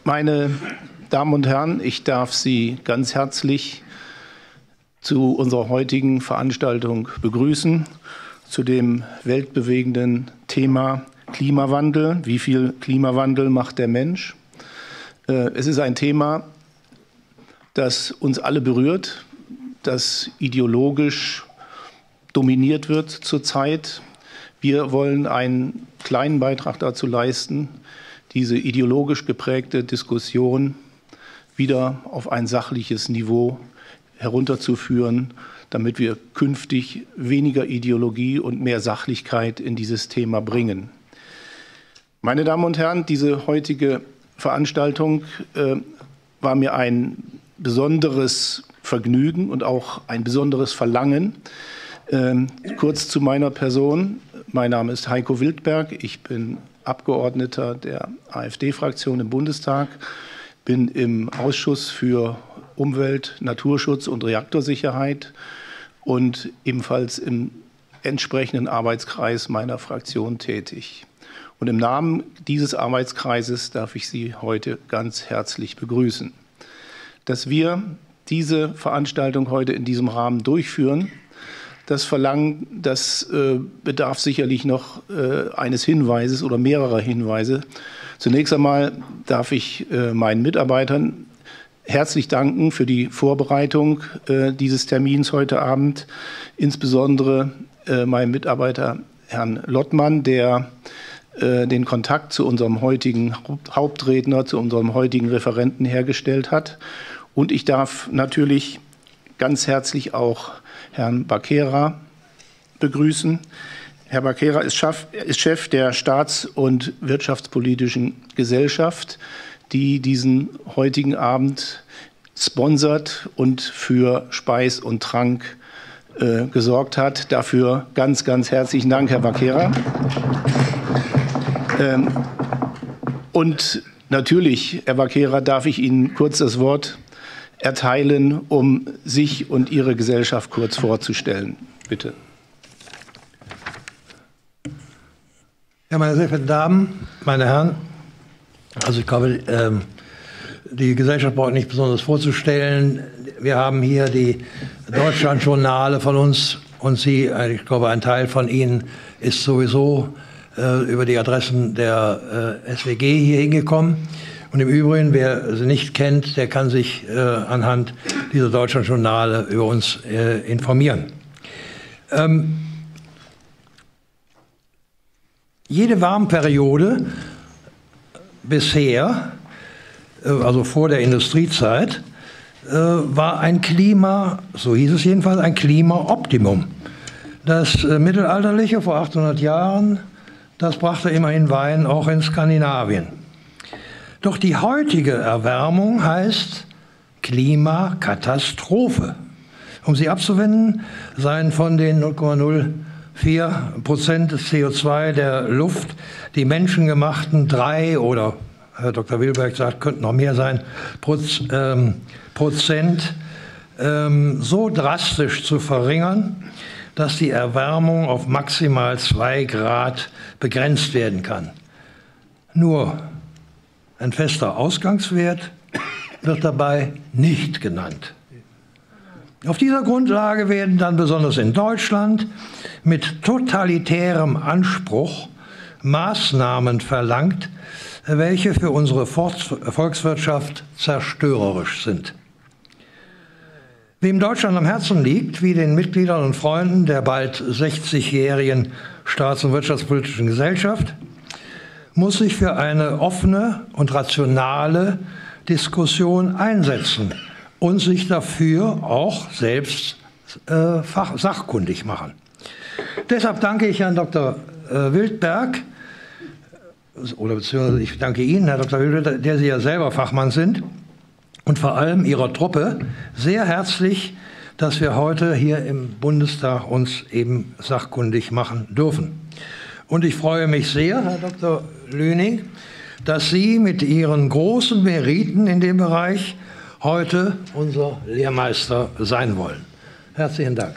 Meine Damen und Herren, ich darf Sie ganz herzlich zu unserer heutigen Veranstaltung begrüßen, zu dem weltbewegenden Thema Klimawandel. Wie viel Klimawandel macht der Mensch? Es ist ein Thema, das uns alle berührt, das ideologisch dominiert wird zurzeit. Wir wollen einen kleinen Beitrag dazu leisten, diese ideologisch geprägte Diskussion wieder auf ein sachliches Niveau herunterzuführen, damit wir künftig weniger Ideologie und mehr Sachlichkeit in dieses Thema bringen. Meine Damen und Herren, diese heutige Veranstaltung war mir ein besonderes Vergnügen und auch ein besonderes Verlangen. Kurz zu meiner Person. Mein Name ist Heiko Wildberg. Ich bin Abgeordneter der AfD-Fraktion im Bundestag, bin im Ausschuss für Umwelt, Naturschutz und Reaktorsicherheit und ebenfalls im entsprechenden Arbeitskreis meiner Fraktion tätig. Und im Namen dieses Arbeitskreises darf ich Sie heute ganz herzlich begrüßen. Dass wir diese Veranstaltung heute in diesem Rahmen durchführen, das Verlangen, das bedarf sicherlich noch eines Hinweises oder mehrerer Hinweise. Zunächst einmal darf ich meinen Mitarbeitern herzlich danken für die Vorbereitung dieses Termins heute Abend, insbesondere meinem Mitarbeiter Herrn Lottmann, der den Kontakt zu unserem heutigen Hauptredner, zu unserem heutigen Referenten hergestellt hat. Und ich darf natürlich ganz herzlich auch Herrn Bakera begrüßen. Herr Bakera ist Chef der Staats- und Wirtschaftspolitischen Gesellschaft, die diesen heutigen Abend sponsert und für Speis und Trank gesorgt hat. Dafür ganz, ganz herzlichen Dank, Herr Bakera. Und natürlich, Herr Bakera, darf ich Ihnen kurz das Wort erteilen, um sich und Ihre Gesellschaft kurz vorzustellen. Bitte. Ja, meine sehr verehrten Damen, meine Herren, also ich glaube, die Gesellschaft braucht nicht besonders vorzustellen. Wir haben hier die Deutschlandjournale von uns und Sie, ich glaube, ein Teil von Ihnen ist sowieso über die Adressen der SWG hier hingekommen. Und im Übrigen, wer sie nicht kennt, der kann sich anhand dieser Deutschlandjournale über uns informieren. Jede Warmperiode bisher, also vor der Industriezeit, war ein Klima, so hieß es jedenfalls, ein Klimaoptimum. Das mittelalterliche vor 800 Jahren, das brachte immerhin Wein auch in Skandinavien. Doch die heutige Erwärmung heißt Klimakatastrophe. Um sie abzuwenden, seien von den 0,04% des CO2 der Luft die menschengemachten 3 oder Herr Dr. Wildberg sagt, könnten noch mehr sein, Prozent so drastisch zu verringern, dass die Erwärmung auf maximal 2 Grad begrenzt werden kann. Nur ein fester Ausgangswert wird dabei nicht genannt. Auf dieser Grundlage werden dann besonders in Deutschland mit totalitärem Anspruch Maßnahmen verlangt, welche für unsere Volkswirtschaft zerstörerisch sind. Wem Deutschland am Herzen liegt, wie den Mitgliedern und Freunden der bald 60-jährigen Staats- und Wirtschaftspolitischen Gesellschaft, muss sich für eine offene und rationale Diskussion einsetzen und sich dafür auch selbst sachkundig machen. Deshalb danke ich Herrn Dr. Wildberg, oder beziehungsweise ich danke Ihnen, Herr Dr. Wildberg, der Sie ja selber Fachmann sind, und vor allem Ihrer Truppe sehr herzlich, dass wir heute hier im Bundestag uns eben sachkundig machen dürfen. Und ich freue mich sehr, Herr Dr. Lüning, dass Sie mit Ihren großen Meriten in dem Bereich heute unser Lehrmeister sein wollen. Herzlichen Dank.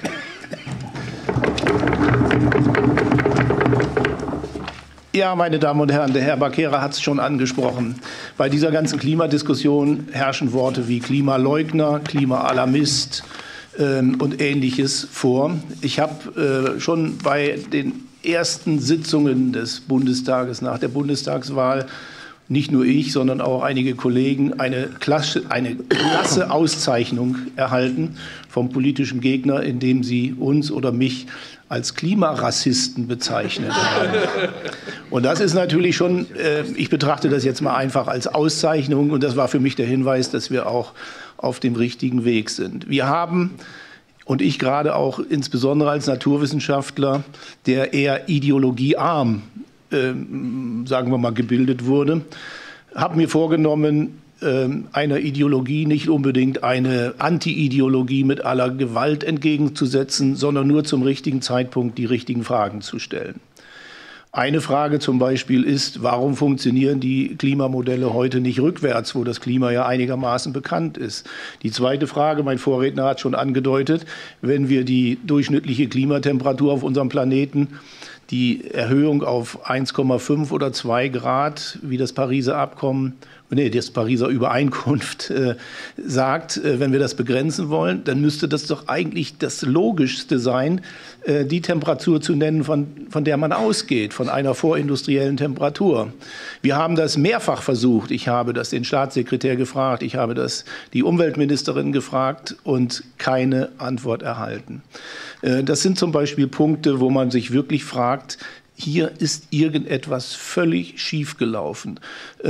Ja, meine Damen und Herren, der Herr Bakera hat es schon angesprochen. Bei dieser ganzen Klimadiskussion herrschen Worte wie Klimaleugner, Klimaalarmist und Ähnliches vor. Ich habe schon bei den ersten Sitzungen des Bundestages nach der Bundestagswahl, nicht nur ich, sondern auch einige Kollegen, eine klasse Auszeichnung erhalten vom politischen Gegner, indem sie uns oder mich als Klimarassisten bezeichnet haben. Und das ist natürlich schon, ich betrachte das jetzt mal einfach als Auszeichnung, und das war für mich der Hinweis, dass wir auch auf dem richtigen Weg sind. Wir haben, und ich gerade auch insbesondere als Naturwissenschaftler, der eher ideologiearm, sagen wir mal, gebildet wurde, habe mir vorgenommen, einer Ideologie nicht unbedingt eine Anti-Ideologie mit aller Gewalt entgegenzusetzen, sondern nur zum richtigen Zeitpunkt die richtigen Fragen zu stellen. Eine Frage zum Beispiel ist, warum funktionieren die Klimamodelle heute nicht rückwärts, wo das Klima ja einigermaßen bekannt ist? Die zweite Frage, mein Vorredner hat schon angedeutet, wenn wir die durchschnittliche Klimatemperatur auf unserem Planeten, die Erhöhung auf 1,5 oder 2 Grad, wie das Pariser Abkommen, das Pariser Übereinkunft sagt, wenn wir das begrenzen wollen, dann müsste das doch eigentlich das Logischste sein, die Temperatur zu nennen, von der man ausgeht, von einer vorindustriellen Temperatur. Wir haben das mehrfach versucht. Ich habe das den Staatssekretär gefragt, ich habe das die Umweltministerin gefragt und keine Antwort erhalten. Das sind zum Beispiel Punkte, wo man sich wirklich fragt, hier ist irgendetwas völlig schiefgelaufen.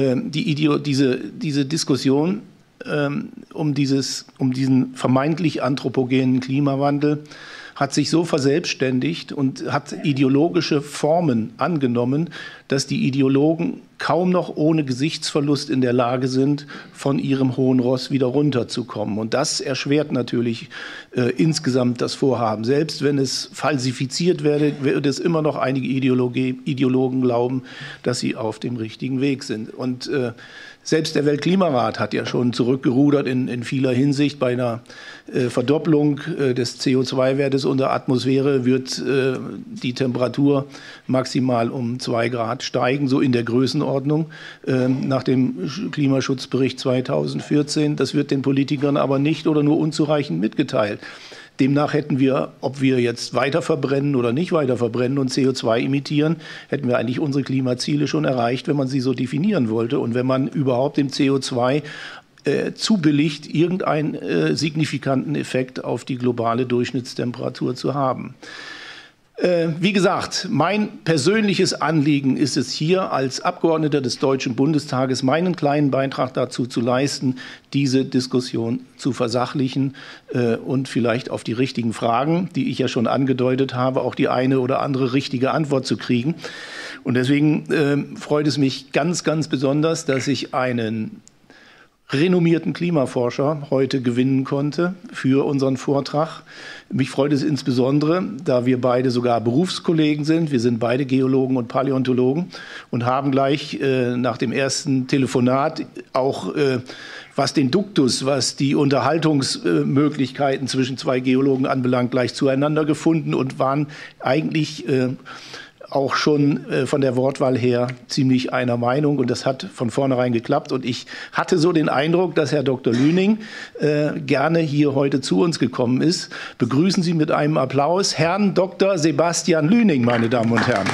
Diese Diskussion um diesen vermeintlich anthropogenen Klimawandel hat sich so verselbstständigt und hat ideologische Formen angenommen, dass die Ideologen kaum noch ohne Gesichtsverlust in der Lage sind, von ihrem hohen Ross wieder runterzukommen. Und das erschwert natürlich insgesamt das Vorhaben. Selbst wenn es falsifiziert werde, wird es immer noch einige Ideologen glauben, dass sie auf dem richtigen Weg sind. Und selbst der Weltklimarat hat ja schon zurückgerudert in vieler Hinsicht. Bei einer Verdopplung des CO2-Wertes unter Atmosphäre wird die Temperatur maximal um 2 Grad steigen, so in der Größenordnung, nach dem Klimaschutzbericht 2014. Das wird den Politikern aber nicht oder nur unzureichend mitgeteilt. Demnach hätten wir, ob wir jetzt weiter verbrennen oder nicht weiter verbrennen und CO2 emittieren, hätten wir eigentlich unsere Klimaziele schon erreicht, wenn man sie so definieren wollte und wenn man überhaupt dem CO2 zubilligt, irgendeinen signifikanten Effekt auf die globale Durchschnittstemperatur zu haben. Wie gesagt, mein persönliches Anliegen ist es hier als Abgeordneter des Deutschen Bundestages, meinen kleinen Beitrag dazu zu leisten, diese Diskussion zu versachlichen und vielleicht auf die richtigen Fragen, die ich ja schon angedeutet habe, auch die eine oder andere richtige Antwort zu kriegen. Und deswegen freut es mich ganz, ganz besonders, dass ich einen renommierten Klimaforscher heute gewinnen konnte für unseren Vortrag. Mich freut es insbesondere, da wir beide sogar Berufskollegen sind. Wir sind beide Geologen und Paläontologen und haben gleich nach dem ersten Telefonat auch was den Duktus, was die Unterhaltungsmöglichkeiten zwischen zwei Geologen anbelangt, gleich zueinander gefunden und waren eigentlich auch schon von der Wortwahl her ziemlich einer Meinung. Und das hat von vornherein geklappt. Und ich hatte so den Eindruck, dass Herr Dr. Lüning gerne hier heute zu uns gekommen ist. Begrüßen Sie mit einem Applaus Herrn Dr. Sebastian Lüning, meine Damen und Herren.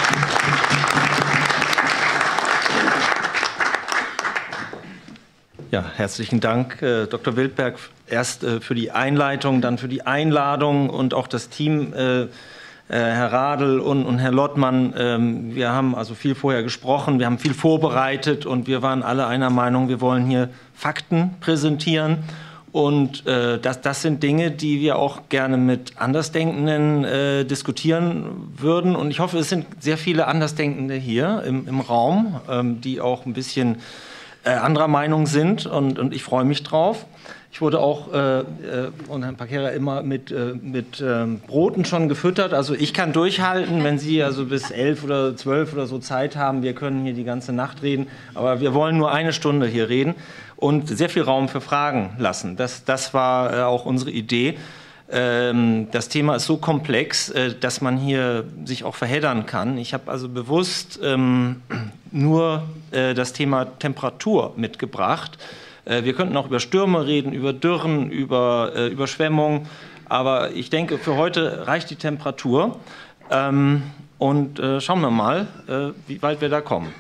Ja, herzlichen Dank, Dr. Wildberg, erst für die Einleitung, dann für die Einladung und auch das Team, Herr Radl und Herr Lottmann. Wir haben also viel vorher gesprochen, wir haben viel vorbereitet und wir waren alle einer Meinung, wir wollen hier Fakten präsentieren. Und das sind Dinge, die wir auch gerne mit Andersdenkenden diskutieren würden. Und ich hoffe, es sind sehr viele Andersdenkende hier im Raum, die auch ein bisschen anderer Meinung sind. Und ich freue mich drauf. Ich wurde auch von Herrn Bakera immer mit Broten schon gefüttert. Also ich kann durchhalten, wenn Sie also bis 11 oder 12 oder so Zeit haben. Wir können hier die ganze Nacht reden. Aber wir wollen nur eine Stunde hier reden und sehr viel Raum für Fragen lassen. Das war auch unsere Idee. Das Thema ist so komplex, dass man hier sich auch verheddern kann. Ich habe also bewusst nur das Thema Temperatur mitgebracht. Wir könnten auch über Stürme reden, über Dürren, über Überschwemmungen. Aber ich denke, für heute reicht die Temperatur. Und schauen wir mal, wie weit wir da kommen.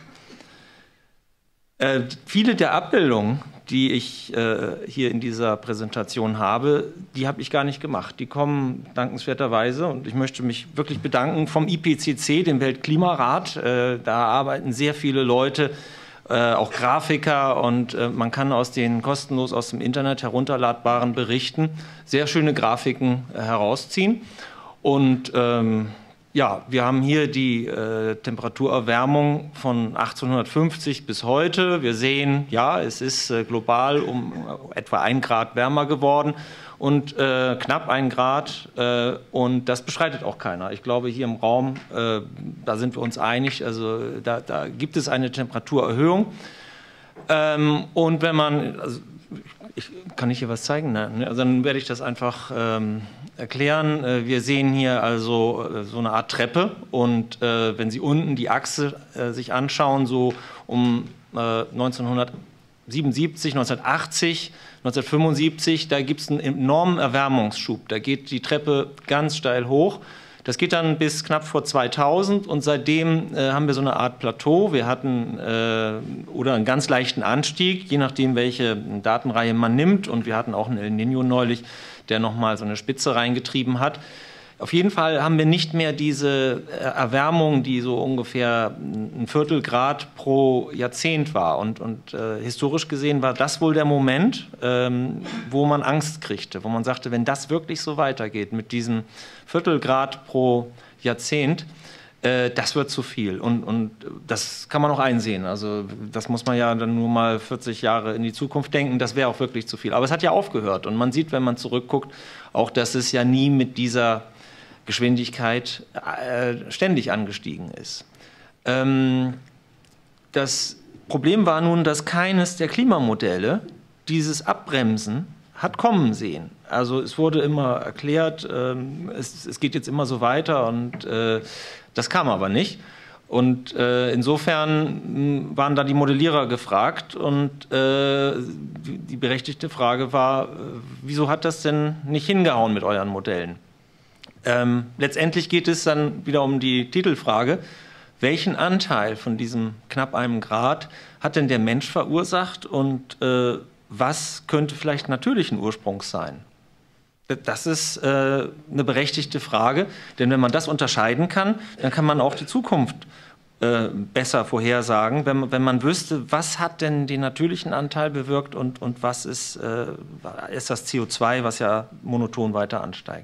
Viele der Abbildungen, die ich hier in dieser Präsentation habe, die habe ich gar nicht gemacht. Die kommen dankenswerterweise, und ich möchte mich wirklich bedanken, vom IPCC, dem Weltklimarat. Da arbeiten sehr viele Leute, auch Grafiker, und man kann aus den kostenlos aus dem Internet herunterladbaren Berichten sehr schöne Grafiken herausziehen. Und ja, wir haben hier die Temperaturerwärmung von 1850 bis heute. Wir sehen, ja, es ist global um etwa 1 Grad wärmer geworden und knapp 1 Grad. Und das bestreitet auch keiner. Ich glaube, hier im Raum, da sind wir uns einig, also da gibt es eine Temperaturerhöhung. Und wenn man, also kann ich hier was zeigen? Nein, also dann werde ich das einfach erklären. Wir sehen hier also so eine Art Treppe, und wenn Sie unten die Achse sich anschauen, so um 1977, 1980, 1975, da gibt es einen enormen Erwärmungsschub. Da geht die Treppe ganz steil hoch. Das geht dann bis knapp vor 2000, und seitdem haben wir so eine Art Plateau. Wir hatten oder einen ganz leichten Anstieg, je nachdem, welche Datenreihe man nimmt. Und wir hatten auch einen El Niño neulich, der nochmal so eine Spitze reingetrieben hat. Auf jeden Fall haben wir nicht mehr diese Erwärmung, die so ungefähr ein Viertelgrad pro Jahrzehnt war. Und historisch gesehen war das wohl der Moment, wo man Angst kriegte, wo man sagte, wenn das wirklich so weitergeht mit diesem Viertelgrad pro Jahrzehnt, das wird zu viel. Und das kann man auch einsehen. Also das muss man ja dann nur mal 40 Jahre in die Zukunft denken. Das wäre auch wirklich zu viel. Aber es hat ja aufgehört. Und man sieht, wenn man zurückguckt, auch, dass es ja nie mit dieser Geschwindigkeit ständig angestiegen ist. Das Problem war nun, dass keines der Klimamodelle dieses Abbremsen hat kommen sehen. Also es wurde immer erklärt, es geht jetzt immer so weiter, und das kam aber nicht. Und insofern waren da die Modellierer gefragt, und die berechtigte Frage war, wieso hat das denn nicht hingehauen mit euren Modellen? Letztendlich geht es dann wieder um die Titelfrage, welchen Anteil von diesem knapp 1 Grad hat denn der Mensch verursacht, und was könnte vielleicht natürlichen Ursprungs sein? Das ist eine berechtigte Frage, denn wenn man das unterscheiden kann, dann kann man auch die Zukunft besser vorhersagen, wenn man wüsste, was hat denn den natürlichen Anteil bewirkt, und was ist das CO2, was ja monoton weiter ansteigt.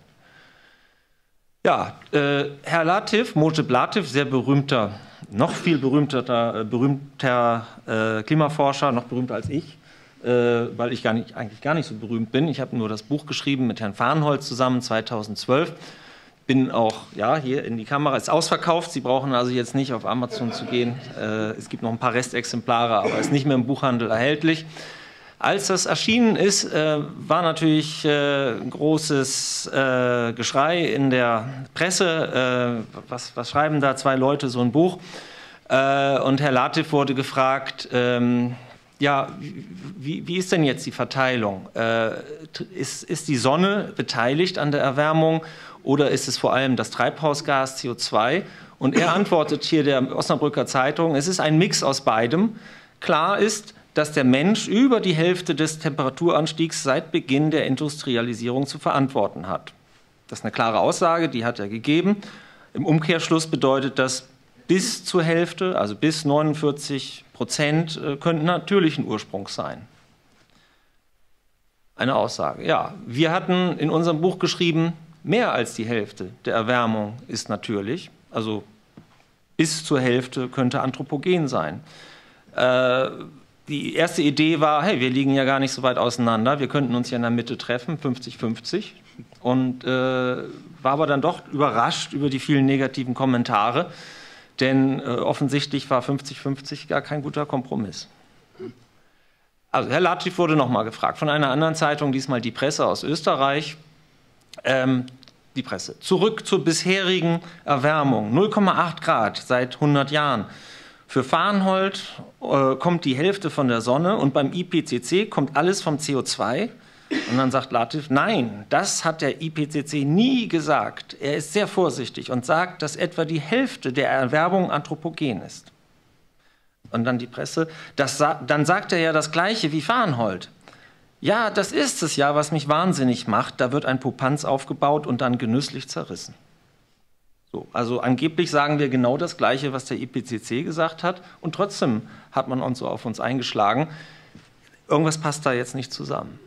Ja, Herr Latif, Mojib Latif, sehr berühmter, noch viel berühmter Klimaforscher, noch berühmter als ich, weil ich eigentlich gar nicht so berühmt bin. Ich habe nur das Buch geschrieben mit Herrn Farnholz zusammen 2012. Bin auch, ja, hier in die Kamera, ist ausverkauft. Sie brauchen also jetzt nicht auf Amazon zu gehen. Es gibt noch ein paar Restexemplare, aber ist nicht mehr im Buchhandel erhältlich. Als das erschienen ist, war natürlich ein großes Geschrei in der Presse. Was schreiben da 2 Leute so ein Buch? Und Herr Latif wurde gefragt, ja, wie ist denn jetzt die Verteilung? Ist die Sonne beteiligt an der Erwärmung, oder ist es vor allem das Treibhausgas CO2? Und er antwortet hier der Osnabrücker Zeitung, es ist ein Mix aus beidem. Klar ist, dass der Mensch über die Hälfte des Temperaturanstiegs seit Beginn der Industrialisierung zu verantworten hat. Das ist eine klare Aussage, die hat er gegeben. Im Umkehrschluss bedeutet das, bis zur Hälfte, also bis 49%, könnten natürlichen Ursprungs sein. Eine Aussage. Ja, wir hatten in unserem Buch geschrieben, mehr als die Hälfte der Erwärmung ist natürlich, also bis zur Hälfte könnte anthropogen sein. Die erste Idee war, hey, wir liegen ja gar nicht so weit auseinander, wir könnten uns ja in der Mitte treffen, 50-50. Und war aber dann doch überrascht über die vielen negativen Kommentare, denn offensichtlich war 50-50 gar kein guter Kompromiss. Also Herr Latif wurde nochmal gefragt von einer anderen Zeitung, diesmal die Presse aus Österreich. Die Presse. Zurück zur bisherigen Erwärmung. 0,8 Grad seit 100 Jahren. Für Fahrenhold kommt die Hälfte von der Sonne und beim IPCC kommt alles vom CO2. Und dann sagt Latif, nein, das hat der IPCC nie gesagt. Er ist sehr vorsichtig und sagt, dass etwa die Hälfte der Erwärmung anthropogen ist. Und dann die Presse, dann sagt er ja das Gleiche wie Fahrenhold. Ja, das ist es ja, was mich wahnsinnig macht. Da wird ein Popanz aufgebaut und dann genüsslich zerrissen. So, also angeblich sagen wir genau das Gleiche, was der IPCC gesagt hat. Und trotzdem hat man uns so auf uns eingeschlagen. Irgendwas passt da jetzt nicht zusammen.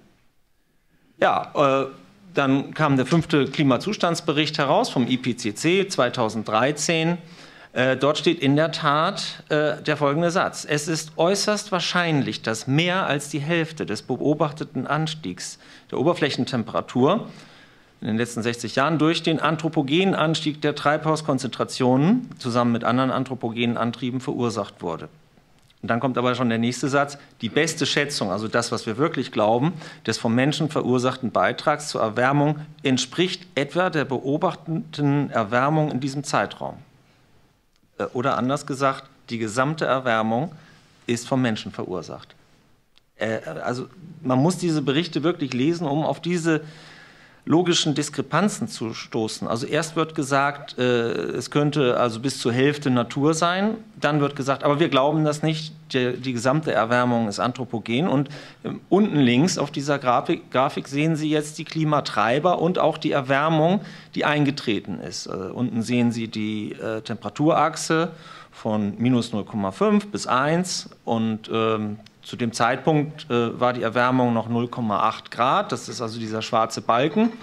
Ja, dann kam der 5. Klimazustandsbericht heraus vom IPCC 2013. Dort steht in der Tat der folgende Satz. Es ist äußerst wahrscheinlich, dass mehr als die Hälfte des beobachteten Anstiegs der Oberflächentemperatur in den letzten 60 Jahren durch den anthropogenen Anstieg der Treibhauskonzentrationen zusammen mit anderen anthropogenen Antrieben verursacht wurde. Und dann kommt aber schon der nächste Satz. Die beste Schätzung, also das, was wir wirklich glauben, des vom Menschen verursachten Beitrags zur Erwärmung entspricht etwa der beobachteten Erwärmung in diesem Zeitraum. Oder anders gesagt, die gesamte Erwärmung ist vom Menschen verursacht. Also man muss diese Berichte wirklich lesen, um auf diese logischen Diskrepanzen zu stoßen. Also erst wird gesagt, es könnte also bis zur Hälfte Natur sein. Dann wird gesagt, aber wir glauben das nicht, die gesamte Erwärmung ist anthropogen. Und unten links auf dieser Grafik sehen Sie jetzt die Klimatreiber und auch die Erwärmung, die eingetreten ist. Unten sehen Sie die Temperaturachse von minus 0,5 bis 1 und zu dem Zeitpunkt war die Erwärmung noch 0,8 Grad, das ist also dieser schwarze Balken.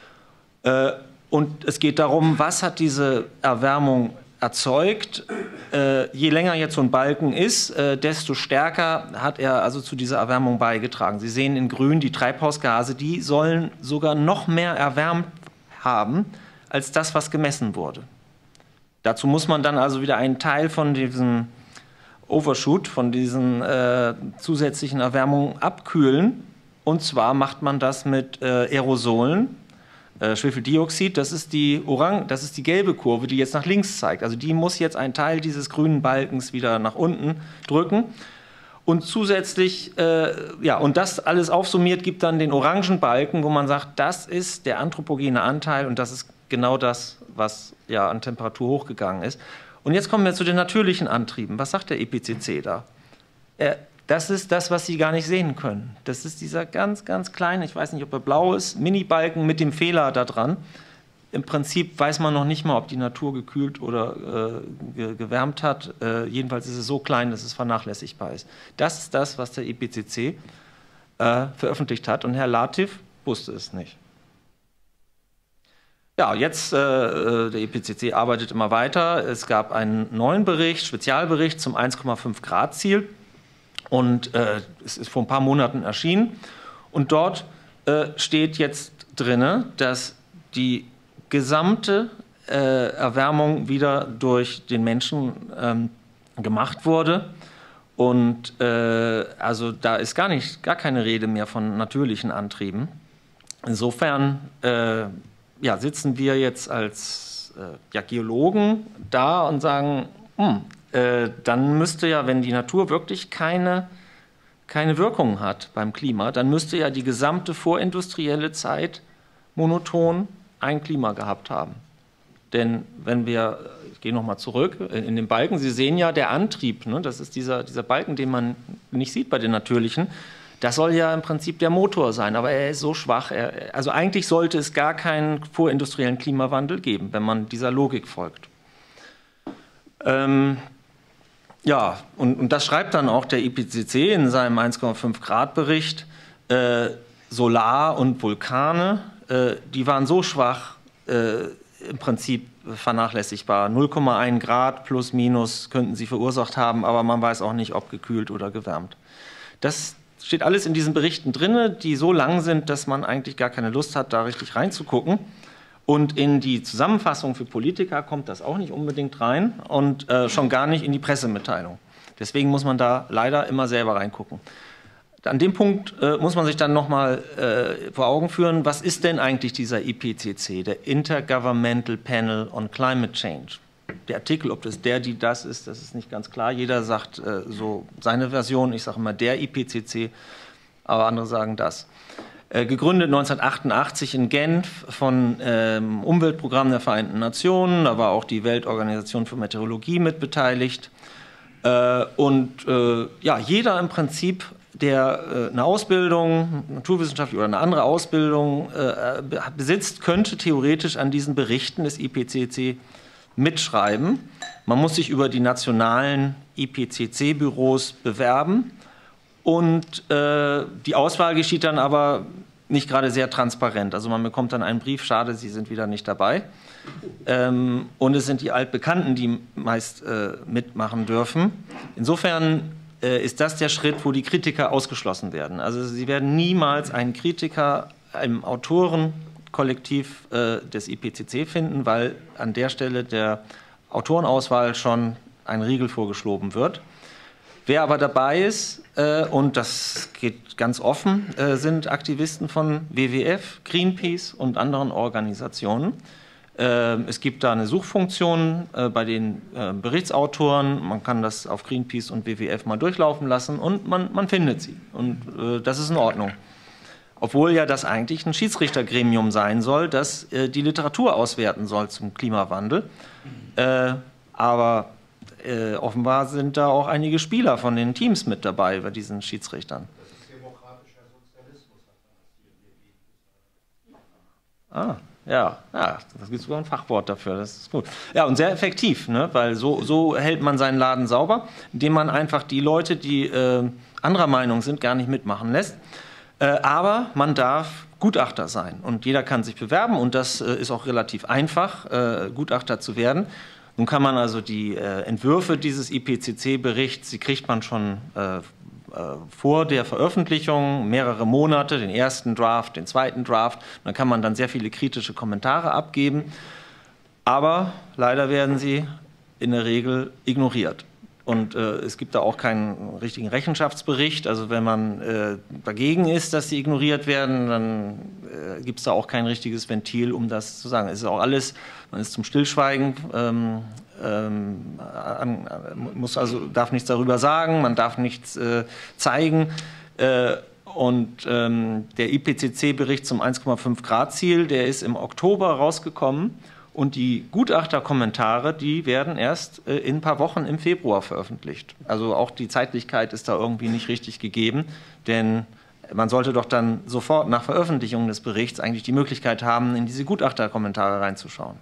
Und es geht darum, was hat diese Erwärmung erzeugt. Je länger jetzt so ein Balken ist, desto stärker hat er also zu dieser Erwärmung beigetragen. Sie sehen in grün die Treibhausgase, die sollen sogar noch mehr erwärmt haben, als das, was gemessen wurde. Dazu muss man dann also wieder einen Teil von diesem Overshoot, von diesen zusätzlichen Erwärmungen abkühlen. Und zwar macht man das mit Aerosolen. Schwefeldioxid, das ist die gelbe Kurve, die jetzt nach links zeigt. Also die muss jetzt einen Teil dieses grünen Balkens wieder nach unten drücken. Und zusätzlich, und das alles aufsummiert, gibt dann den orangen Balken, wo man sagt, das ist der anthropogene Anteil und das ist genau das, was ja an Temperatur hochgegangen ist. Und jetzt kommen wir zu den natürlichen Antrieben. Was sagt der IPCC da? Das ist das, was Sie gar nicht sehen können. Das ist dieser ganz, ganz kleine, ich weiß nicht, ob er blau ist, Mini-Balken mit dem Fehler da dran. Im Prinzip weiß man noch nicht mal, ob die Natur gekühlt oder gewärmt hat. Jedenfalls ist es so klein, dass es vernachlässigbar ist. Das ist das, was der IPCC veröffentlicht hat. Und Herr Latif wusste es nicht. Ja, jetzt, der IPCC arbeitet immer weiter. Es gab einen neuen Bericht, Spezialbericht zum 1,5 Grad Ziel. Und es ist vor ein paar Monaten erschienen. Und dort steht jetzt drin, dass die gesamte Erwärmung wieder durch den Menschen gemacht wurde. Und also da ist gar keine Rede mehr von natürlichen Antrieben. Insofern sitzen wir jetzt als Geologen da und sagen, dann müsste ja, wenn die Natur wirklich keine Wirkung hat beim Klima, dann müsste ja die gesamte vorindustrielle Zeit monoton ein Klima gehabt haben. Denn wenn wir, ich gehe nochmal zurück, in den Balken, Sie sehen ja der Antrieb, ne, das ist dieser Balken, den man nicht sieht bei den natürlichen, das soll ja im Prinzip der Motor sein, aber er ist so schwach. Also eigentlich sollte es gar keinen vorindustriellen Klimawandel geben, wenn man dieser Logik folgt. Ja, und das schreibt dann auch der IPCC in seinem 1,5 Grad Bericht. Solar und Vulkane, die waren so schwach, im Prinzip vernachlässigbar. 0,1 Grad plus minus könnten sie verursacht haben, aber man weiß auch nicht, ob gekühlt oder gewärmt. Das steht alles in diesen Berichten drin, die so lang sind, dass man eigentlich gar keine Lust hat, da richtig reinzugucken. Und in die Zusammenfassung für Politiker kommt das auch nicht unbedingt rein und schon gar nicht in die Pressemitteilung. Deswegen muss man da leider immer selber reingucken. an dem Punkt muss man sich dann nochmal vor Augen führen, was ist denn eigentlich dieser IPCC, der Intergovernmental Panel on Climate Change? Der Artikel, ob das der, die, das ist nicht ganz klar. Jeder sagt so seine Version, ich sage immer der IPCC, aber andere sagen das. Gegründet 1988 in Genf von Umweltprogramm der Vereinten Nationen, da war auch die Weltorganisation für Meteorologie mitbeteiligt. Ja, jeder im Prinzip, der eine Ausbildung, naturwissenschaftlich oder eine andere Ausbildung besitzt, könnte theoretisch an diesen Berichten des IPCC mitschreiben. Man muss sich über die nationalen IPCC-Büros bewerben und die Auswahl geschieht dann aber nicht gerade sehr transparent. Also man bekommt dann einen Brief, schade, Sie sind wieder nicht dabei. Und es sind die Altbekannten, die meist mitmachen dürfen. Insofern ist das der Schritt, wo die Kritiker ausgeschlossen werden. Also Sie werden niemals einen Kritiker im Autorenkollektiv des IPCC finden, weil an der Stelle der Autorenauswahl schon ein Riegel vorgeschoben wird. Wer aber dabei ist, und das geht ganz offen, sind Aktivisten von WWF, Greenpeace und anderen Organisationen. Es gibt da eine Suchfunktion bei den Berichtsautoren. Man kann das auf Greenpeace und WWF mal durchlaufen lassen und man findet sie. Und das ist in Ordnung. Obwohl ja das eigentlich ein Schiedsrichtergremium sein soll, das die Literatur auswerten soll zum Klimawandel. Aber offenbar sind da auch einige Spieler von den Teams mit dabei bei diesen Schiedsrichtern. Das ist demokratischer Sozialismus, hat man das hier. Ja, das gibt sogar ein Fachwort dafür, das ist gut. Ja, und sehr effektiv, ne? Weil so hält man seinen Laden sauber, indem man einfach die Leute, die anderer Meinung sind, gar nicht mitmachen lässt. Aber man darf Gutachter sein und jeder kann sich bewerben und das ist auch relativ einfach, Gutachter zu werden. Nun kann man also die Entwürfe dieses IPCC-Berichts, die kriegt man schon vor der Veröffentlichung, mehrere Monate, den ersten Draft, den zweiten Draft. Dann kann man dann sehr viele kritische Kommentare abgeben. Aber leider werden sie in der Regel ignoriert. Und es gibt da auch keinen richtigen Rechenschaftsbericht. Also wenn man dagegen ist, dass sie ignoriert werden, dann gibt es da auch kein richtiges Ventil, um das zu sagen. Es ist auch alles, man ist zum Stillschweigen, darf nichts darüber sagen, man darf nichts zeigen. Und der IPCC-Bericht zum 1,5-Grad-Ziel, der ist im Oktober rausgekommen. Und die Gutachterkommentare, die werden erst in ein paar Wochen im Februar veröffentlicht. Also auch die Zeitlichkeit ist da irgendwie nicht richtig gegeben, denn man sollte doch dann sofort nach Veröffentlichung des Berichts eigentlich die Möglichkeit haben, in diese Gutachterkommentare reinzuschauen.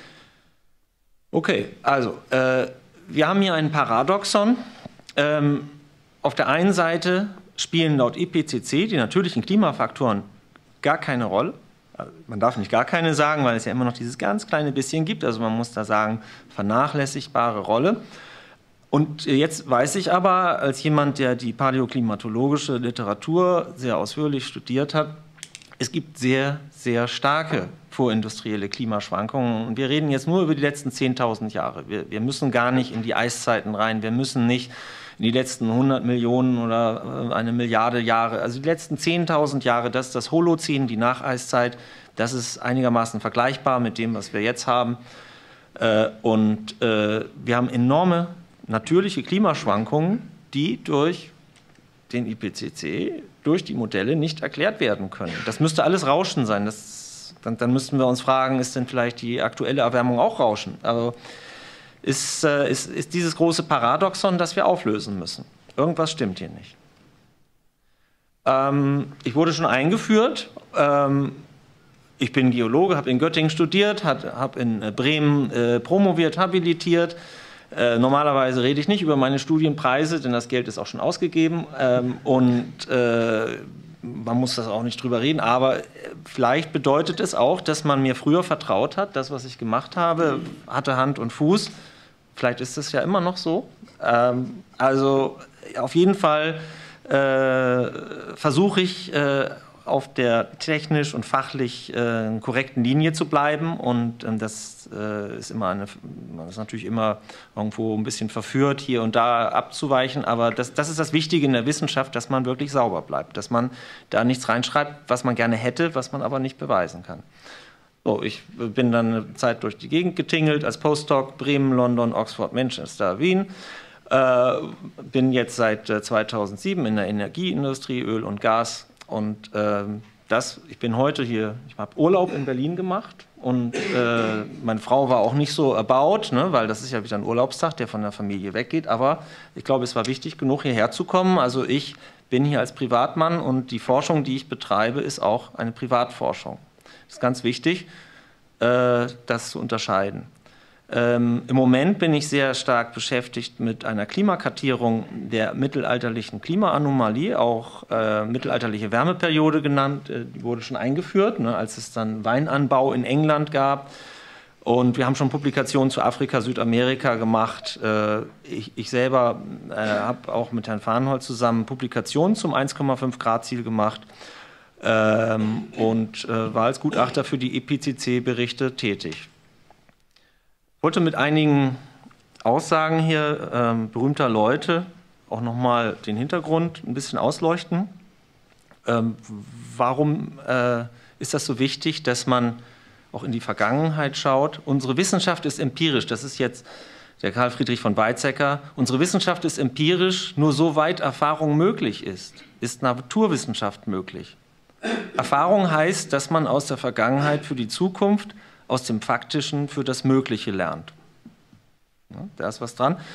Okay, also wir haben hier ein Paradoxon. Auf der einen Seite spielen laut IPCC die natürlichen Klimafaktoren gar keine Rolle. Man darf nicht gar keine sagen, weil es ja immer noch dieses ganz kleine bisschen gibt. Also man muss da sagen, vernachlässigbare Rolle. Und jetzt weiß ich aber, als jemand, der die paläoklimatologische Literatur sehr ausführlich studiert hat, es gibt sehr, sehr starke vorindustrielle Klimaschwankungen. Und wir reden jetzt nur über die letzten 10.000 Jahre. Wir müssen gar nicht in die Eiszeiten rein. Wir müssen nicht in die letzten 100 Millionen oder 1 Milliarde Jahre, also die letzten 10.000 Jahre, das ist das Holozän, die Nacheiszeit, das ist einigermaßen vergleichbar mit dem, was wir jetzt haben. Und wir haben enorme natürliche Klimaschwankungen, die durch den IPCC, durch die Modelle nicht erklärt werden können. Das müsste alles Rauschen sein. Dann müssten wir uns fragen, ist denn vielleicht die aktuelle Erwärmung auch Rauschen? Also ist dieses große Paradoxon, das wir auflösen müssen. Irgendwas stimmt hier nicht. Ich wurde schon eingeführt. Ich bin Geologe, habe in Göttingen studiert, habe in Bremen promoviert, habilitiert. Normalerweise rede ich nicht über meine Studienpreise, denn das Geld ist auch schon ausgegeben. Man muss das auch nicht drüber reden, aber vielleicht bedeutet es auch, dass man mir früher vertraut hat. Das, was ich gemacht habe, hatte Hand und Fuß. Vielleicht ist das ja immer noch so. Also auf jeden Fall versuche ich auf der technisch und fachlich korrekten Linie zu bleiben. Und das ist man ist natürlich immer irgendwo ein bisschen verführt, hier und da abzuweichen. Aber das ist das Wichtige in der Wissenschaft, dass man wirklich sauber bleibt, dass man da nichts reinschreibt, was man gerne hätte, was man aber nicht beweisen kann. So, ich bin dann eine Zeit durch die Gegend getingelt als Postdoc, Bremen, London, Oxford, Manchester, Wien. Bin jetzt seit 2007 in der Energieindustrie, Öl und Gas. Und ich bin heute hier, ich habe Urlaub in Berlin gemacht. Und meine Frau war auch nicht so about, ne, weil das ist ja wieder ein Urlaubstag, der von der Familie weggeht. Aber ich glaube, es war wichtig genug, hierher zu kommen. Also ich bin hier als Privatmann und die Forschung, die ich betreibe, ist auch eine Privatforschung. Das ist ganz wichtig, das zu unterscheiden. Im Moment bin ich sehr stark beschäftigt mit einer Klimakartierung der mittelalterlichen Klimaanomalie, auch mittelalterliche Wärmeperiode genannt. Die wurde schon eingeführt, ne, als es dann Weinanbau in England gab. Und wir haben schon Publikationen zu Afrika, Südamerika gemacht. Ich selber habe auch mit Herrn Farnhold zusammen Publikationen zum 1,5 Grad Ziel gemacht. Und war als Gutachter für die IPCC-Berichte tätig. Ich wollte mit einigen Aussagen hier berühmter Leute auch nochmal den Hintergrund ein bisschen ausleuchten. Warum ist das so wichtig, dass man auch in die Vergangenheit schaut? Unsere Wissenschaft ist empirisch, das ist jetzt der Karl Friedrich von Weizsäcker. Unsere Wissenschaft ist empirisch, nur soweit Erfahrung möglich ist Naturwissenschaft möglich. Erfahrung heißt, dass man aus der Vergangenheit für die Zukunft, aus dem Faktischen für das Mögliche lernt. Ja, da ist was dran.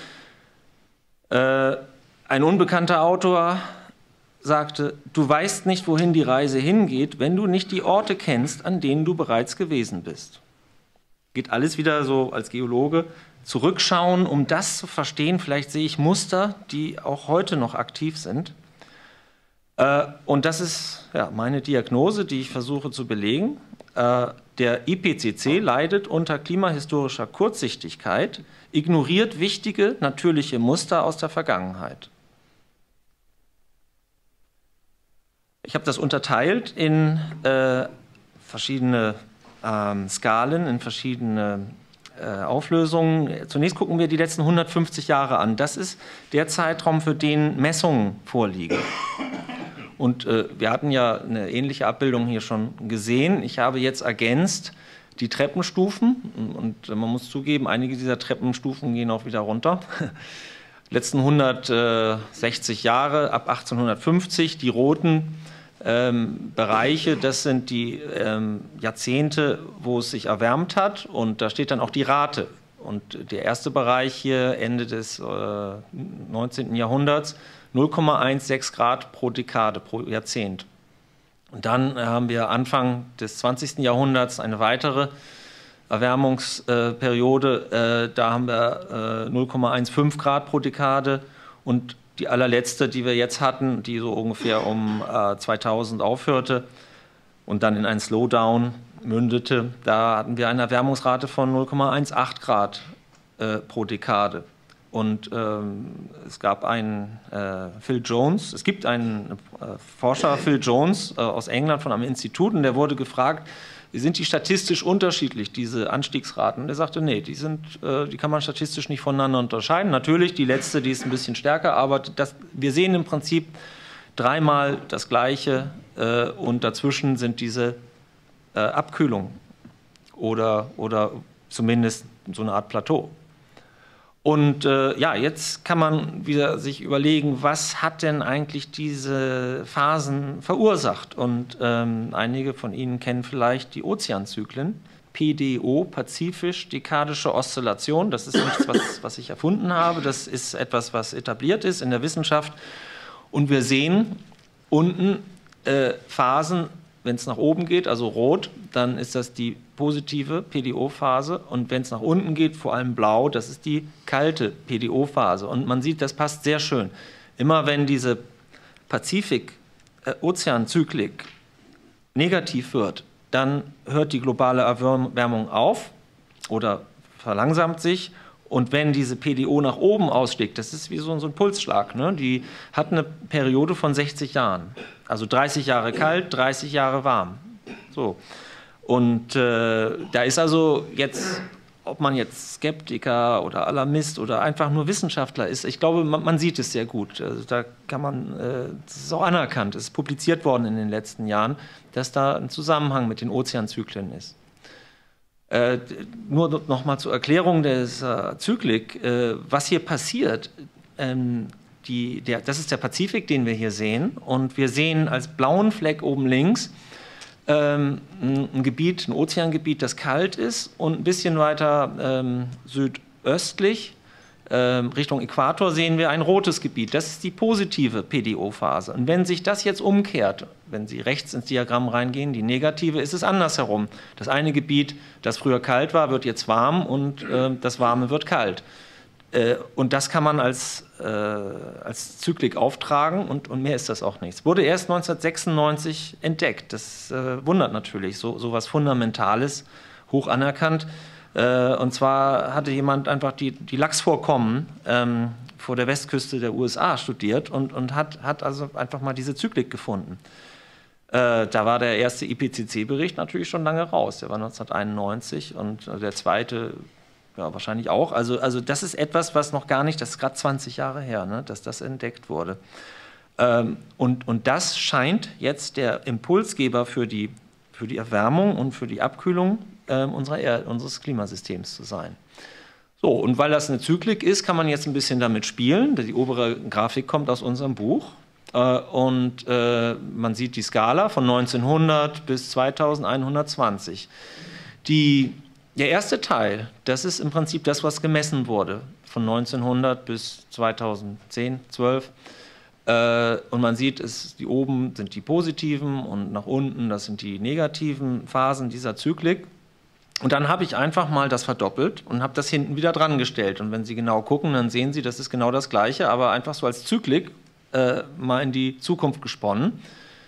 Ein unbekannter Autor sagte, du weißt nicht, wohin die Reise hingeht, wenn du nicht die Orte kennst, an denen du bereits gewesen bist. Geht alles wieder so als Geologe zurückschauen, um das zu verstehen. Vielleicht sehe ich Muster, die auch heute noch aktiv sind. Und das ist ja, meine Diagnose, die ich versuche zu belegen. Der IPCC leidet unter klimahistorischer Kurzsichtigkeit, ignoriert wichtige natürliche Muster aus der Vergangenheit. Ich habe das unterteilt in verschiedene Skalen, in verschiedene Auflösungen. Zunächst gucken wir die letzten 150 Jahre an. Das ist der Zeitraum, für den Messungen vorliegen. Und wir hatten ja eine ähnliche Abbildung hier schon gesehen. Ich habe jetzt ergänzt die Treppenstufen. Und man muss zugeben, einige dieser Treppenstufen gehen auch wieder runter. Letzten 160 Jahre, ab 1850, die roten Bereiche, das sind die Jahrzehnte, wo es sich erwärmt hat. Und da steht dann auch die Rate. Und der erste Bereich hier, Ende des 19. Jahrhunderts, 0,16 Grad pro Dekade, pro Jahrzehnt. Und dann haben wir Anfang des 20. Jahrhunderts eine weitere Erwärmungsperiode. Da haben wir 0,15 Grad pro Dekade. Und die allerletzte, die wir jetzt hatten, die so ungefähr um 2000 aufhörte und dann in einen Slowdown mündete, da hatten wir eine Erwärmungsrate von 0,18 Grad pro Dekade. Und es gab einen Phil Jones, es gibt einen Forscher, Phil Jones aus England von einem Institut, und der wurde gefragt, sind die statistisch unterschiedlich, diese Anstiegsraten? Und er sagte, nee, die kann man statistisch nicht voneinander unterscheiden. Natürlich, die letzte, die ist ein bisschen stärker, aber wir sehen im Prinzip dreimal das Gleiche und dazwischen sind diese Abkühlungen oder zumindest so eine Art Plateau. Und ja, jetzt kann man wieder sich überlegen, was hat denn eigentlich diese Phasen verursacht? Und einige von Ihnen kennen vielleicht die Ozeanzyklen, PDO, Pazifisch-Dekadische Oszillation. Das ist nichts, was ich erfunden habe, das ist etwas, was etabliert ist in der Wissenschaft. Und wir sehen unten Phasen, wenn es nach oben geht, also rot, dann ist das die positive PDO-Phase. Und wenn es nach unten geht, vor allem blau, das ist die kalte PDO-Phase. Und man sieht, das passt sehr schön. Immer wenn diese Pazifik-Ozeanzyklik negativ wird, dann hört die globale Erwärmung auf oder verlangsamt sich. Und wenn diese PDO nach oben ausschlägt, das ist wie so ein Pulsschlag, ne? Die hat eine Periode von 60 Jahren. Also 30 Jahre kalt, 30 Jahre warm. So. Und da ist also jetzt, ob man jetzt Skeptiker oder Alarmist oder einfach nur Wissenschaftler ist, ich glaube, man sieht es sehr gut. Also da kann man, das ist auch anerkannt, es ist publiziert worden in den letzten Jahren, dass da ein Zusammenhang mit den Ozeanzyklen ist. Nur noch mal zur Erklärung der Zyklik, was hier passiert. Das ist der Pazifik, den wir hier sehen. Und wir sehen als blauen Fleck oben links ein Gebiet, ein Ozeangebiet, das kalt ist. Und ein bisschen weiter südöstlich, Richtung Äquator, sehen wir ein rotes Gebiet. Das ist die positive PDO-Phase. Und wenn sich das jetzt umkehrt, wenn Sie rechts ins Diagramm reingehen, die negative, ist es andersherum. Das eine Gebiet, das früher kalt war, wird jetzt warm und das Warme wird kalt. Und das kann man als Zyklik auftragen und mehr ist das auch nichts. Wurde erst 1996 entdeckt. Das wundert natürlich, so was Fundamentales, hoch anerkannt. Und zwar hatte jemand einfach die Lachsvorkommen vor der Westküste der USA studiert und hat also einfach mal diese Zyklik gefunden. Da war der erste IPCC-Bericht natürlich schon lange raus. Der war 1991 und der zweite ja, wahrscheinlich auch. Also das ist etwas, was noch gar nicht, das ist gerade 20 Jahre her, ne, dass das entdeckt wurde. Und das scheint jetzt der Impulsgeber für die Erwärmung und für die Abkühlung unseres Klimasystems zu sein. So, und weil das eine Zyklik ist, kann man jetzt ein bisschen damit spielen. Die obere Grafik kommt aus unserem Buch. Und man sieht die Skala von 1900 bis 2120. Der erste Teil, das ist im Prinzip das, was gemessen wurde, von 1900 bis 2010, 12. Und man sieht, die oben sind die positiven und nach unten, das sind die negativen Phasen dieser Zyklik. Und dann habe ich einfach mal das verdoppelt und habe das hinten wieder dran gestellt. Und wenn Sie genau gucken, dann sehen Sie, das ist genau das Gleiche, aber einfach so als Zyklik mal in die Zukunft gesponnen.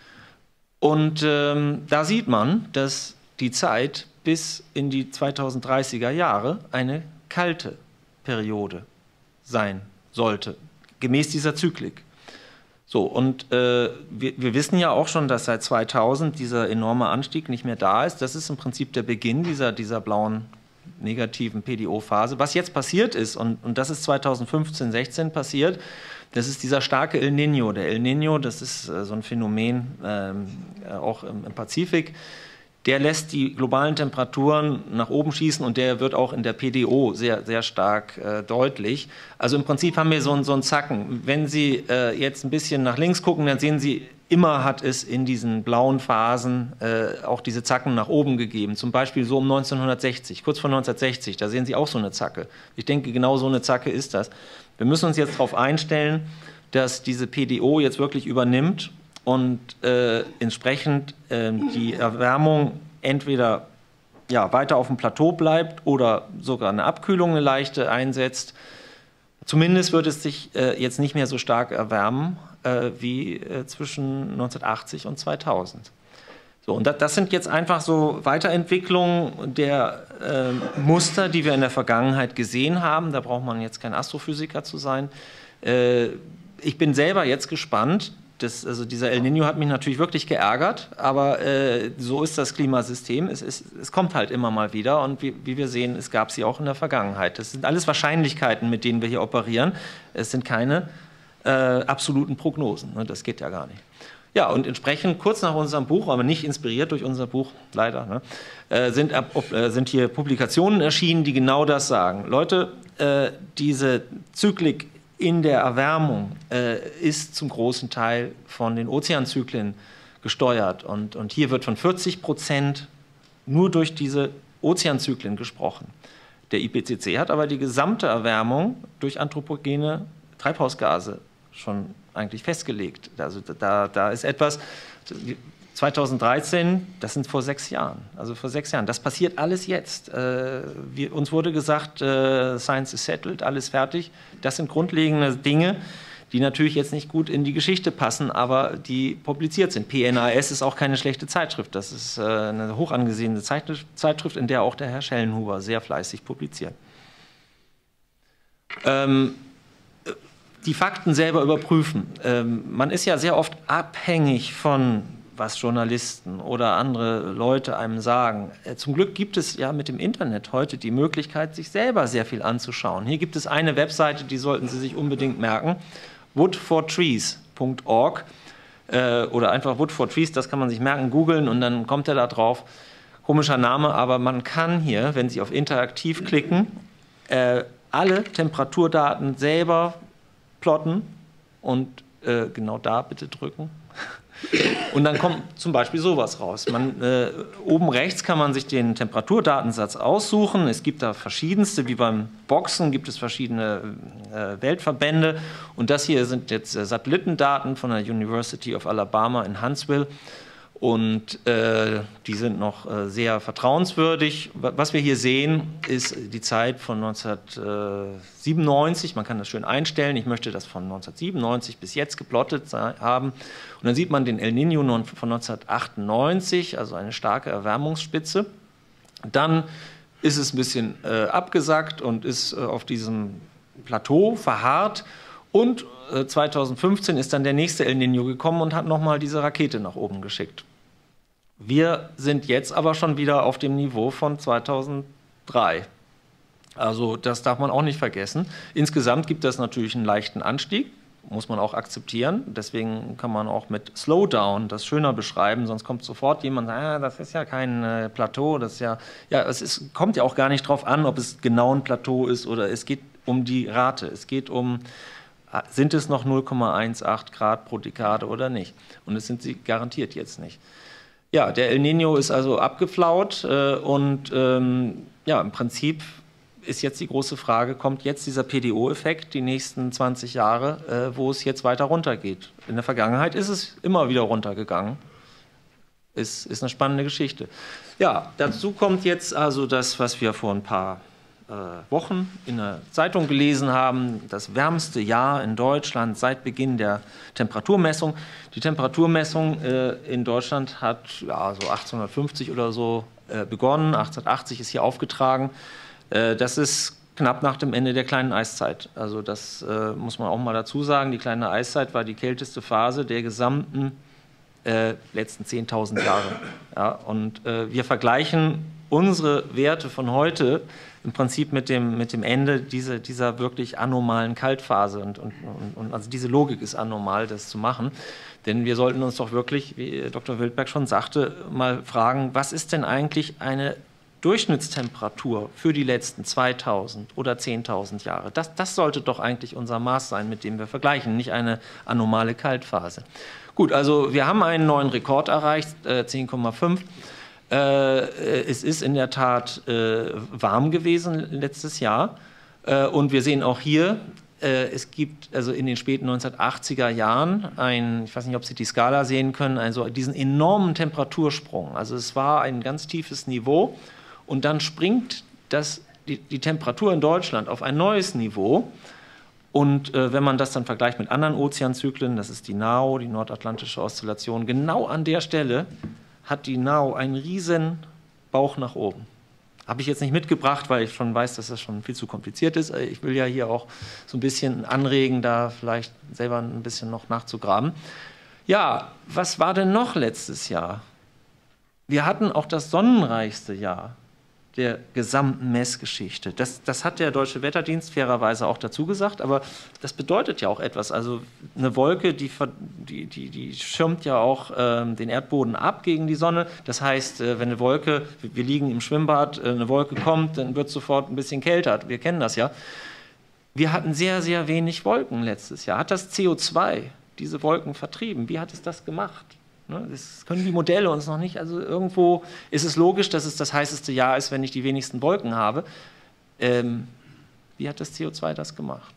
Und da sieht man, dass die Zeit bis in die 2030er Jahre eine kalte Periode sein sollte, gemäß dieser Zyklik. So, und wir wissen ja auch schon, dass seit 2000 dieser enorme Anstieg nicht mehr da ist. Das ist im Prinzip der Beginn dieser blauen negativen PDO-Phase. Was jetzt passiert ist, und das ist 2015, 16 passiert, das ist dieser starke El Niño. Der El Niño, das ist so ein Phänomen auch im Pazifik. Der lässt die globalen Temperaturen nach oben schießen und der wird auch in der PDO sehr, sehr stark deutlich. Also im Prinzip haben wir so einen Zacken. Wenn Sie jetzt ein bisschen nach links gucken, dann sehen Sie, immer hat es in diesen blauen Phasen auch diese Zacken nach oben gegeben. Zum Beispiel so um 1960, kurz vor 1960, da sehen Sie auch so eine Zacke. Ich denke, genau so eine Zacke ist das. Wir müssen uns jetzt darauf einstellen, dass diese PDO jetzt wirklich übernimmt und entsprechend die Erwärmung entweder ja, weiter auf dem Plateau bleibt oder sogar eine Abkühlung, eine leichte einsetzt. Zumindest wird es sich jetzt nicht mehr so stark erwärmen wie zwischen 1980 und 2000. So, und das sind jetzt einfach so Weiterentwicklungen der Muster, die wir in der Vergangenheit gesehen haben. Da braucht man jetzt kein Astrophysiker zu sein. Ich bin selber jetzt gespannt. Also dieser El Niño hat mich natürlich wirklich geärgert, aber so ist das Klimasystem. Es kommt halt immer mal wieder und wie wir sehen, es gab sie auch in der Vergangenheit. Das sind alles Wahrscheinlichkeiten, mit denen wir hier operieren. Es sind keine absoluten Prognosen. Ne? Das geht ja gar nicht. Ja, und entsprechend kurz nach unserem Buch, aber nicht inspiriert durch unser Buch, leider, ne, sind hier Publikationen erschienen, die genau das sagen. Leute, diese Zyklik in der Erwärmung ist zum großen Teil von den Ozeanzyklen gesteuert. Und hier wird von 40% nur durch diese Ozeanzyklen gesprochen. Der IPCC hat aber die gesamte Erwärmung durch anthropogene Treibhausgase schon eigentlich festgelegt. Also da ist etwas, 2013, das sind vor 6 Jahren, also vor 6 Jahren. Das passiert alles jetzt. Uns wurde gesagt, Science is settled, alles fertig. Das sind grundlegende Dinge, die natürlich jetzt nicht gut in die Geschichte passen, aber die publiziert sind. PNAS ist auch keine schlechte Zeitschrift. Das ist eine hoch angesehene Zeitschrift, in der auch der Herr Schellenhuber sehr fleißig publiziert. die Fakten selber überprüfen. Man ist ja sehr oft abhängig von, was Journalisten oder andere Leute einem sagen. Zum Glück gibt es ja mit dem Internet heute die Möglichkeit, sich selber sehr viel anzuschauen. Hier gibt es eine Webseite, die sollten Sie sich unbedingt merken, woodfortrees.org oder einfach Wood for Trees, das kann man sich merken, googeln und dann kommt er da drauf. Komischer Name, aber man kann hier, wenn Sie auf Interaktiv klicken, alle Temperaturdaten selber plotten und genau da bitte drücken. Und dann kommt zum Beispiel sowas raus. Oben rechts kann man sich den Temperaturdatensatz aussuchen. Es gibt da verschiedenste, wie beim Boxen gibt es verschiedene Weltverbände. Und das hier sind jetzt Satellitendaten von der University of Alabama in Huntsville. Und die sind noch sehr vertrauenswürdig. Was wir hier sehen, ist die Zeit von 1997. Man kann das schön einstellen. Ich möchte das von 1997 bis jetzt geplottet haben. Und dann sieht man den El Niño von 1998, also eine starke Erwärmungsspitze. Dann ist es ein bisschen abgesackt und ist auf diesem Plateau verharrt. Und 2015 ist dann der nächste El Niño gekommen und hat nochmal diese Rakete nach oben geschickt. Wir sind jetzt aber schon wieder auf dem Niveau von 2003. Also das darf man auch nicht vergessen. Insgesamt gibt es natürlich einen leichten Anstieg, muss man auch akzeptieren. Deswegen kann man auch mit Slowdown das schöner beschreiben, sonst kommt sofort jemand und sagt, das ist ja kein Plateau, das ist ja, kommt ja auch gar nicht drauf an, ob es genau ein Plateau ist oder es geht um die Rate. Es geht um, sind es noch 0,18 Grad pro Dekade oder nicht? Und das sind sie garantiert jetzt nicht. Ja, der El Niño ist also abgeflaut und ja, im Prinzip ist jetzt die große Frage, kommt jetzt dieser PDO-Effekt die nächsten 20 Jahre, wo es jetzt weiter runtergeht? In der Vergangenheit ist es immer wieder runtergegangen. Ist eine spannende Geschichte. Ja, dazu kommt jetzt also das, was wir vor ein paar Wochen in der Zeitung gelesen haben, das wärmste Jahr in Deutschland seit Beginn der Temperaturmessung. Die Temperaturmessung in Deutschland hat ja, so 1850 oder so begonnen, 1880 ist hier aufgetragen. Das ist knapp nach dem Ende der kleinen Eiszeit. Also das muss man auch mal dazu sagen. Die kleine Eiszeit war die kälteste Phase der gesamten letzten 10.000 Jahre. Ja, und wir vergleichen unsere Werte von heute im Prinzip mit dem Ende dieser wirklich anomalen Kaltphase. Und also diese Logik ist anormal, das zu machen. Denn wir sollten uns doch wirklich, wie Dr. Wildberg schon sagte, mal fragen, was ist denn eigentlich eine Durchschnittstemperatur für die letzten 2000 oder 10.000 Jahre? Das sollte doch eigentlich unser Maß sein, mit dem wir vergleichen, nicht eine anomale Kaltphase. Gut, also wir haben einen neuen Rekord erreicht, 10,5. Es ist in der Tat warm gewesen letztes Jahr und wir sehen auch hier, es gibt also in den späten 1980er Jahren ich weiß nicht, ob Sie die Skala sehen können, also diesen enormen Temperatursprung. Also es war ein ganz tiefes Niveau und dann springt die Temperatur in Deutschland auf ein neues Niveau. Und wenn man das dann vergleicht mit anderen Ozeanzyklen, das ist die NAO, die nordatlantische Oszillation, genau an der Stelle hat die NAO einen riesen Bauch nach oben. Habe ich jetzt nicht mitgebracht, weil ich schon weiß, dass das schon viel zu kompliziert ist. Ich will ja hier auch so ein bisschen anregen, da vielleicht selber ein bisschen noch nachzugraben. Ja, was war denn noch letztes Jahr? Wir hatten auch das sonnenreichste Jahr der gesamten Messgeschichte. Das hat der Deutsche Wetterdienst fairerweise auch dazu gesagt, aber das bedeutet ja auch etwas. Also eine Wolke, die schirmt ja auch den Erdboden ab gegen die Sonne. Das heißt, wenn eine Wolke, wir liegen im Schwimmbad, eine Wolke kommt, dann wird es sofort ein bisschen kälter. Wir kennen das ja. Wir hatten sehr, sehr wenig Wolken letztes Jahr. Hat das CO2 diese Wolken vertrieben? Wie hat es das gemacht? Das können die Modelle uns noch nicht. Also irgendwo ist es logisch, dass es das heißeste Jahr ist, wenn ich die wenigsten Wolken habe. Wie hat das CO2 das gemacht?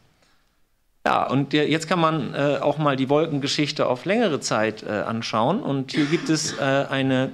Ja, und jetzt kann man auch mal die Wolkengeschichte auf längere Zeit anschauen. Und hier gibt es eine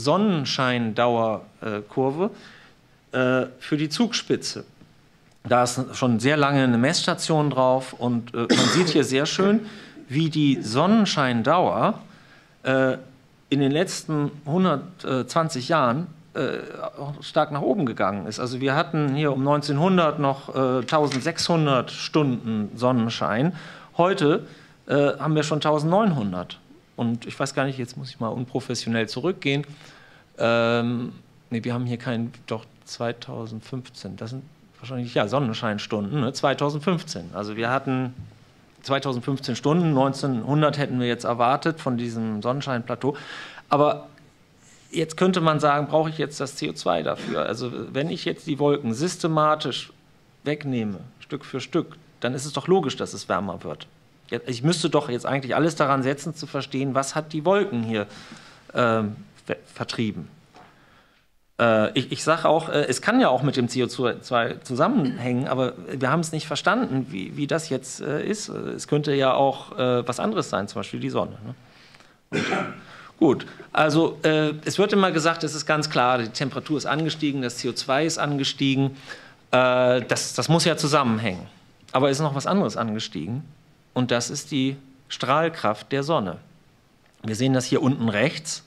Sonnenscheindauerkurve für die Zugspitze. Da ist schon sehr lange eine Messstation drauf und man sieht hier sehr schön, wie die Sonnenscheindauer in den letzten 120 Jahren auch stark nach oben gegangen ist. Also wir hatten hier um 1900 noch 1600 Stunden Sonnenschein. Heute haben wir schon 1900. Und ich weiß gar nicht, jetzt muss ich mal unprofessionell zurückgehen. Nee, wir haben hier doch 2015, das sind wahrscheinlich, ja, Sonnenscheinstunden, ne? 2015. Also wir hatten 2015 Stunden, 1900 hätten wir jetzt erwartet von diesem Sonnenscheinplateau. Aber jetzt könnte man sagen, brauche ich jetzt das CO2 dafür? Also wenn ich jetzt die Wolken systematisch wegnehme, Stück für Stück, dann ist es doch logisch, dass es wärmer wird. Ich müsste doch jetzt eigentlich alles daran setzen, zu verstehen, was hat die Wolken hier vertrieben. Ich sage auch, es kann ja auch mit dem CO2 zusammenhängen, aber wir haben es nicht verstanden, wie das jetzt ist. Es könnte ja auch was anderes sein, zum Beispiel die Sonne. Ne? Gut, also es wird immer gesagt, es ist ganz klar, die Temperatur ist angestiegen, das CO2 ist angestiegen. Das muss ja zusammenhängen. Aber es ist noch was anderes angestiegen und das ist die Strahlkraft der Sonne. Wir sehen das hier unten rechts.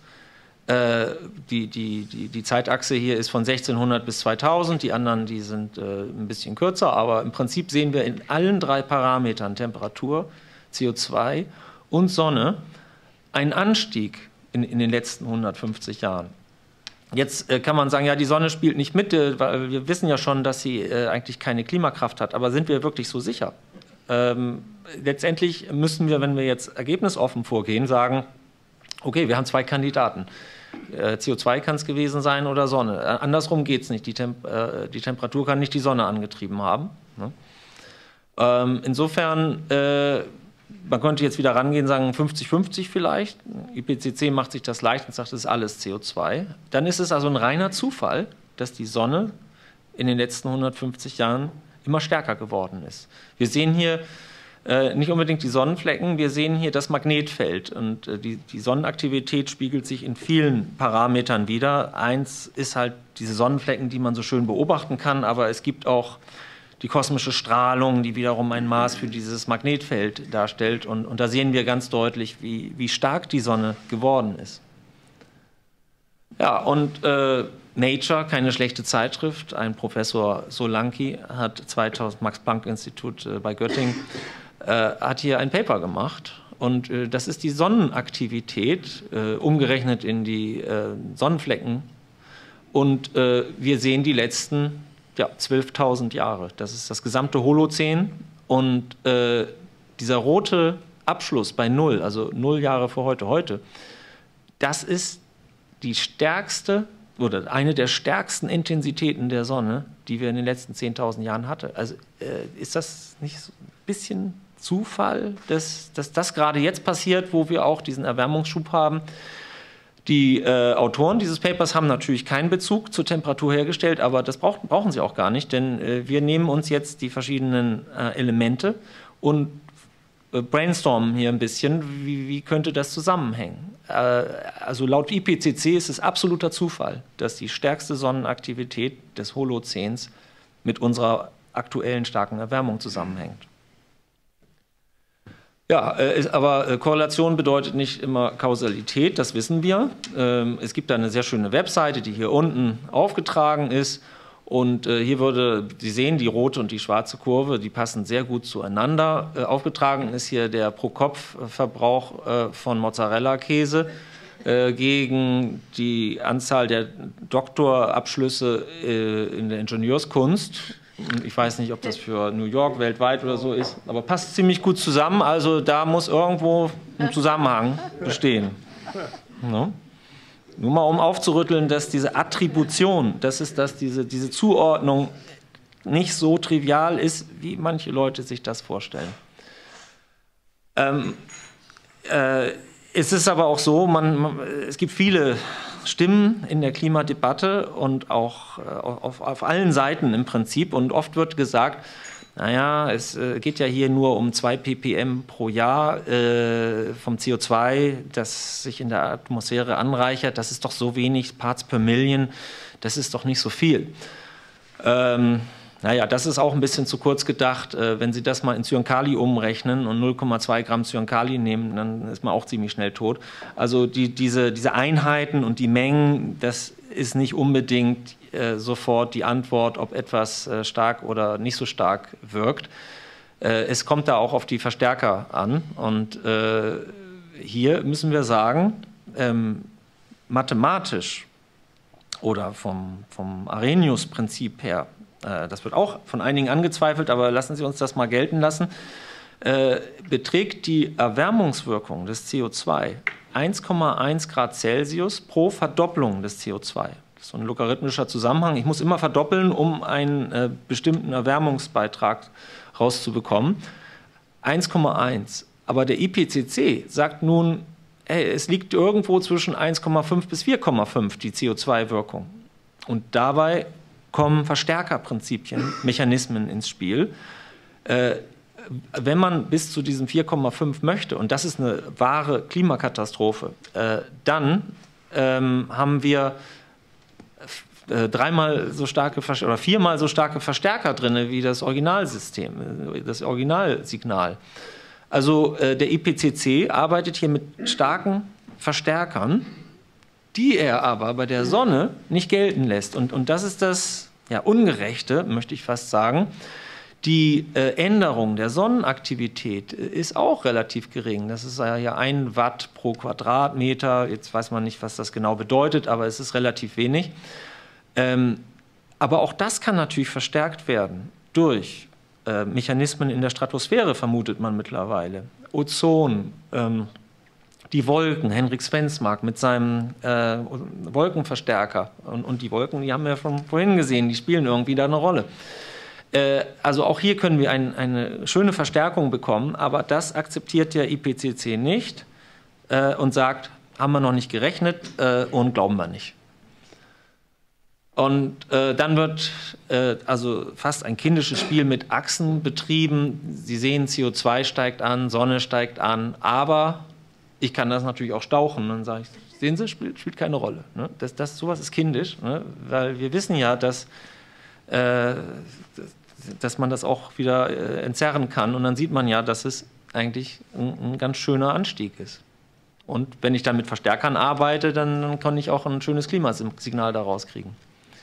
Die Zeitachse hier ist von 1600 bis 2000, die anderen, die sind ein bisschen kürzer, aber im Prinzip sehen wir in allen drei Parametern, Temperatur, CO2 und Sonne, einen Anstieg in den letzten 150 Jahren. Jetzt kann man sagen, ja, die Sonne spielt nicht mit, weil wir wissen ja schon, dass sie eigentlich keine Klimakraft hat, aber sind wir wirklich so sicher? Letztendlich müssen wir, wenn wir jetzt ergebnisoffen vorgehen, sagen, okay, wir haben zwei Kandidaten. CO2 kann es gewesen sein oder Sonne. Andersrum geht es nicht. Die Temperatur kann nicht die Sonne angetrieben haben. Ne? Insofern, man könnte jetzt wieder rangehen und sagen 50-50 vielleicht. IPCC macht sich das leicht und sagt, das ist alles CO2. Dann ist es also ein reiner Zufall, dass die Sonne in den letzten 150 Jahren immer stärker geworden ist. Wir sehen hier nicht unbedingt die Sonnenflecken, wir sehen hier das Magnetfeld und die Sonnenaktivität spiegelt sich in vielen Parametern wider. Eins ist halt diese Sonnenflecken, die man so schön beobachten kann, aber es gibt auch die kosmische Strahlung, die wiederum ein Maß für dieses Magnetfeld darstellt und da sehen wir ganz deutlich, wie stark die Sonne geworden ist. Ja, und Nature, keine schlechte Zeitschrift, ein Professor Solanki hat 2000, Max-Planck-Institut bei Göttingen, hat hier ein Paper gemacht und das ist die Sonnenaktivität, umgerechnet in die Sonnenflecken und wir sehen die letzten 12.000 Jahre. Das ist das gesamte Holozän und dieser rote Abschluss bei 0, also 0 Jahre vor heute, das ist die stärkste oder eine der stärksten Intensitäten der Sonne, die wir in den letzten 10.000 Jahren hatten. Also ist das nicht so ein bisschen Zufall, dass das gerade jetzt passiert, wo wir auch diesen Erwärmungsschub haben? Die Autoren dieses Papers haben natürlich keinen Bezug zur Temperatur hergestellt, aber das brauchen sie auch gar nicht, denn wir nehmen uns jetzt die verschiedenen Elemente und brainstormen hier ein bisschen, wie könnte das zusammenhängen. Also laut IPCC ist es absoluter Zufall, dass die stärkste Sonnenaktivität des Holozäns mit unserer aktuellen starken Erwärmung zusammenhängt. Ja, aber Korrelation bedeutet nicht immer Kausalität, das wissen wir. Es gibt da eine sehr schöne Webseite, die hier unten aufgetragen ist. Und hier Sie sehen, die rote und die schwarze Kurve, die passen sehr gut zueinander. Aufgetragen ist hier der Pro-Kopf-Verbrauch von Mozzarella-Käse gegen die Anzahl der Doktorabschlüsse in der Ingenieurskunst. Ich weiß nicht, ob das für New York weltweit oder so ist, aber passt ziemlich gut zusammen. Also da muss irgendwo ein Zusammenhang bestehen. No? Nur mal um aufzurütteln, dass diese Attribution, diese Zuordnung nicht so trivial ist, wie manche Leute sich das vorstellen. Es ist aber auch so, es gibt viele Stimmen in der Klimadebatte und auch auf allen Seiten im Prinzip. Und oft wird gesagt, naja, es geht ja hier nur um 2 ppm pro Jahr vom CO2, das sich in der Atmosphäre anreichert. Das ist doch so wenig, Parts per Million, das ist doch nicht so viel. Naja, das ist auch ein bisschen zu kurz gedacht. Wenn Sie das mal in Zyankali umrechnen und 0,2 Gramm Zyankali nehmen, dann ist man auch ziemlich schnell tot. Also diese Einheiten und die Mengen, das ist nicht unbedingt sofort die Antwort, ob etwas stark oder nicht so stark wirkt. Es kommt da auch auf die Verstärker an. Und hier müssen wir sagen, mathematisch oder vom Arrhenius-Prinzip her, das wird auch von einigen angezweifelt, aber lassen Sie uns das mal gelten lassen, beträgt die Erwärmungswirkung des CO2 1,1 Grad Celsius pro Verdopplung des CO2. Das ist so ein logarithmischer Zusammenhang. Ich muss immer verdoppeln, um einen bestimmten Erwärmungsbeitrag rauszubekommen. 1,1. Aber der IPCC sagt nun, hey, es liegt irgendwo zwischen 1,5 bis 4,5 die CO2-Wirkung. Und dabei kommen Verstärkerprinzipien, Mechanismen ins Spiel. Wenn man bis zu diesem 4,5 möchte, und das ist eine wahre Klimakatastrophe, dann haben wir viermal so starke Verstärker drin wie das Originalsystem, das Originalsignal. Also der IPCC arbeitet hier mit starken Verstärkern, die er aber bei der Sonne nicht gelten lässt. Und das ist das Ungerechte, möchte ich fast sagen. Die Änderung der Sonnenaktivität ist auch relativ gering. Das ist ja 1 Watt pro Quadratmeter. Jetzt weiß man nicht, was das genau bedeutet, aber es ist relativ wenig. Aber auch das kann natürlich verstärkt werden durch Mechanismen in der Stratosphäre, vermutet man mittlerweile. Ozon, die Wolken, Henrik Svensmark mit seinem Wolkenverstärker. Und die Wolken, die haben wir schon vorhin gesehen, die spielen irgendwie da eine Rolle. Also auch hier können wir eine schöne Verstärkung bekommen, aber das akzeptiert der IPCC nicht und sagt, haben wir noch nicht gerechnet und glauben wir nicht. Und dann wird also fast ein kindisches Spiel mit Achsen betrieben. Sie sehen, CO2 steigt an, Sonne steigt an, aber ich kann das natürlich auch stauchen. Dann sage ich, sehen Sie, spielt keine Rolle. Ne? Sowas ist kindisch, ne? Weil wir wissen ja, dass man das auch wieder entzerren kann. Und dann sieht man ja, dass es eigentlich ein ganz schöner Anstieg ist. Und wenn ich dann mit Verstärkern arbeite, dann kann ich auch ein schönes Klimasignal daraus kriegen.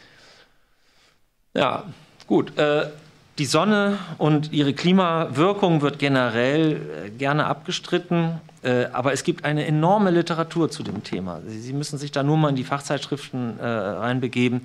Ja, gut. Die Sonne und ihre Klimawirkung wird generell gerne abgestritten, aber es gibt eine enorme Literatur zu dem Thema. Sie müssen sich da nur mal in die Fachzeitschriften reinbegeben.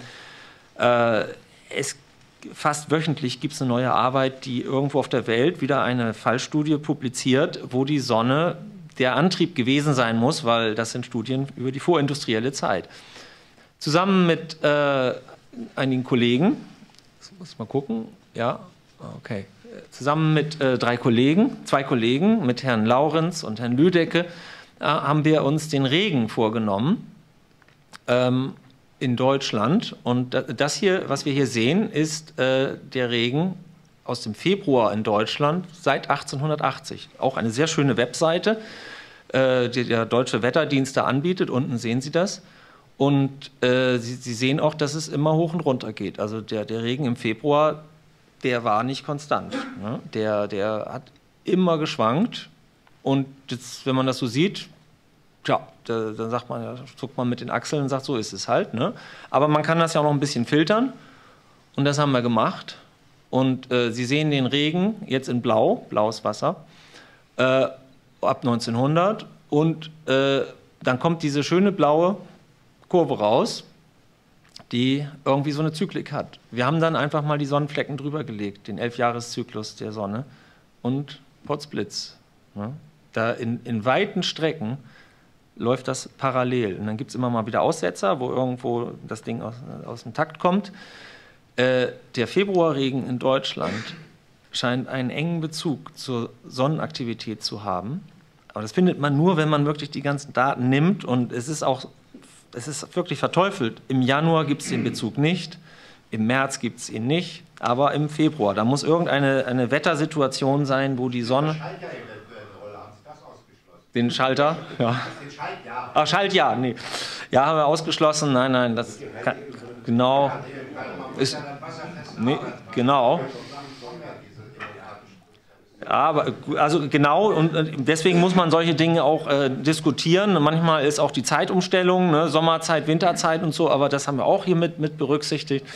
Fast wöchentlich gibt es eine neue Arbeit, die irgendwo auf der Welt wieder eine Fallstudie publiziert, wo die Sonne der Antrieb gewesen sein muss, weil das sind Studien über die vorindustrielle Zeit. Zusammen mit einigen Kollegen, muss mal gucken, ja, okay. Zusammen mit zwei Kollegen, mit Herrn Laurenz und Herrn Lüdecke, haben wir uns den Regen vorgenommen in Deutschland. Und das hier, was wir hier sehen, ist der Regen aus dem Februar in Deutschland seit 1880. Auch eine sehr schöne Webseite, die der Deutsche Wetterdienst da anbietet. Unten sehen Sie das. Und Sie sehen auch, dass es immer hoch und runter geht. Also der Regen im Februar, der war nicht konstant. Ne? Der hat immer geschwankt. Und jetzt, wenn man das so sieht, tja, dann sagt man, ja, zuckt man mit den Achseln und sagt, so ist es halt. Ne? Aber man kann das ja auch noch ein bisschen filtern. Und das haben wir gemacht. Und Sie sehen den Regen jetzt in Blau, blaues Wasser, ab 1900. Und dann kommt diese schöne blaue Kurve raus, die irgendwie so eine Zyklik hat. Wir haben dann einfach mal die Sonnenflecken drüber gelegt, den 11-Jahres-Zyklus der Sonne und Potzblitz. Ne? Da in weiten Strecken läuft das parallel. Und dann gibt es immer mal wieder Aussetzer, wo irgendwo das Ding aus dem Takt kommt. Der Februarregen in Deutschland scheint einen engen Bezug zur Sonnenaktivität zu haben. Aber das findet man nur, wenn man wirklich die ganzen Daten nimmt. Und es ist wirklich verteufelt. Im Januar gibt es den Bezug nicht, im März gibt es ihn nicht, aber im Februar. Da muss irgendeine Wettersituation sein, wo die Sonne... Den Schaltjahr eventuell eine Rolle, haben Sie das ausgeschlossen? Den Schalter? Ja. Den Schaltjahr? Ach, Schaltjahr, nee. Ja, haben wir ausgeschlossen, nein, das kann, genau. Ist, nee, genau. Aber also genau, und deswegen muss man solche Dinge auch diskutieren. Manchmal ist auch die Zeitumstellung, ne, Sommerzeit, Winterzeit und so, aber das haben wir auch hier mit berücksichtigt.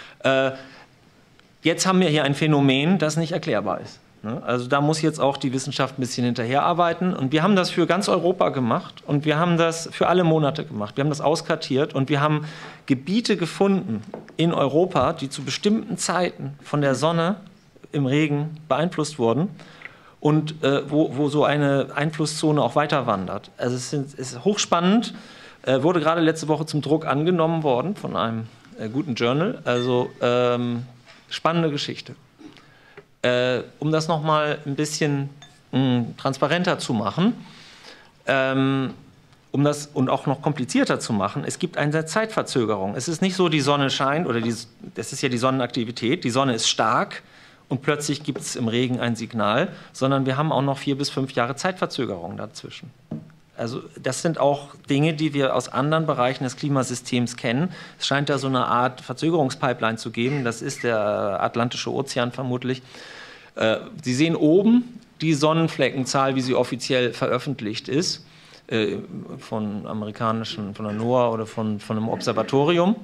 Jetzt haben wir hier ein Phänomen, das nicht erklärbar ist. Ne? Also da muss jetzt auch die Wissenschaft ein bisschen hinterherarbeiten. Und wir haben das für ganz Europa gemacht und wir haben das für alle Monate gemacht. Wir haben das auskartiert und wir haben Gebiete gefunden in Europa, die zu bestimmten Zeiten von der Sonne im Regen beeinflusst wurden und wo so eine Einflusszone auch weiter wandert. Also es ist hochspannend, wurde gerade letzte Woche zum Druck angenommen worden von einem guten Journal. Also spannende Geschichte. Um das noch mal ein bisschen transparenter zu machen, um das und auch noch komplizierter zu machen, es gibt eine Zeitverzögerung. Es ist nicht so, die Sonne scheint, oder das ist ja die Sonnenaktivität, die Sonne ist stark und plötzlich gibt es im Regen ein Signal, sondern wir haben auch noch 4 bis 5 Jahre Zeitverzögerung dazwischen. Also das sind auch Dinge, die wir aus anderen Bereichen des Klimasystems kennen. Es scheint da so eine Art Verzögerungspipeline zu geben. Das ist der Atlantische Ozean vermutlich. Sie sehen oben die Sonnenfleckenzahl, wie sie offiziell veröffentlicht ist, von der NOAA oder von einem Observatorium.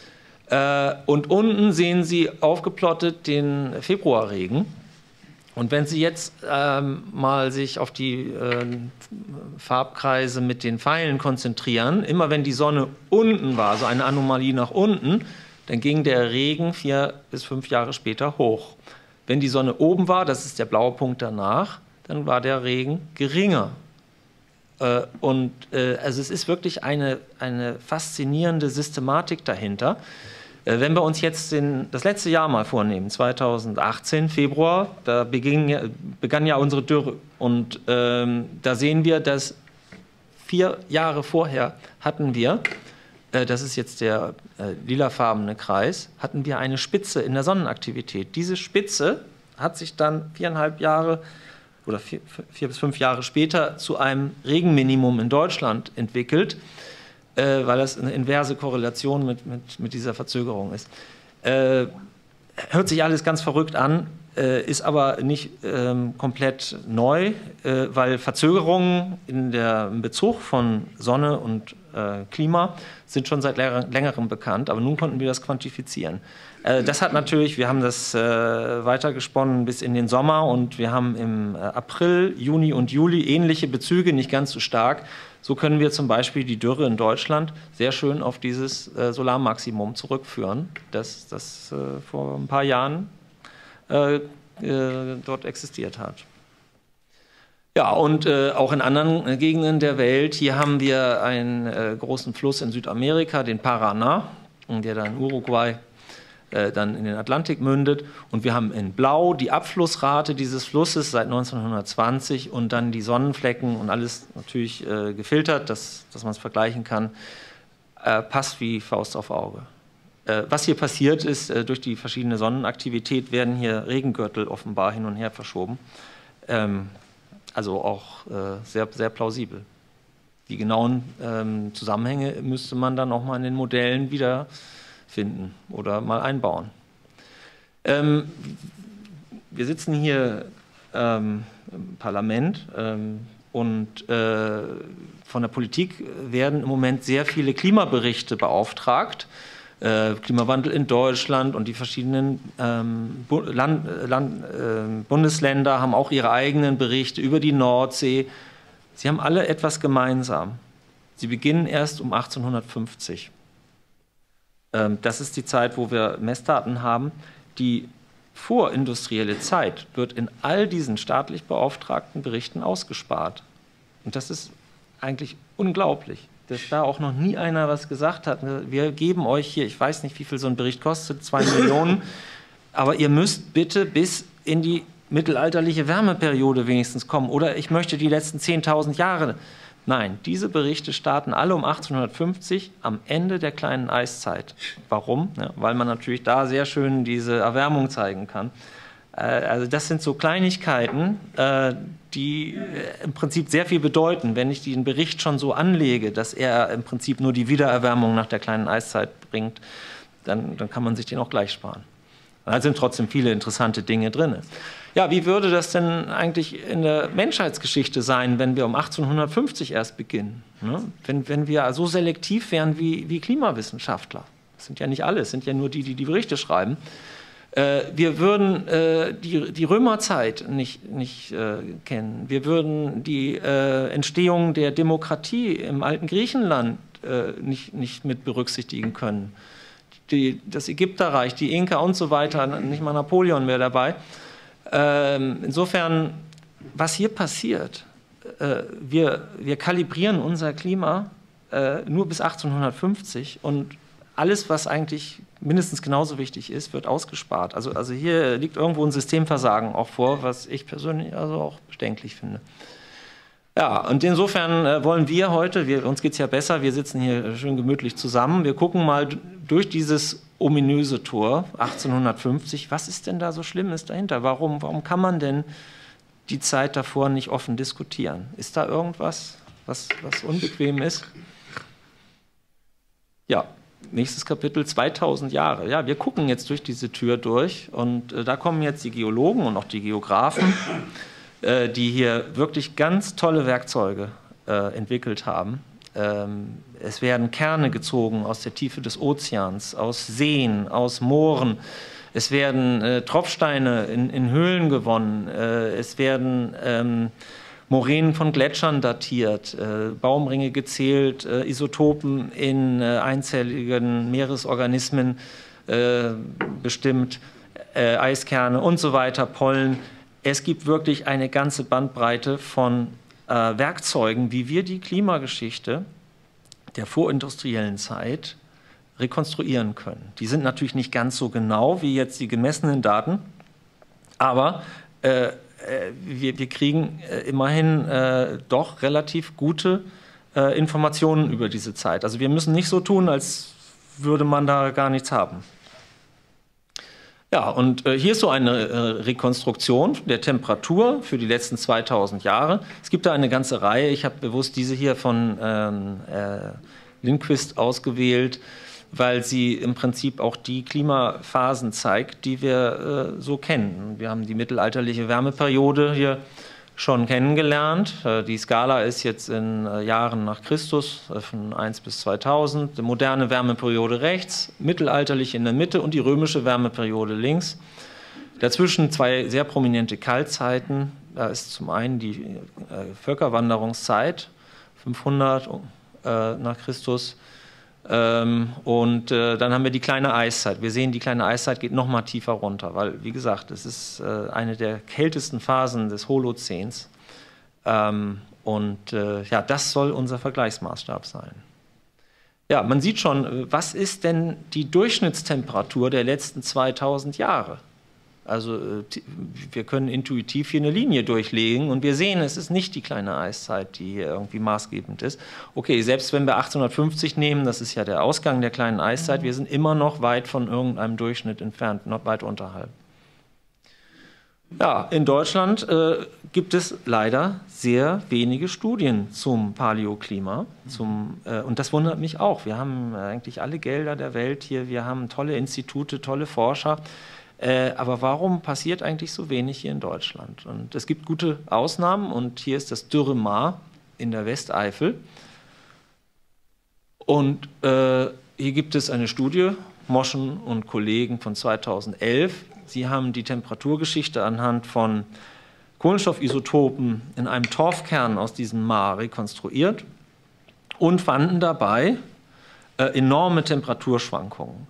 Und unten sehen Sie aufgeplottet den Februarregen. Und wenn Sie jetzt mal sich auf die Farbkreise mit den Pfeilen konzentrieren, immer wenn die Sonne unten war, also eine Anomalie nach unten, dann ging der Regen 4 bis 5 Jahre später hoch. Wenn die Sonne oben war, das ist der blaue Punkt danach, dann war der Regen geringer. Also es ist wirklich eine faszinierende Systematik dahinter. Wenn wir uns jetzt das letzte Jahr mal vornehmen, 2018, Februar, da begann ja unsere Dürre. Und da sehen wir, dass 4 Jahre vorher hatten wir, das ist jetzt der lilafarbene Kreis, hatten wir eine Spitze in der Sonnenaktivität. Diese Spitze hat sich dann 4,5 Jahre oder 4 bis 5 Jahre später zu einem Regenminimum in Deutschland entwickelt, weil das eine inverse Korrelation mit dieser Verzögerung ist. Hört sich alles ganz verrückt an, ist aber nicht komplett neu, weil Verzögerungen im Bezug von Sonne und Klima sind schon seit längerem bekannt, aber nun konnten wir das quantifizieren. Das hat natürlich, wir haben das weitergesponnen bis in den Sommer und wir haben im April, Juni und Juli ähnliche Bezüge, nicht ganz so stark. So können wir zum Beispiel die Dürre in Deutschland sehr schön auf dieses Solarmaximum zurückführen, das vor ein paar Jahren dort existiert hat. Ja, und auch in anderen Gegenden der Welt. Hier haben wir einen großen Fluss in Südamerika, den Paraná, der dann in Uruguay dann in den Atlantik mündet. Und wir haben in Blau die Abflussrate dieses Flusses seit 1920 und dann die Sonnenflecken und alles natürlich gefiltert, dass man es vergleichen kann. Passt wie Faust auf Auge. Was hier passiert ist, durch die verschiedene Sonnenaktivität werden hier Regengürtel offenbar hin und her verschoben. Also auch sehr, sehr plausibel. Die genauen Zusammenhänge müsste man dann auch mal in den Modellen wiederfinden oder mal einbauen. Wir sitzen hier im Parlament und von der Politik werden im Moment sehr viele Klimaberichte beauftragt. Klimawandel in Deutschland und die verschiedenen Bundesländer haben auch ihre eigenen Berichte über die Nordsee. Sie haben alle etwas gemeinsam. Sie beginnen erst um 1850. Das ist die Zeit, wo wir Messdaten haben. Die vorindustrielle Zeit wird in all diesen staatlich beauftragten Berichten ausgespart. Und das ist eigentlich unglaublich, dass da auch noch nie einer was gesagt hat. Wir geben euch hier, ich weiß nicht, wie viel so ein Bericht kostet, 2 Millionen, aber ihr müsst bitte bis in die mittelalterliche Wärmeperiode wenigstens kommen oder ich möchte die letzten 10.000 Jahre. Nein, diese Berichte starten alle um 1850 am Ende der kleinen Eiszeit. Warum? Ja, weil man natürlich da sehr schön diese Erwärmung zeigen kann. Also das sind so Kleinigkeiten, die im Prinzip sehr viel bedeuten. Wenn ich den Bericht schon so anlege, dass er im Prinzip nur die Wiedererwärmung nach der kleinen Eiszeit bringt, dann kann man sich den auch gleich sparen. Da sind trotzdem viele interessante Dinge drin. Ja, wie würde das denn eigentlich in der Menschheitsgeschichte sein, wenn wir um 1850 erst beginnen? Ne? Wenn wir so selektiv wären wie Klimawissenschaftler. Das sind ja nicht alle, es sind ja nur die Berichte schreiben. Wir würden die Römerzeit nicht kennen. Wir würden die Entstehung der Demokratie im alten Griechenland nicht mit berücksichtigen können. Das Ägypterreich, die Inka und so weiter, nicht mal Napoleon mehr dabei. Insofern, was hier passiert, wir kalibrieren unser Klima nur bis 1850 und alles, was eigentlich mindestens genauso wichtig ist, wird ausgespart. Also hier liegt irgendwo ein Systemversagen auch vor, was ich persönlich also auch bedenklich finde. Ja, und insofern wollen wir heute, uns geht es ja besser, wir sitzen hier schön gemütlich zusammen, wir gucken mal durch dieses ominöse Tor 1850, was ist denn da so Schlimmes dahinter? Warum kann man denn die Zeit davor nicht offen diskutieren? Ist da irgendwas, was unbequem ist? Ja, nächstes Kapitel, 2000 Jahre. Ja, wir gucken jetzt durch diese Tür durch und da kommen jetzt die Geologen und auch die Geografen, die hier wirklich ganz tolle Werkzeuge entwickelt haben. Es werden Kerne gezogen aus der Tiefe des Ozeans, aus Seen, aus Mooren. Es werden Tropfsteine in Höhlen gewonnen. Es werden Moränen von Gletschern datiert, Baumringe gezählt, Isotopen in einzelligen Meeresorganismen bestimmt, Eiskerne und so weiter, Pollen. Es gibt wirklich eine ganze Bandbreite von Werkzeugen, wie wir die Klimageschichte der vorindustriellen Zeit rekonstruieren können. Die sind natürlich nicht ganz so genau wie jetzt die gemessenen Daten, aber wir kriegen immerhin doch relativ gute Informationen über diese Zeit. Also wir müssen nicht so tun, als würde man da gar nichts haben. Ja, und hier ist so eine Rekonstruktion der Temperatur für die letzten 2000 Jahre. Es gibt da eine ganze Reihe. Ich habe bewusst diese hier von Lindqvist ausgewählt, weil sie im Prinzip auch die Klimaphasen zeigt, die wir so kennen. Wir haben die mittelalterliche Wärmeperiode hier schon kennengelernt. Die Skala ist jetzt in Jahren nach Christus von 1 bis 2000. Die moderne Wärmeperiode rechts, mittelalterliche in der Mitte und die römische Wärmeperiode links. Dazwischen zwei sehr prominente Kaltzeiten. Da ist zum einen die Völkerwanderungszeit, 500 nach Christus. Und dann haben wir die kleine Eiszeit. Wir sehen, die kleine Eiszeit geht noch mal tiefer runter, weil, wie gesagt, es ist eine der kältesten Phasen des Holozäns. Ja, das soll unser Vergleichsmaßstab sein. Ja, man sieht schon, was ist denn die Durchschnittstemperatur der letzten 2000 Jahre? Also wir können intuitiv hier eine Linie durchlegen und wir sehen, es ist nicht die kleine Eiszeit, die hier irgendwie maßgebend ist. Okay, selbst wenn wir 1850 nehmen, das ist ja der Ausgang der kleinen Eiszeit, wir sind immer noch weit von irgendeinem Durchschnitt entfernt, noch weit unterhalb. Ja, in Deutschland gibt es leider sehr wenige Studien zum Paläoklima. Und das wundert mich auch. Wir haben eigentlich alle Gelder der Welt hier, wir haben tolle Institute, tolle Forscher. Aber warum passiert eigentlich so wenig hier in Deutschland? Und es gibt gute Ausnahmen und hier ist das Dürre-Maar in der Westeifel. Und hier gibt es eine Studie, Moschen und Kollegen von 2011. Sie haben die Temperaturgeschichte anhand von Kohlenstoffisotopen in einem Torfkern aus diesem Maar rekonstruiert und fanden dabei enorme Temperaturschwankungen.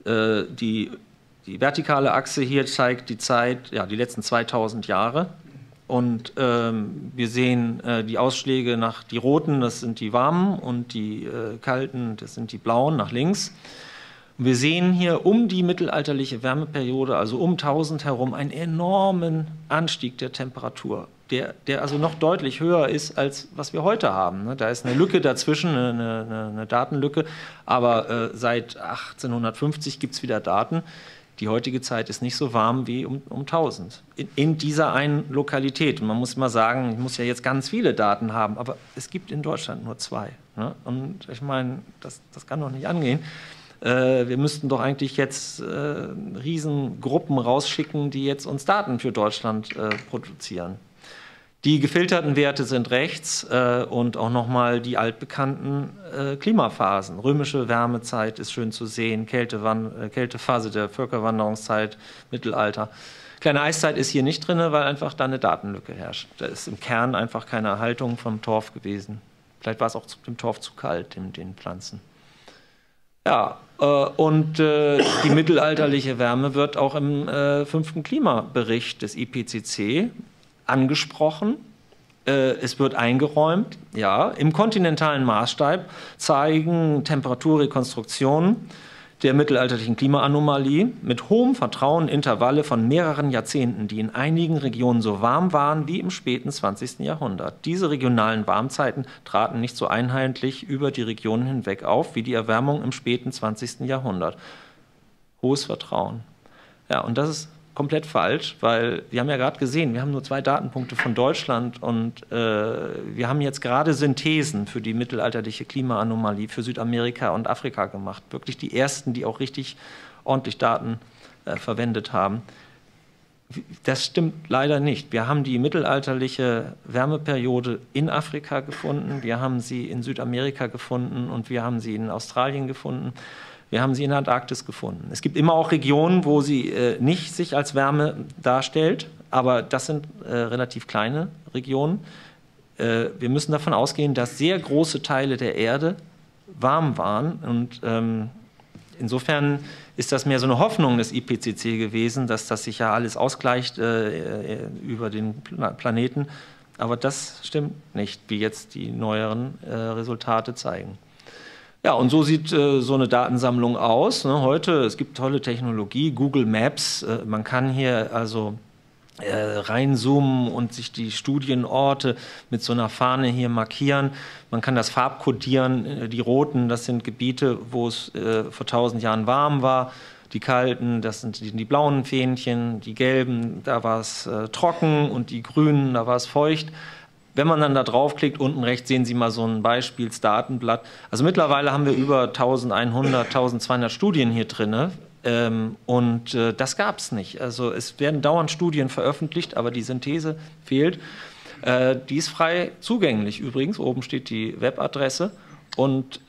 Die vertikale Achse hier zeigt die Zeit, ja, die letzten 2000 Jahre. Und wir sehen die Ausschläge nach die roten, das sind die warmen, und die kalten, das sind die blauen, nach links. Und wir sehen hier um die mittelalterliche Wärmeperiode, also um 1000 herum, einen enormen Anstieg der Temperatur, der also noch deutlich höher ist, als was wir heute haben. Da ist eine Lücke dazwischen, eine Datenlücke, aber seit 1850 gibt es wieder Daten. Die heutige Zeit ist nicht so warm wie um 1000 in dieser einen Lokalität. Und man muss immer sagen, ich muss ja jetzt ganz viele Daten haben, aber es gibt in Deutschland nur 2. Ne? Und ich meine, das kann doch nicht angehen. wir müssten doch eigentlich jetzt Riesengruppen rausschicken, die jetzt uns Daten für Deutschland produzieren. Die gefilterten Werte sind rechts und auch nochmal die altbekannten Klimaphasen. Römische Wärmezeit ist schön zu sehen, Kältephase der Völkerwanderungszeit, Mittelalter. Kleine Eiszeit ist hier nicht drin, weil einfach da eine Datenlücke herrscht. Da ist im Kern einfach keine Erhaltung vom Torf gewesen. Vielleicht war es auch dem Torf zu kalt, den Pflanzen. Ja, und die mittelalterliche Wärme wird auch im 5. Klimabericht des IPCC angesprochen. Es wird eingeräumt, ja, im kontinentalen Maßstab zeigen Temperaturrekonstruktionen der mittelalterlichen Klimaanomalie mit hohem Vertrauen Intervalle von mehreren Jahrzehnten, die in einigen Regionen so warm waren wie im späten 20. Jahrhundert. Diese regionalen Warmzeiten traten nicht so einheitlich über die Regionen hinweg auf wie die Erwärmung im späten 20. Jahrhundert. Hohes Vertrauen. Ja, und das ist komplett falsch, weil wir haben ja gerade gesehen, wir haben nur 2 Datenpunkte von Deutschland und wir haben jetzt gerade Synthesen für die mittelalterliche Klimaanomalie für Südamerika und Afrika gemacht. Wirklich die ersten, die auch richtig ordentlich Daten verwendet haben. Das stimmt leider nicht. Wir haben die mittelalterliche Wärmeperiode in Afrika gefunden, wir haben sie in Südamerika gefunden und wir haben sie in Australien gefunden. Wir haben sie in der Antarktis gefunden. Es gibt immer auch Regionen, wo sie nicht sich als Wärme darstellt, aber das sind relativ kleine Regionen. Wir müssen davon ausgehen, dass sehr große Teile der Erde warm waren und insofern ist das mehr so eine Hoffnung des IPCC gewesen, dass das sich ja alles ausgleicht über den Planeten, aber das stimmt nicht, wie jetzt die neueren Resultate zeigen. Ja, und so sieht so eine Datensammlung aus. Ne? Heute, es gibt tolle Technologie, Google Maps. Man kann hier also reinzoomen und sich die Studienorte mit so einer Fahne hier markieren. Man kann das farbkodieren. Die roten, das sind Gebiete, wo es vor 1000 Jahren warm war. Die kalten, das sind die blauen Fähnchen. Die gelben, da war es trocken und die grünen, da war es feucht. Wenn man dann da draufklickt, unten rechts sehen Sie mal so ein Beispielsdatenblatt. Also mittlerweile haben wir über 1100, 1200 Studien hier drin und das gab es nicht. Also es werden dauernd Studien veröffentlicht, aber die Synthese fehlt. Die ist frei zugänglich übrigens, oben steht die Webadresse und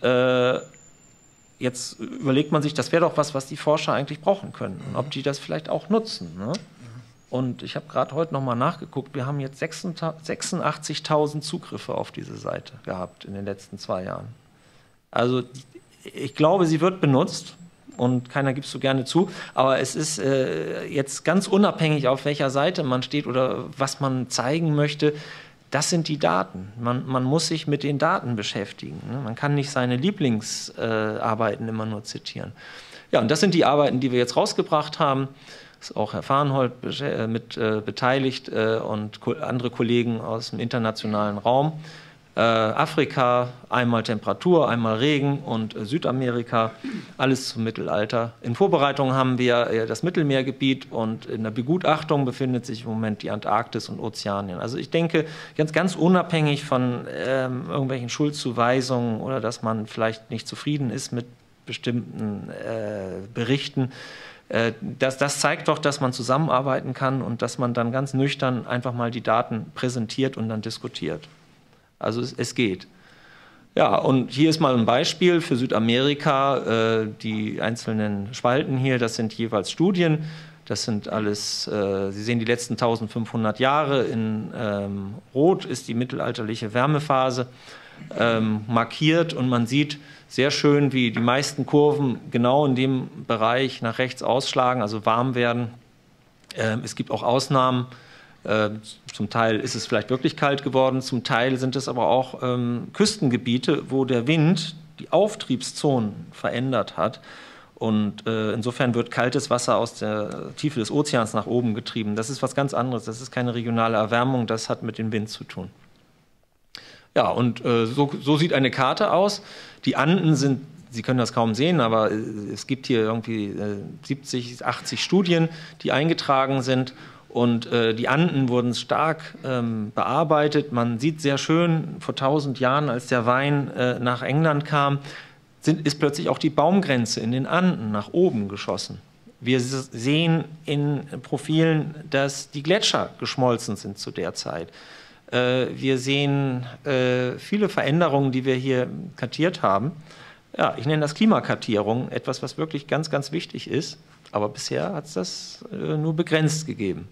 jetzt überlegt man sich, das wäre doch was die Forscher eigentlich brauchen können und ob die das vielleicht auch nutzen, ne? Und ich habe gerade heute noch mal nachgeguckt, wir haben jetzt 86.000 Zugriffe auf diese Seite gehabt in den letzten 2 Jahren. Also ich glaube, sie wird benutzt und keiner gibt es so gerne zu, aber es ist jetzt ganz unabhängig, auf welcher Seite man steht oder was man zeigen möchte, das sind die Daten. Man muss sich mit den Daten beschäftigen. Ne? Man kann nicht seine Lieblingsarbeiten immer nur zitieren. Ja, und das sind die Arbeiten, die wir jetzt rausgebracht haben. Ist auch Herr Farnhold mit beteiligt und andere Kollegen aus dem internationalen Raum. Afrika, einmal Temperatur, einmal Regen und Südamerika, alles zum Mittelalter. In Vorbereitung haben wir das Mittelmeergebiet und in der Begutachtung befindet sich im Moment die Antarktis und Ozeanien. Also ich denke, ganz unabhängig von irgendwelchen Schuldzuweisungen oder dass man vielleicht nicht zufrieden ist mit bestimmten Berichten, das zeigt doch, dass man zusammenarbeiten kann und dass man dann ganz nüchtern einfach mal die Daten präsentiert und dann diskutiert. Also es geht. Ja, und hier ist mal ein Beispiel für Südamerika. Die einzelnen Spalten hier, das sind jeweils Studien. Das sind alles, Sie sehen die letzten 1500 Jahre. In Rot ist die mittelalterliche Wärmephase markiert und man sieht sehr schön, wie die meisten Kurven genau in dem Bereich nach rechts ausschlagen, also warm werden. Es gibt auch Ausnahmen. Zum Teil ist es vielleicht wirklich kalt geworden, zum Teil sind es aber auch Küstengebiete, wo der Wind die Auftriebszonen verändert hat. Und insofern wird kaltes Wasser aus der Tiefe des Ozeans nach oben getrieben. Das ist was ganz anderes, das ist keine regionale Erwärmung, das hat mit dem Wind zu tun. Ja, und so sieht eine Karte aus. Die Anden sind, Sie können das kaum sehen, aber es gibt hier irgendwie 70, 80 Studien, die eingetragen sind. Und die Anden wurden stark bearbeitet. Man sieht sehr schön, vor 1000 Jahren, als der Wein nach England kam, ist plötzlich auch die Baumgrenze in den Anden nach oben geschossen. Wir sehen in Profilen, dass die Gletscher geschmolzen sind zu der Zeit. Wir sehen viele Veränderungen, die wir hier kartiert haben. Ja, ich nenne das Klimakartierung, etwas, was wirklich ganz, ganz wichtig ist. Aber bisher hat es das nur begrenzt gegeben.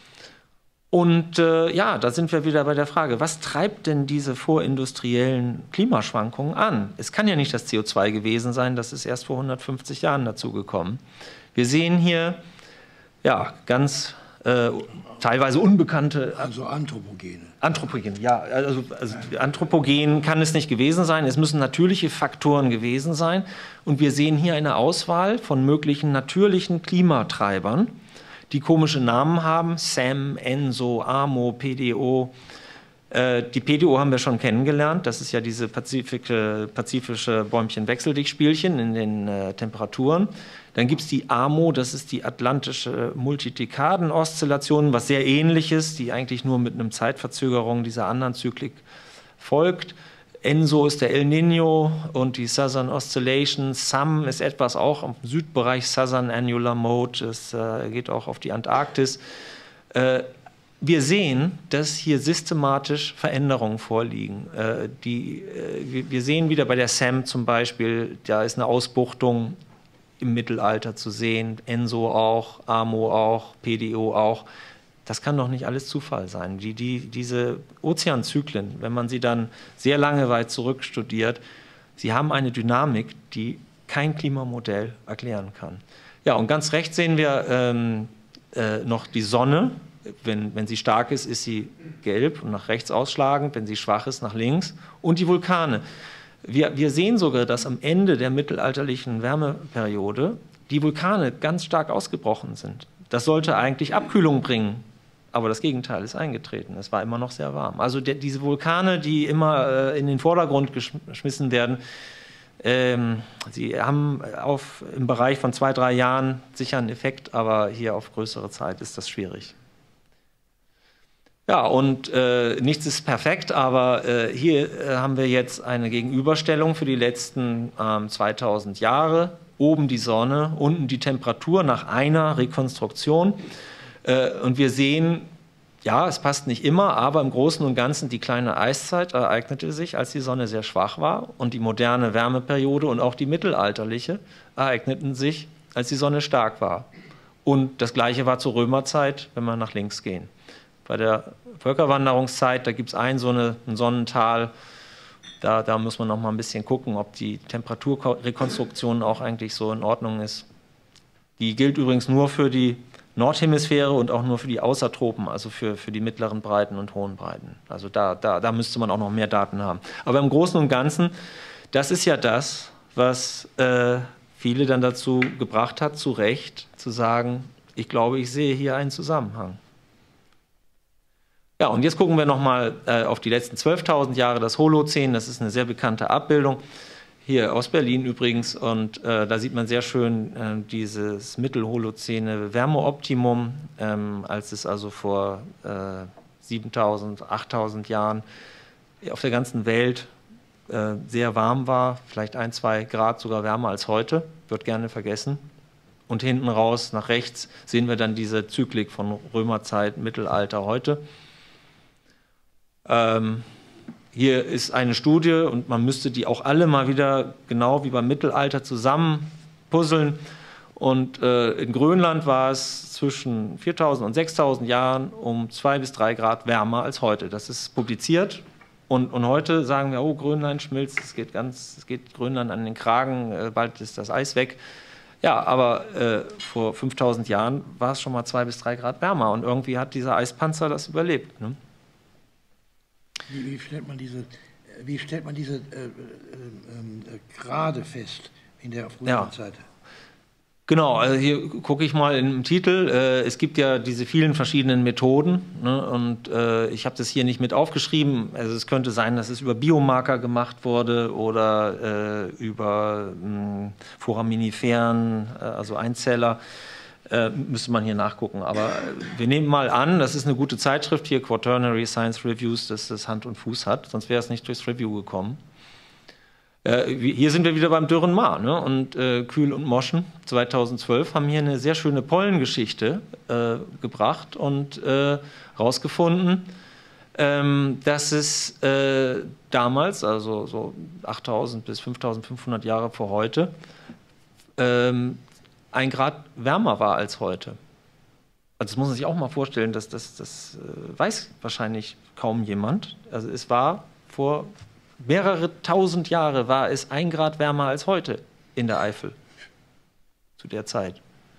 Und ja, da sind wir wieder bei der Frage, was treibt denn diese vorindustriellen Klimaschwankungen an? Es kann ja nicht das CO2 gewesen sein, das ist erst vor 150 Jahren dazugekommen. Wir sehen hier ja, ganz teilweise unbekannte... Also Anthropogene. Anthropogen, ja. Also Anthropogen kann es nicht gewesen sein. Es müssen natürliche Faktoren gewesen sein. Und wir sehen hier eine Auswahl von möglichen natürlichen Klimatreibern, die komische Namen haben, SAM, ENSO, AMO, PDO. Die PDO haben wir schon kennengelernt, das ist ja diese pazifische Bäumchen-Wechseldichtspielchen in den Temperaturen. Dann gibt es die AMO, das ist die atlantische Multidekaden-Oszillation, was sehr ähnlich ist, die eigentlich nur mit einer Zeitverzögerung dieser anderen Zyklik folgt. ENSO ist der El Niño und die Southern Oscillation. SAM ist etwas auch im Südbereich Southern Annular Mode. Es geht auch auf die Antarktis. Wir sehen, dass hier systematisch Veränderungen vorliegen. Wir sehen wieder bei der SAM zum Beispiel, da ist eine Ausbuchtung im Mittelalter zu sehen. ENSO auch, AMO auch, PDO auch. Das kann doch nicht alles Zufall sein. Diese Ozeanzyklen, wenn man sie dann sehr lange weit zurück studiert, sie haben eine Dynamik, die kein Klimamodell erklären kann. Ja, und ganz rechts sehen wir noch die Sonne. Wenn sie stark ist, ist sie gelb und nach rechts ausschlagend. Wenn sie schwach ist, nach links. Und die Vulkane. Wir sehen sogar, dass am Ende der mittelalterlichen Wärmeperiode die Vulkane ganz stark ausgebrochen sind. Das sollte eigentlich Abkühlung bringen. Aber das Gegenteil ist eingetreten. Es war immer noch sehr warm. Also diese Vulkane, die immer in den Vordergrund geschmissen werden, sie haben im Bereich von 2-3 Jahren sicher einen Effekt, aber hier auf größere Zeit ist das schwierig. Ja, und nichts ist perfekt, aber hier haben wir jetzt eine Gegenüberstellung für die letzten 2000 Jahre. Oben die Sonne, unten die Temperatur nach einer Rekonstruktion. Und wir sehen, ja, es passt nicht immer, aber im Großen und Ganzen die kleine Eiszeit ereignete sich, als die Sonne sehr schwach war. Und die moderne Wärmeperiode und auch die mittelalterliche ereigneten sich, als die Sonne stark war. Und das Gleiche war zur Römerzeit, wenn wir nach links gehen. Bei der Völkerwanderungszeit, da gibt es ein Sonnental, da muss man noch mal ein bisschen gucken, ob die Temperaturrekonstruktion auch eigentlich so in Ordnung ist. Die gilt übrigens nur für die Nordhemisphäre und auch nur für die Außertropen, also für die mittleren Breiten und hohen Breiten. Also da müsste man auch noch mehr Daten haben. Aber im Großen und Ganzen, das ist ja das, was viele dann dazu gebracht hat, zu Recht zu sagen, ich glaube, ich sehe hier einen Zusammenhang. Ja, und jetzt gucken wir nochmal auf die letzten 12.000 Jahre, das Holozän, das ist eine sehr bekannte Abbildung, hier aus Berlin übrigens, und da sieht man sehr schön dieses mittelholozäne Wärmeoptimum, als es also vor 7.000, 8.000 Jahren auf der ganzen Welt sehr warm war, vielleicht 1-2 Grad sogar wärmer als heute, wird gerne vergessen. Und hinten raus, nach rechts, sehen wir dann diese Zyklik von Römerzeit, Mittelalter, heute. Hier ist eine Studie und man müsste die auch alle mal wieder genau wie beim Mittelalter zusammen puzzeln. Und in Grönland war es zwischen 4.000 und 6.000 Jahren um 2 bis 3 Grad wärmer als heute. Das ist publiziert. Und heute sagen wir, oh, Grönland schmilzt, es geht Grönland an den Kragen, bald ist das Eis weg. Ja, aber vor 5.000 Jahren war es schon mal 2 bis 3 Grad wärmer und irgendwie hat dieser Eispanzer das überlebt. Ne? Wie stellt man diese Grade fest in der früheren Zeit? Genau, also hier gucke ich mal im Titel. Es gibt ja diese vielen verschiedenen Methoden, ne, und ich habe das hier nicht mit aufgeschrieben. Also es könnte sein, dass es über Biomarker gemacht wurde oder über Foraminiferen, also Einzeller. Müsste man hier nachgucken. Aber wir nehmen mal an, das ist eine gute Zeitschrift hier, Quaternary Science Reviews, dass das Hand und Fuß hat, sonst wäre es nicht durchs Review gekommen. Hier sind wir wieder beim Dürren Maar, ne? Und Kühl und Moschen 2012 haben hier eine sehr schöne Pollengeschichte gebracht und herausgefunden, dass es damals, also so 8000 bis 5500 Jahre vor heute, 1 Grad wärmer war als heute. Also das muss man sich auch mal vorstellen, das weiß wahrscheinlich kaum jemand. Also es war vor mehrere tausend Jahre war es 1 Grad wärmer als heute in der Eifel zu der Zeit.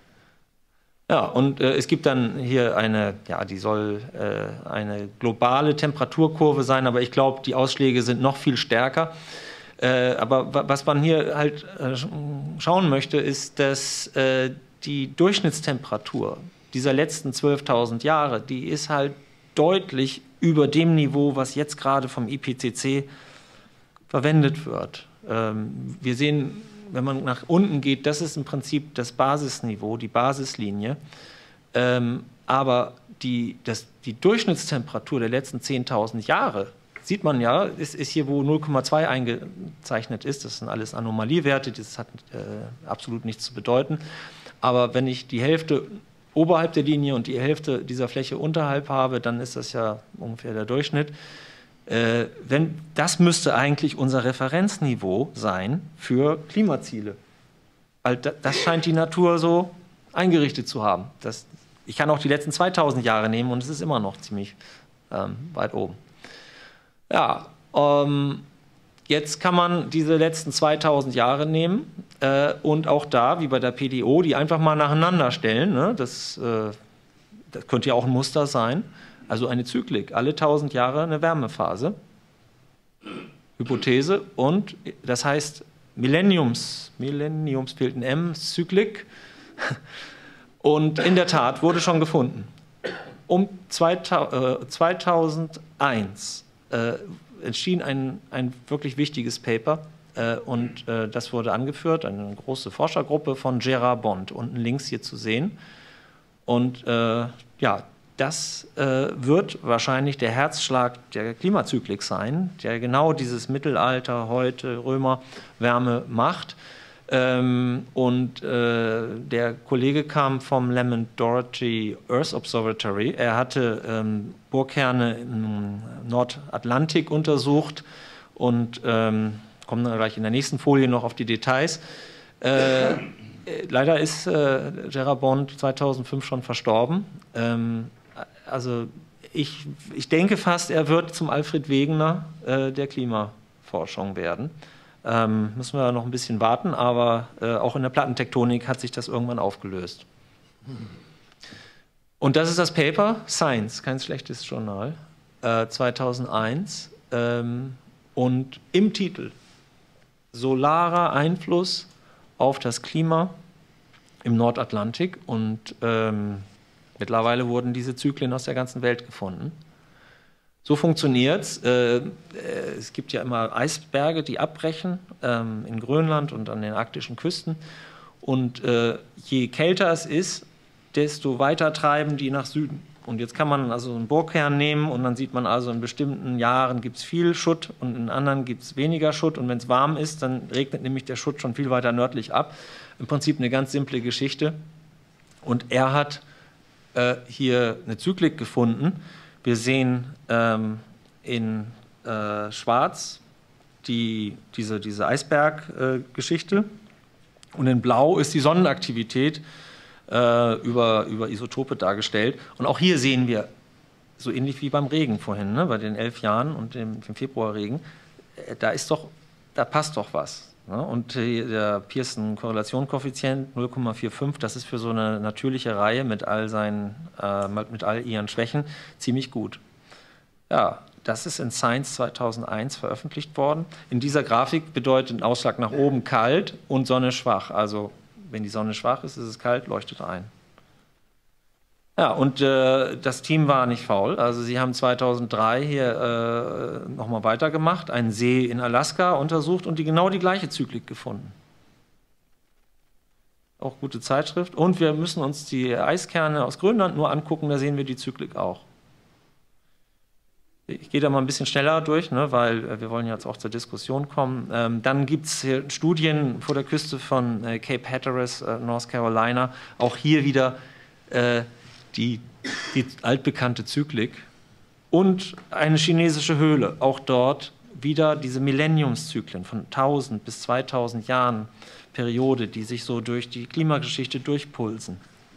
Ja, und es gibt dann hier eine, ja, die soll eine globale Temperaturkurve sein, aber ich glaube, die Ausschläge sind noch viel stärker. Aber was man hier halt schauen möchte, ist, dass die Durchschnittstemperatur dieser letzten 12.000 Jahre, die ist halt deutlich über dem Niveau, was jetzt gerade vom IPCC verwendet wird. Wir sehen, wenn man nach unten geht, das ist im Prinzip das Basisniveau, die Basislinie. Aber die Durchschnittstemperatur der letzten 10.000 Jahre, sieht man ja, ist hier, wo 0,2 eingezeichnet ist. Das sind alles Anomaliewerte, das hat absolut nichts zu bedeuten. Aber wenn ich die Hälfte oberhalb der Linie und die Hälfte dieser Fläche unterhalb habe, dann ist das ja ungefähr der Durchschnitt. Das müsste eigentlich unser Referenzniveau sein für Klimaziele. Weil das scheint die Natur so eingerichtet zu haben. Ich kann auch die letzten 2000 Jahre nehmen und es ist immer noch ziemlich weit oben. Ja, jetzt kann man diese letzten 2000 Jahre nehmen und auch da, wie bei der PDO, die einfach mal nacheinander stellen. Ne? Das könnte ja auch ein Muster sein. Also eine Zyklik, alle 1000 Jahre eine Wärmephase. Hypothese und das heißt Millenniums fehlt ein M, Zyklik. Und in der Tat wurde schon gefunden. Um 2001 erschien ein wirklich wichtiges Paper und das wurde angeführt, eine große Forschergruppe von Gerard Bond, unten links hier zu sehen. Und ja, das wird wahrscheinlich der Herzschlag der Klimazyklik sein, der genau dieses Mittelalter, heute Römerwärme macht. Und der Kollege kam vom Lamont-Doherty Earth Observatory. Er hatte Bohrkerne im Nordatlantik untersucht und kommen dann gleich in der nächsten Folie noch auf die Details. Leider ist Gerard Bond 2005 schon verstorben. Also ich denke fast, er wird zum Alfred Wegener der Klimaforschung werden. Müssen wir noch ein bisschen warten, aber auch in der Plattentektonik hat sich das irgendwann aufgelöst. Und das ist das Paper Science, kein schlechtes Journal, 2001. Und im Titel solarer Einfluss auf das Klima im Nordatlantik und mittlerweile wurden diese Zyklen aus der ganzen Welt gefunden. So funktioniert es. Es gibt ja immer Eisberge, die abbrechen in Grönland und an den arktischen Küsten. Und je kälter es ist, desto weiter treiben die nach Süden. Und jetzt kann man also einen Bohrkern nehmen und dann sieht man also, in bestimmten Jahren gibt es viel Schutt und in anderen gibt es weniger Schutt. Und wenn es warm ist, dann regnet nämlich der Schutt schon viel weiter nördlich ab. Im Prinzip eine ganz simple Geschichte. Und er hat hier eine Zyklik gefunden. Wir sehen in Schwarz diese Eisberggeschichte und in Blau ist die Sonnenaktivität über Isotope dargestellt. Und auch hier sehen wir, so ähnlich wie beim Regen vorhin, ne, bei den 11 Jahren und dem Februarregen, da passt doch was. Ne? Und der Pearson-Korrelationskoeffizient 0,45, das ist für so eine natürliche Reihe mit all ihren Schwächen ziemlich gut. Ja, das ist in Science 2001 veröffentlicht worden. In dieser Grafik bedeutet ein Ausschlag nach oben kalt und Sonne schwach. Also wenn die Sonne schwach ist, ist es kalt, leuchtet ein. Ja, und das Team war nicht faul. Also sie haben 2003 hier nochmal weitergemacht, einen See in Alaska untersucht und genau die gleiche Zyklik gefunden. Auch gute Zeitschrift. Und wir müssen uns die Eiskerne aus Grönland nur angucken, da sehen wir die Zyklik auch. Ich gehe da mal ein bisschen schneller durch, ne, weil wir wollen jetzt auch zur Diskussion kommen. Dann gibt es hier Studien vor der Küste von Cape Hatteras, North Carolina. Auch hier wieder die altbekannte Zyklik. Und eine chinesische Höhle. Auch dort wieder diese Millenniumszyklen von 1000 bis 2000 Jahren Periode, die sich so durch die Klimageschichte durchpulsen.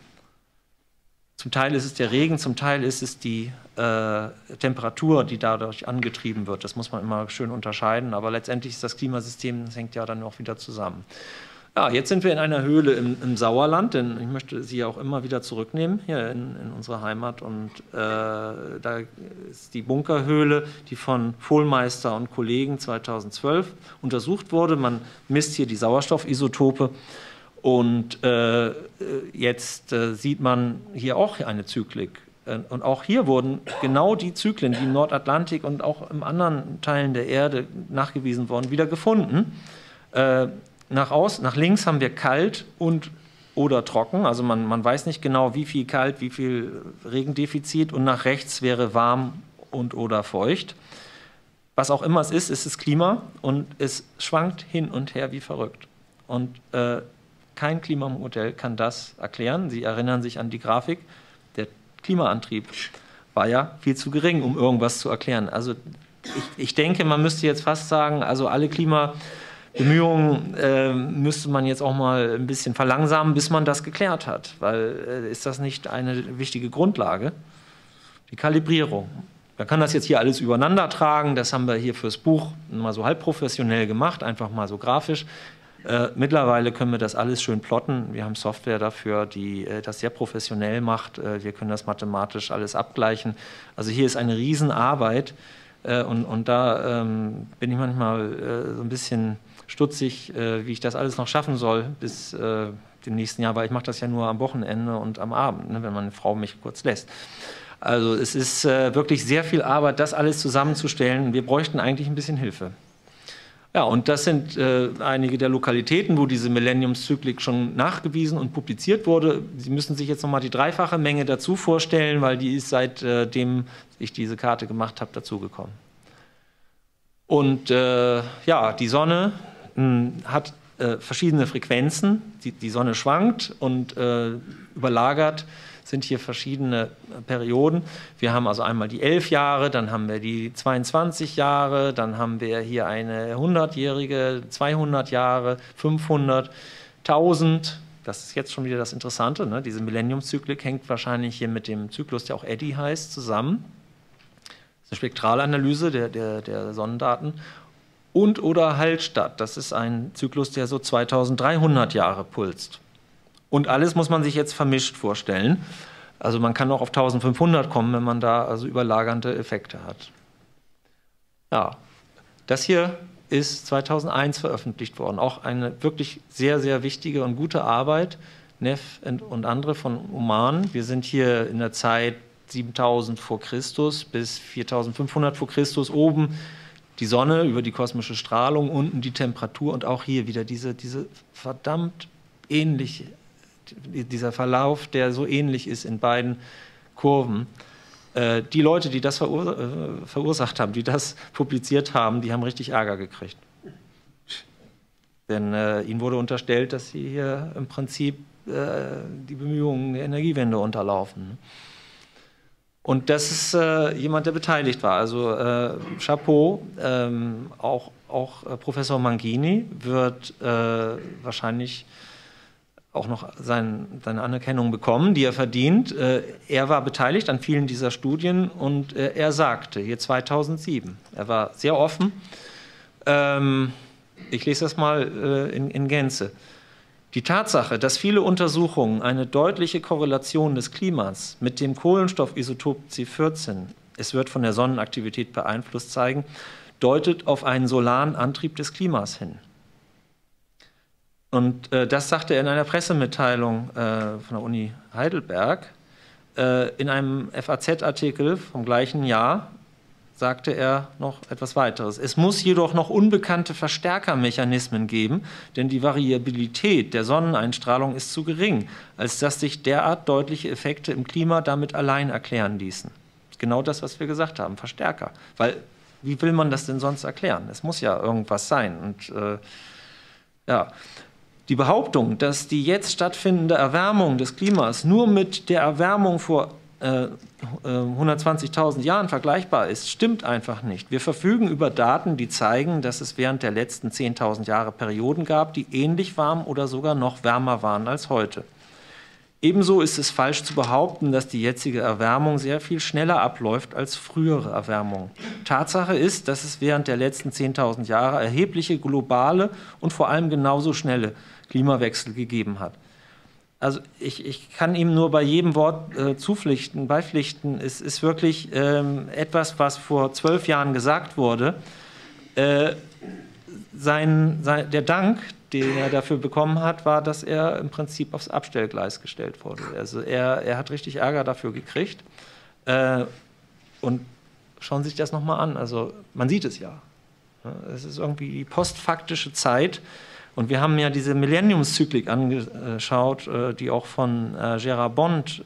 Zum Teil ist es der Regen, zum Teil ist es die Temperatur, die dadurch angetrieben wird. Das muss man immer schön unterscheiden, aber letztendlich ist das Klimasystem, das hängt ja dann auch wieder zusammen. Ja, jetzt sind wir in einer Höhle im Sauerland, denn ich möchte Sie auch immer wieder zurücknehmen hier in unsere Heimat. Und da ist die Bunkerhöhle, die von Vohlmeister und Kollegen 2012 untersucht wurde. Man misst hier die Sauerstoffisotope. Und jetzt sieht man hier auch eine Zyklik. Und auch hier wurden genau die Zyklen, die im Nordatlantik und auch in anderen Teilen der Erde nachgewiesen wurden, wieder gefunden. Nach links haben wir kalt und oder trocken. Also man weiß nicht genau, wie viel kalt, wie viel Regendefizit. Und nach rechts wäre warm und oder feucht. Was auch immer es ist das Klima. Und es schwankt hin und her wie verrückt. Und kein Klimamodell kann das erklären. Sie erinnern sich an die Grafik. Der Klimaantrieb war ja viel zu gering, um irgendwas zu erklären. Also ich denke, man müsste jetzt fast sagen, also alle Klimabemühungen müsste man jetzt auch mal ein bisschen verlangsamen, bis man das geklärt hat. Weil ist das nicht eine wichtige Grundlage? Die Kalibrierung. Man kann das jetzt hier alles übereinander tragen. Das haben wir hier fürs Buch mal so halb professionell gemacht, einfach mal so grafisch. Mittlerweile können wir das alles schön plotten. Wir haben Software dafür, die das sehr professionell macht. Wir können das mathematisch alles abgleichen. Also hier ist eine Riesenarbeit. Und da bin ich manchmal so ein bisschen stutzig, wie ich das alles noch schaffen soll bis dem nächsten Jahr. Weil ich mache das ja nur am Wochenende und am Abend, ne, wenn meine Frau mich kurz lässt. Also es ist wirklich sehr viel Arbeit, das alles zusammenzustellen. Wir bräuchten eigentlich ein bisschen Hilfe. Ja, und das sind einige der Lokalitäten, wo diese Millenniumszyklik schon nachgewiesen und publiziert wurde. Sie müssen sich jetzt nochmal die dreifache Menge dazu vorstellen, weil die ist seitdem ich diese Karte gemacht habe, dazugekommen. Und ja, die Sonne hat verschiedene Frequenzen. Die Sonne schwankt und überlagert sind hier verschiedene Perioden. Wir haben also einmal die 11 Jahre, dann haben wir die 22 Jahre, dann haben wir hier eine 100-jährige, 200 Jahre, 500, 1000. Das ist jetzt schon wieder das Interessante, ne? Diese Millenniumszyklik hängt wahrscheinlich hier mit dem Zyklus, der auch Eddy heißt, zusammen. Das ist eine Spektralanalyse der Sonnendaten. Und oder Hallstatt, das ist ein Zyklus, der so 2300 Jahre pulst. Und alles muss man sich jetzt vermischt vorstellen. Also man kann auch auf 1500 kommen, wenn man da also überlagernde Effekte hat. Ja, das hier ist 2001 veröffentlicht worden. Auch eine wirklich sehr, sehr wichtige und gute Arbeit. Neff und andere von Oman. Wir sind hier in der Zeit 7000 vor Christus bis 4500 vor Christus. Oben die Sonne über die kosmische Strahlung, unten die Temperatur und auch hier wieder diese verdammt ähnliche, dieser Verlauf, der so ähnlich ist in beiden Kurven. Die Leute, die das verursacht haben, die das publiziert haben, die haben richtig Ärger gekriegt. Denn ihnen wurde unterstellt, dass sie hier im Prinzip die Bemühungen der Energiewende unterlaufen. Und das ist jemand, der beteiligt war. Also Chapeau, auch Professor Mangini wird wahrscheinlich auch noch seine Anerkennung bekommen, die er verdient. Er war beteiligt an vielen dieser Studien und er sagte, hier 2007, er war sehr offen, ich lese das mal in Gänze. Die Tatsache, dass viele Untersuchungen eine deutliche Korrelation des Klimas mit dem Kohlenstoffisotop C14, es wird von der Sonnenaktivität beeinflusst, zeigen, deutet auf einen solaren Antrieb des Klimas hin. Und das sagte er in einer Pressemitteilung von der Uni Heidelberg. In einem FAZ-Artikel vom gleichen Jahr sagte er noch etwas weiteres. Es muss jedoch noch unbekannte Verstärkermechanismen geben, denn die Variabilität der Sonneneinstrahlung ist zu gering, als dass sich derart deutliche Effekte im Klima damit allein erklären ließen. Es Genau das, was wir gesagt haben, Verstärker. Weil, wie will man das denn sonst erklären? Es muss ja irgendwas sein. Und ja, die Behauptung, dass die jetzt stattfindende Erwärmung des Klimas nur mit der Erwärmung vor 120.000 Jahren vergleichbar ist, stimmt einfach nicht. Wir verfügen über Daten, die zeigen, dass es während der letzten 10.000 Jahre Perioden gab, die ähnlich warm oder sogar noch wärmer waren als heute. Ebenso ist es falsch zu behaupten, dass die jetzige Erwärmung sehr viel schneller abläuft als frühere Erwärmung. Tatsache ist, dass es während der letzten 10.000 Jahre erhebliche globale und vor allem genauso schnelle Klimawechsel gegeben hat. Also ich kann ihm nur bei jedem Wort beipflichten. Es ist wirklich etwas, was vor 12 Jahren gesagt wurde. Der Dank, den er dafür bekommen hat, war, dass er im Prinzip aufs Abstellgleis gestellt wurde. Also er hat richtig Ärger dafür gekriegt. Und schauen Sie sich das nochmal an. Also man sieht es ja. Es ist irgendwie die postfaktische Zeit. Und wir haben ja diese Millenniumszyklik angeschaut, die auch von Gerard Bond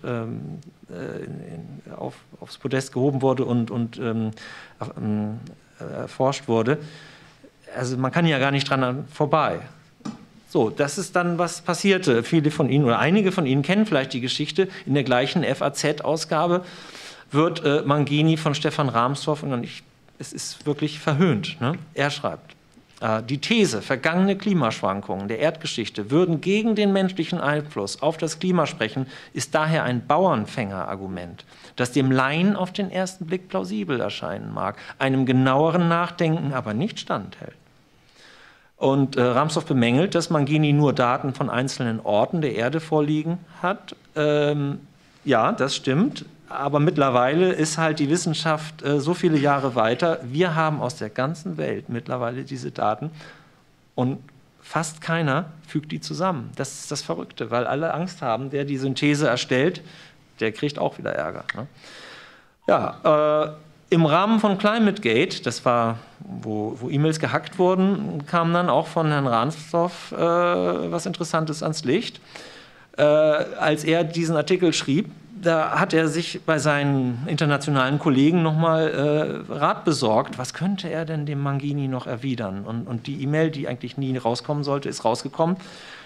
aufs Podest gehoben wurde und erforscht wurde. Also man kann ja gar nicht dran vorbei. So, das ist dann, was passierte. Viele von Ihnen oder einige von Ihnen kennen vielleicht die Geschichte. In der gleichen FAZ-Ausgabe wird Mangini von Stefan Rahmstorff, und es ist wirklich verhöhnt, ne? Er schreibt: Die These, vergangene Klimaschwankungen der Erdgeschichte würden gegen den menschlichen Einfluss auf das Klima sprechen, ist daher ein Bauernfänger-Argument, das dem Laien auf den ersten Blick plausibel erscheinen mag, einem genaueren Nachdenken aber nicht standhält. Und Rahmstorff bemängelt, dass Mangini nur Daten von einzelnen Orten der Erde vorliegen hat. Ja, das stimmt. Aber mittlerweile ist halt die Wissenschaft so viele Jahre weiter. Wir haben aus der ganzen Welt mittlerweile diese Daten und fast keiner fügt die zusammen. Das ist das Verrückte, weil alle Angst haben, der die Synthese erstellt, der kriegt auch wieder Ärger. Ne? Ja, im Rahmen von ClimateGate, das war, wo E-Mails gehackt wurden, kam dann auch von Herrn Rahmstorff was Interessantes ans Licht. Als er diesen Artikel schrieb, da hat er sich bei seinen internationalen Kollegen nochmal Rat besorgt. Was könnte er denn dem Mangini noch erwidern? Und die E-Mail, die eigentlich nie rauskommen sollte, ist rausgekommen.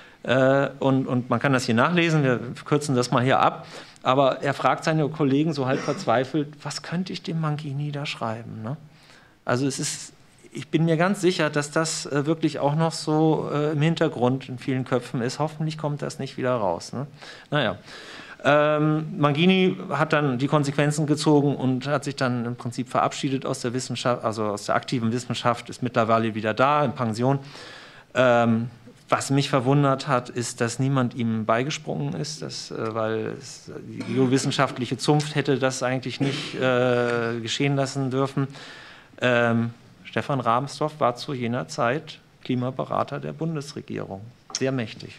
Und man kann das hier nachlesen, wir kürzen das mal hier ab. Aber er fragt seine Kollegen so halb verzweifelt, was könnte ich dem Mangini da schreiben? Ne? Also ich bin mir ganz sicher, dass das wirklich auch noch so im Hintergrund in vielen Köpfen ist. Hoffentlich kommt das nicht wieder raus. Ne? Naja. Mangini hat dann die Konsequenzen gezogen und hat sich dann im Prinzip verabschiedet aus der Wissenschaft, also aus der aktiven Wissenschaft, ist mittlerweile wieder da, in Pension. Was mich verwundert hat, ist, dass niemand ihm beigesprungen ist, weil die geowissenschaftliche Zunft hätte das eigentlich nicht geschehen lassen dürfen. Stefan Rahmstorff war zu jener Zeit Klimaberater der Bundesregierung, sehr mächtig.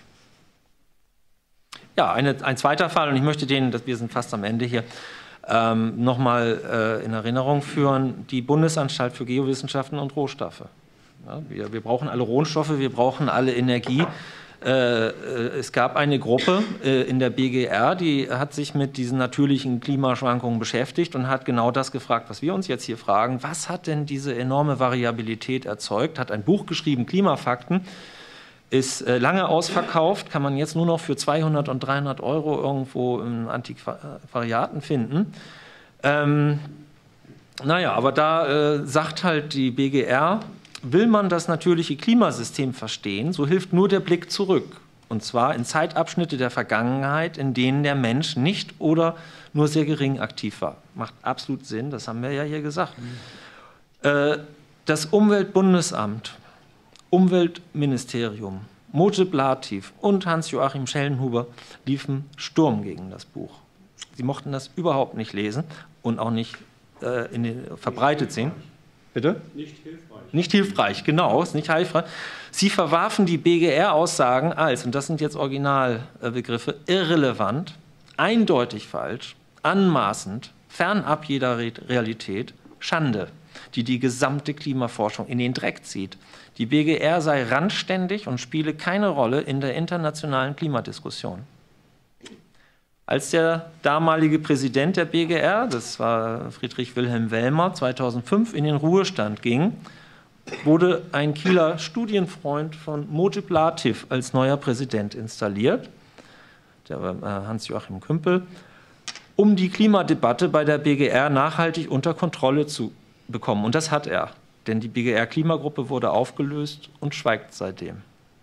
Ja, ein zweiter Fall, und ich möchte wir sind fast am Ende hier, nochmal in Erinnerung führen, die Bundesanstalt für Geowissenschaften und Rohstoffe. Ja, wir brauchen alle Rohstoffe, wir brauchen alle Energie. Es gab eine Gruppe in der BGR, die hat sich mit diesen natürlichen Klimaschwankungen beschäftigt und hat genau das gefragt, was wir uns jetzt hier fragen. Was hat denn diese enorme Variabilität erzeugt? Hat ein Buch geschrieben, Klimafakten. Ist lange ausverkauft, kann man jetzt nur noch für 200 und 300 Euro irgendwo im Antiquariaten finden. Naja, aber da sagt halt die BGR, will man das natürliche Klimasystem verstehen, so hilft nur der Blick zurück. Und zwar in Zeitabschnitte der Vergangenheit, in denen der Mensch nicht oder nur sehr gering aktiv war. Macht absolut Sinn, das haben wir ja hier gesagt. Das Umweltbundesamt, Umweltministerium, Mojib Latif und Hans-Joachim Schellenhuber liefen Sturm gegen das Buch. Sie mochten das überhaupt nicht lesen und auch nicht verbreitet sehen. Bitte? Nicht hilfreich. Nicht hilfreich, genau, ist nicht hilfreich. Sie verwarfen die BGR-Aussagen als, und das sind jetzt Originalbegriffe, irrelevant, eindeutig falsch, anmaßend, fernab jeder Realität, Schande, die die gesamte Klimaforschung in den Dreck zieht. Die BGR sei randständig und spiele keine Rolle in der internationalen Klimadiskussion. Als der damalige Präsident der BGR, das war Friedrich Wilhelm Wellmer, 2005 in den Ruhestand ging, wurde ein Kieler Studienfreund von Mojib Latif als neuer Präsident installiert, der war Hans-Joachim Kümpel, um die Klimadebatte bei der BGR nachhaltig unter Kontrolle zu bekommen. Und das hat er, denn die BGR-Klimagruppe wurde aufgelöst und schweigt seitdem.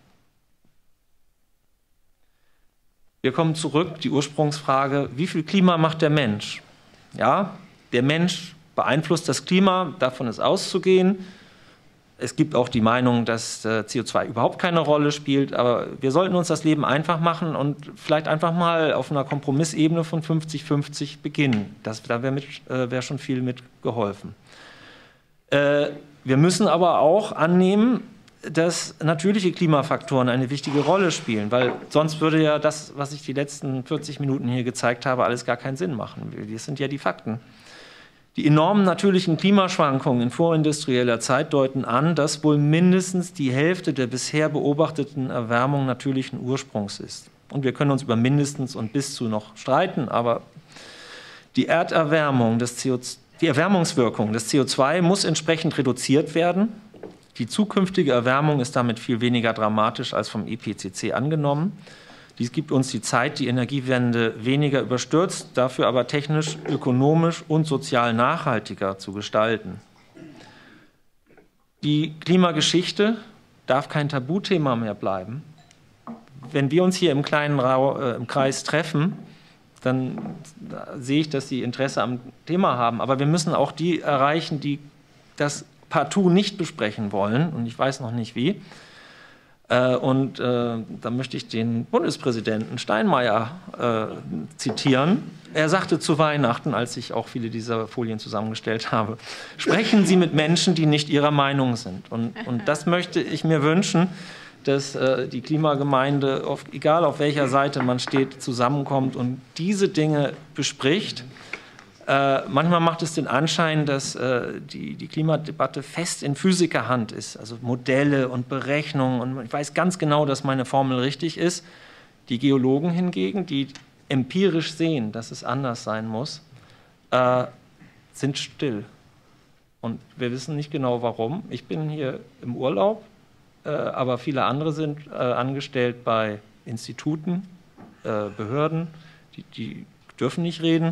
Wir kommen zurück, die Ursprungsfrage, wie viel Klima macht der Mensch? Ja, der Mensch beeinflusst das Klima, davon ist auszugehen. Es gibt auch die Meinung, dass CO2 überhaupt keine Rolle spielt, aber wir sollten uns das Leben einfach machen und vielleicht einfach mal auf einer Kompromissebene von 50-50 beginnen. Da wäre schon viel mit geholfen. Wir müssen aber auch annehmen, dass natürliche Klimafaktoren eine wichtige Rolle spielen, weil sonst würde ja das, was ich die letzten 40 Minuten hier gezeigt habe, alles gar keinen Sinn machen. Das sind ja die Fakten. Die enormen natürlichen Klimaschwankungen in vorindustrieller Zeit deuten an, dass wohl mindestens die Hälfte der bisher beobachteten Erwärmung natürlichen Ursprungs ist. Und wir können uns über mindestens und bis zu noch streiten, aber die Erderwärmung, die Erwärmungswirkung des CO2 muss entsprechend reduziert werden. Die zukünftige Erwärmung ist damit viel weniger dramatisch als vom IPCC angenommen. Dies gibt uns die Zeit, die Energiewende weniger überstürzt, dafür aber technisch, ökonomisch und sozial nachhaltiger zu gestalten. Die Klimageschichte darf kein Tabuthema mehr bleiben. Wenn wir uns hier im kleinen im Kreis treffen, dann sehe ich, dass Sie Interesse am Thema haben. Aber wir müssen auch die erreichen, die das partout nicht besprechen wollen. Und ich weiß noch nicht wie. Da möchte ich den Bundespräsidenten Steinmeier zitieren. Er sagte zu Weihnachten, als ich auch viele dieser Folien zusammengestellt habe, sprechen Sie mit Menschen, die nicht Ihrer Meinung sind. Und das möchte ich mir wünschen, dass die Klimagemeinde, egal auf welcher Seite man steht, zusammenkommt und diese Dinge bespricht. Manchmal macht es den Anschein, dass die Klimadebatte fest in Physikerhand ist, also Modelle und Berechnungen. Und ich weiß ganz genau, dass meine Formel richtig ist. Die Geologen hingegen, die empirisch sehen, dass es anders sein muss, sind still. Und wir wissen nicht genau, warum. Ich bin hier im Urlaub, aber viele andere sind angestellt bei Instituten, Behörden, die dürfen nicht reden.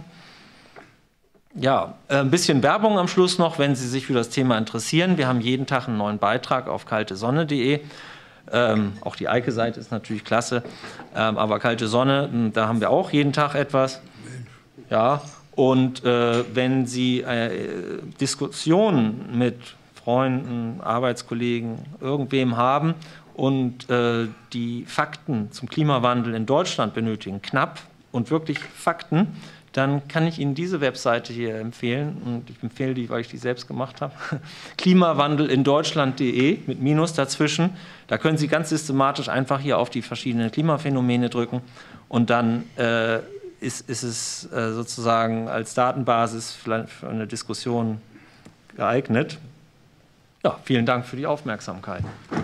Ja, ein bisschen Werbung am Schluss noch, wenn Sie sich für das Thema interessieren. Wir haben jeden Tag einen neuen Beitrag auf kaltesonne.de. Auch die Eike-Seite ist natürlich klasse, aber Kalte Sonne, da haben wir auch jeden Tag etwas. Ja, und wenn Sie Diskussionen mit Freunden, Arbeitskollegen, irgendwem haben und die Fakten zum Klimawandel in Deutschland benötigen, knapp und wirklich Fakten, dann kann ich Ihnen diese Webseite hier empfehlen. Und ich empfehle die, weil ich die selbst gemacht habe. klimawandelindeutschland.de mit Minus dazwischen. Da können Sie ganz systematisch einfach hier auf die verschiedenen Klimaphänomene drücken. Und dann ist es sozusagen als Datenbasis für eine Diskussion geeignet. Ja, vielen Dank für die Aufmerksamkeit.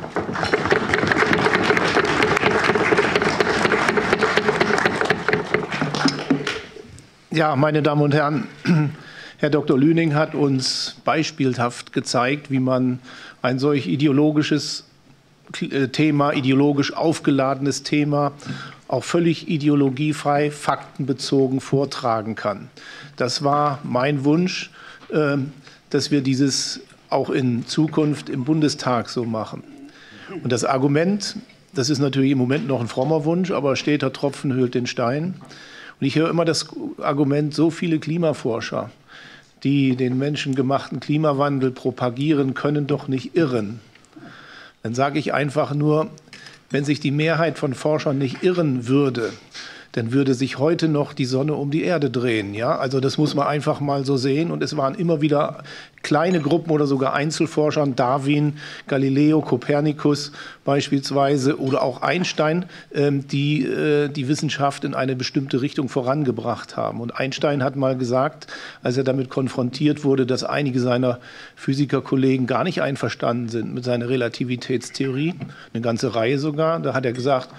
Ja, meine Damen und Herren, Herr Dr. Lüning hat uns beispielhaft gezeigt, wie man ein solch ideologisches Thema, ideologisch aufgeladenes Thema, auch völlig ideologiefrei, faktenbezogen vortragen kann. Das war mein Wunsch, dass wir dieses auch in Zukunft im Bundestag so machen. Und das Argument, das ist natürlich im Moment noch ein frommer Wunsch, aber steter Tropfen höhlt den Stein. Und ich höre immer das Argument, so viele Klimaforscher, die den menschengemachten Klimawandel propagieren, können doch nicht irren. Dann sage ich einfach nur, wenn sich die Mehrheit von Forschern nicht irren würde, dann würde sich heute noch die Sonne um die Erde drehen. Ja? Also das muss man einfach mal so sehen. Und es waren immer wieder kleine Gruppen oder sogar Einzelforscher, Darwin, Galileo, Kopernikus beispielsweise oder auch Einstein, die die Wissenschaft in eine bestimmte Richtung vorangebracht haben. Und Einstein hat mal gesagt, als er damit konfrontiert wurde, dass einige seiner Physikerkollegen gar nicht einverstanden sind mit seiner Relativitätstheorie, eine ganze Reihe sogar, da hat er gesagt,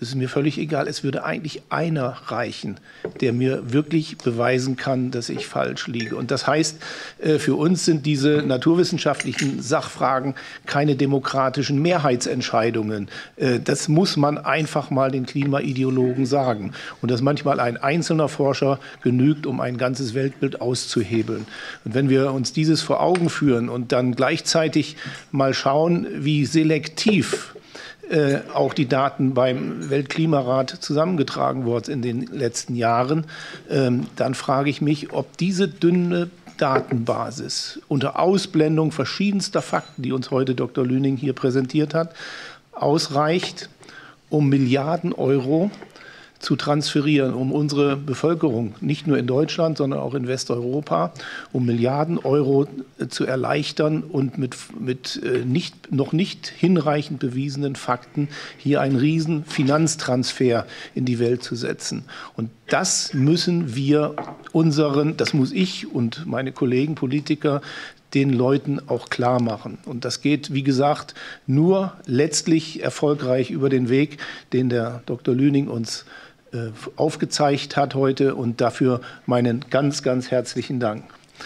Das ist mir völlig egal. Es würde eigentlich einer reichen, der mir wirklich beweisen kann, dass ich falsch liege. Und das heißt, für uns sind diese naturwissenschaftlichen Sachfragen keine demokratischen Mehrheitsentscheidungen. Das muss man einfach mal den Klimaideologen sagen. Und dass manchmal ein einzelner Forscher genügt, um ein ganzes Weltbild auszuhebeln. Und wenn wir uns dieses vor Augen führen und dann gleichzeitig mal schauen, wie selektiv auch die Daten beim Weltklimarat zusammengetragen worden in den letzten Jahren, dann frage ich mich, ob diese dünne Datenbasis unter Ausblendung verschiedenster Fakten, die uns heute Dr. Lüning hier präsentiert hat, ausreicht, um Milliarden Euro zu transferieren, um unsere Bevölkerung, nicht nur in Deutschland, sondern auch in Westeuropa, um Milliarden Euro zu erleichtern und mit noch nicht hinreichend bewiesenen Fakten hier einen riesen Finanztransfer in die Welt zu setzen. Und das müssen wir das muss ich und meine Kollegen Politiker den Leuten auch klar machen. Und das geht, wie gesagt, nur letztlich erfolgreich über den Weg, den der Dr. Lüning uns aufgezeigt hat heute, und dafür meinen ganz, ganz herzlichen Dank.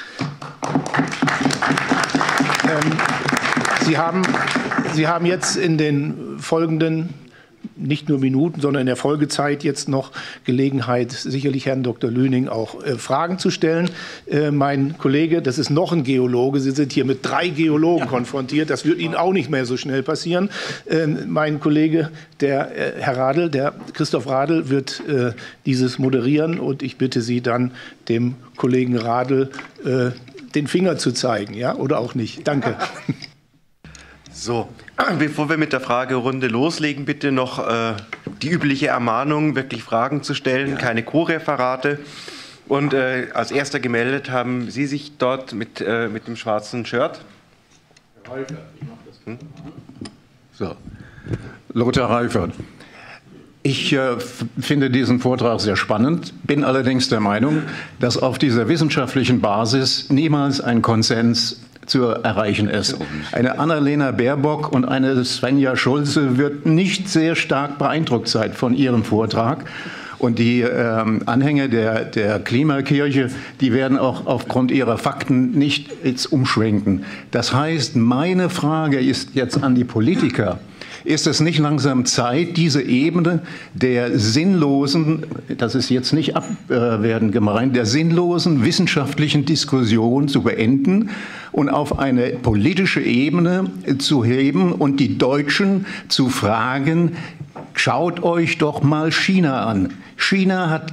Sie haben jetzt in den folgenden nicht nur Minuten, sondern in der Folgezeit jetzt noch Gelegenheit, sicherlich Herrn Dr. Lüning auch Fragen zu stellen. Mein Kollege, das ist noch ein Geologe, Sie sind hier mit 3 Geologen konfrontiert, das wird Ihnen auch nicht mehr so schnell passieren. Mein Kollege, der Herr Radl, der Christoph Radl, wird dieses moderieren, und ich bitte Sie dann, dem Kollegen Radl den Finger zu zeigen, ja, oder auch nicht. Danke. So, bevor wir mit der Fragerunde loslegen, bitte noch die übliche Ermahnung, wirklich Fragen zu stellen, keine Co-Referate. Und als erster gemeldet haben Sie sich dort mit dem schwarzen Shirt. Herr Reifert, ich mache das. So, Lothar Reifert. Ich finde diesen Vortrag sehr spannend, bin allerdings der Meinung, dass auf dieser wissenschaftlichen Basis niemals ein Konsens zu erreichen ist. Eine Annalena Baerbock und eine Svenja Schulze wird nicht sehr stark beeindruckt sein von ihrem Vortrag. Und die Anhänger der Klimakirche, die werden auch aufgrund ihrer Fakten nicht jetzt umschwenken. Das heißt, meine Frage ist jetzt an die Politiker. Ist es nicht langsam Zeit, diese Ebene der sinnlosen, das ist jetzt nicht abwertend gemeint, der sinnlosen wissenschaftlichen Diskussion zu beenden und auf eine politische Ebene zu heben und die Deutschen zu fragen, schaut euch doch mal China an. China hat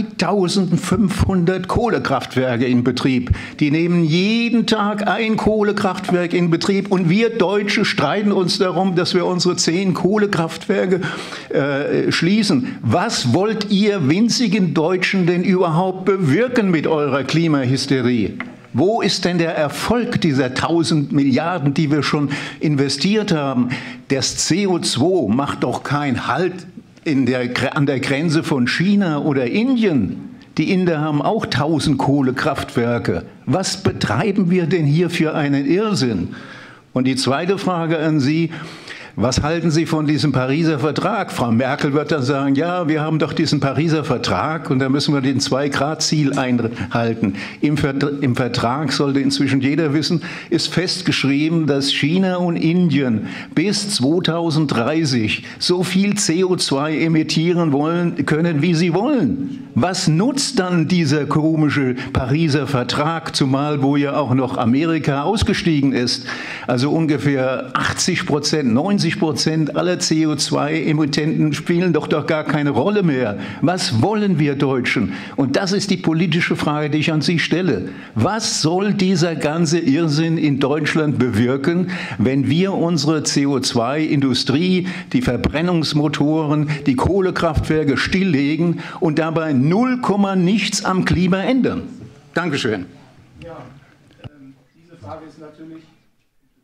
3500 Kohlekraftwerke in Betrieb. Die nehmen jeden Tag ein Kohlekraftwerk in Betrieb. Und wir Deutsche streiten uns darum, dass wir unsere 10 Kohlekraftwerke schließen. Was wollt ihr winzigen Deutschen denn überhaupt bewirken mit eurer Klimahysterie? Wo ist denn der Erfolg dieser 1000 Milliarden, die wir schon investiert haben? Das CO2 macht doch keinen Halt an der Grenze von China oder Indien. Die Inder haben auch 1000 Kohlekraftwerke. Was betreiben wir denn hier für einen Irrsinn? Und die zweite Frage an Sie: Was halten Sie von diesem Pariser Vertrag? Frau Merkel wird dann sagen, ja, wir haben doch diesen Pariser Vertrag und da müssen wir den 2-Grad-Ziel einhalten. Im Vertrag, sollte inzwischen jeder wissen, ist festgeschrieben, dass China und Indien bis 2030 so viel CO2 emittieren können, wie sie wollen. Was nutzt dann dieser komische Pariser Vertrag, zumal wo ja auch noch Amerika ausgestiegen ist? Also ungefähr 80%, 90% aller CO2-Emittenten spielen doch gar keine Rolle mehr. Was wollen wir Deutschen? Und das ist die politische Frage, die ich an Sie stelle. Was soll dieser ganze Irrsinn in Deutschland bewirken, wenn wir unsere CO2-Industrie, die Verbrennungsmotoren, die Kohlekraftwerke stilllegen und dabei 0, nichts am Klima ändern? Dankeschön. Ja, diese Frage ist natürlich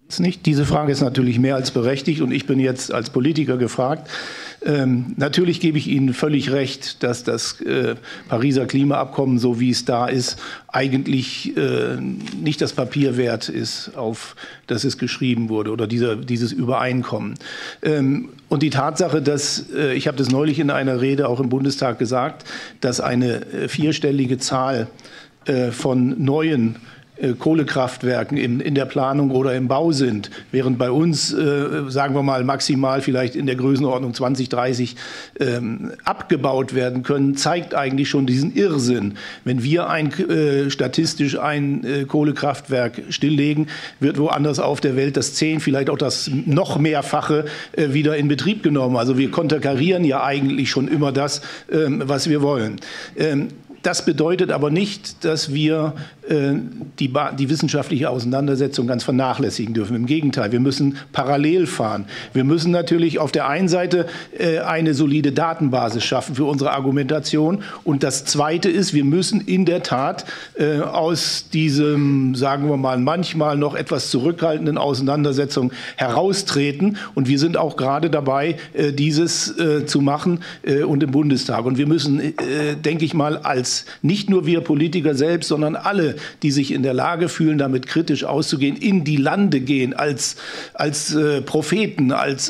Nicht. Diese Frage ist natürlich mehr als berechtigt und ich bin jetzt als Politiker gefragt. Natürlich gebe ich Ihnen völlig recht, dass das Pariser Klimaabkommen, so wie es da ist, eigentlich nicht das Papier wert ist, auf das es geschrieben wurde, oder dieses Übereinkommen. Und die Tatsache, dass, ich habe das neulich in einer Rede auch im Bundestag gesagt, dass eine vierstellige Zahl von neuen Kohlekraftwerken in der Planung oder im Bau sind, während bei uns, sagen wir mal, maximal vielleicht in der Größenordnung 2030 abgebaut werden können, zeigt eigentlich schon diesen Irrsinn. Wenn wir statistisch ein Kohlekraftwerk stilllegen, wird woanders auf der Welt das 10, vielleicht auch das noch mehrfache wieder in Betrieb genommen. Also wir konterkarieren ja eigentlich schon immer das, was wir wollen. Das bedeutet aber nicht, dass wir die wissenschaftliche Auseinandersetzung ganz vernachlässigen dürfen. Im Gegenteil, wir müssen parallel fahren. Wir müssen natürlich auf der einen Seite eine solide Datenbasis schaffen für unsere Argumentation. Und das Zweite ist, wir müssen in der Tat aus diesem, sagen wir mal, manchmal noch etwas zurückhaltenden Auseinandersetzung heraustreten. Und wir sind auch gerade dabei, dieses zu machen und im Bundestag. Und wir müssen, denke ich mal, als nicht nur wir Politiker selbst, sondern alle, die sich in der Lage fühlen, damit kritisch auszugehen, in die Lande gehen, als Propheten, als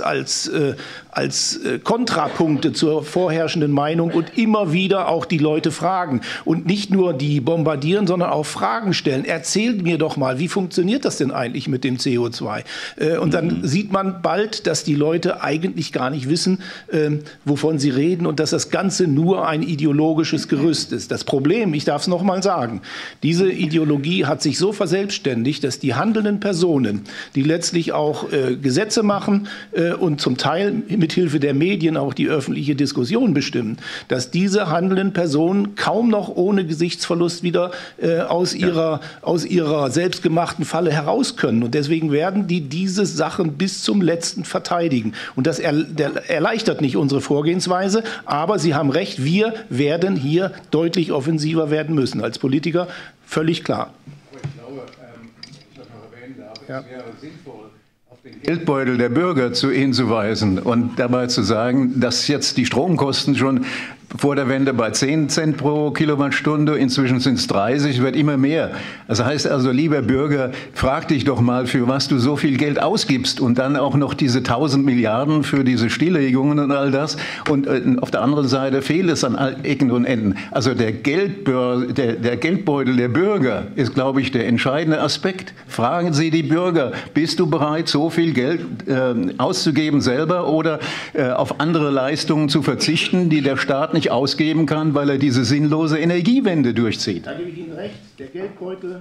Kontrapunkte zur vorherrschenden Meinung und immer wieder auch die Leute fragen. Und nicht nur die bombardieren, sondern auch Fragen stellen. Erzählt mir doch mal, wie funktioniert das denn eigentlich mit dem CO2? Und dann sieht man bald, dass die Leute eigentlich gar nicht wissen, wovon sie reden und dass das Ganze nur ein ideologisches Gerüst ist. Das Problem, ich darf es noch mal sagen, diese Ideologie hat sich so verselbstständigt, dass die handelnden Personen, die letztlich auch Gesetze machen und zum Teil mithilfe der Medien auch die öffentliche Diskussion bestimmen, dass diese handelnden Personen kaum noch ohne Gesichtsverlust wieder aus ihrer selbstgemachten Falle heraus können. Und deswegen werden die diese Sachen bis zum Letzten verteidigen. Und das erleichtert nicht unsere Vorgehensweise, aber Sie haben recht, wir werden hier deutlich offensiver werden müssen als Politiker, völlig klar. Ich glaube, ich das noch erwähnen darf, es wäre sinnvoll, auf den Geldbeutel der Bürger hinzuweisen und dabei zu sagen, dass jetzt die Stromkosten schon vor der Wende bei 10 Cent pro Kilowattstunde, inzwischen sind es 30, wird immer mehr. Das heißt also, lieber Bürger, frag dich doch mal, für was du so viel Geld ausgibst und dann auch noch diese 1000 Milliarden für diese Stilllegungen und all das. Und auf der anderen Seite fehlt es an allen Ecken und Enden. Also der Geldbeutel der Bürger ist, glaube ich, der entscheidende Aspekt. Fragen Sie die Bürger, bist du bereit, so viel Geld auszugeben selber oder auf andere Leistungen zu verzichten, die der Staat nicht ausgeben kann, weil er diese sinnlose Energiewende durchzieht. Da gebe ich Ihnen recht. Der Geldbeutel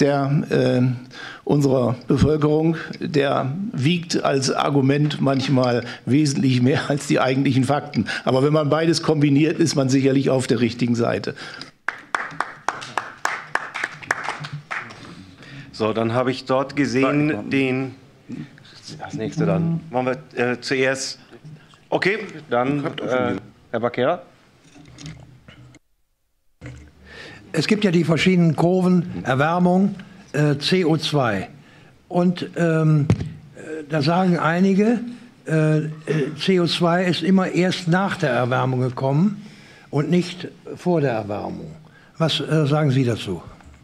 unserer Bevölkerung, der wiegt als Argument manchmal wesentlich mehr als die eigentlichen Fakten. Aber wenn man beides kombiniert, ist man sicherlich auf der richtigen Seite. So, dann habe ich dort gesehen das nächste dann. Machen wir zuerst. Okay, dann Herr Baquer. Es gibt ja die verschiedenen Kurven, Erwärmung, CO2. Und da sagen einige, CO2 ist immer erst nach der Erwärmung gekommen und nicht vor der Erwärmung. Was sagen Sie dazu?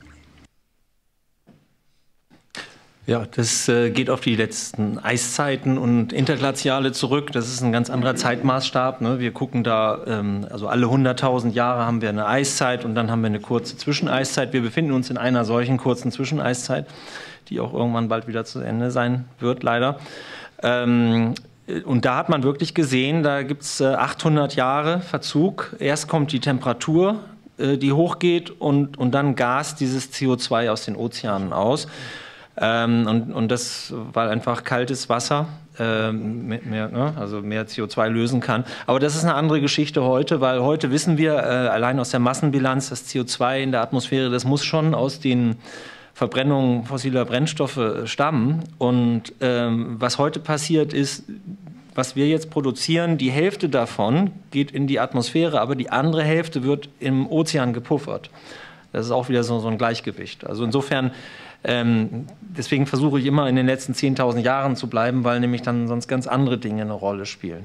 Ja, das geht auf die letzten Eiszeiten und Interglaziale zurück. Das ist ein ganz anderer Zeitmaßstab. Ne? Wir gucken da, also alle 100.000 Jahre haben wir eine Eiszeit und dann haben wir eine kurze Zwischeneiszeit. Wir befinden uns in einer solchen kurzen Zwischeneiszeit, die auch irgendwann bald wieder zu Ende sein wird, leider. Und da hat man wirklich gesehen, da gibt es 800 Jahre Verzug. Erst kommt die Temperatur, die hochgeht und dann gast dieses CO2 aus den Ozeanen aus. Und das, weil einfach kaltes Wasser mehr CO2 lösen kann. Aber das ist eine andere Geschichte heute, weil heute wissen wir allein aus der Massenbilanz, das CO2 in der Atmosphäre, das muss schon aus den Verbrennungen fossiler Brennstoffe stammen. Und was heute passiert ist, was wir jetzt produzieren, die Hälfte davon geht in die Atmosphäre, aber die andere Hälfte wird im Ozean gepuffert. Das ist auch wieder so ein Gleichgewicht. Also insofern Deswegen versuche ich immer in den letzten 10.000 Jahren zu bleiben, weil nämlich dann sonst ganz andere Dinge eine Rolle spielen.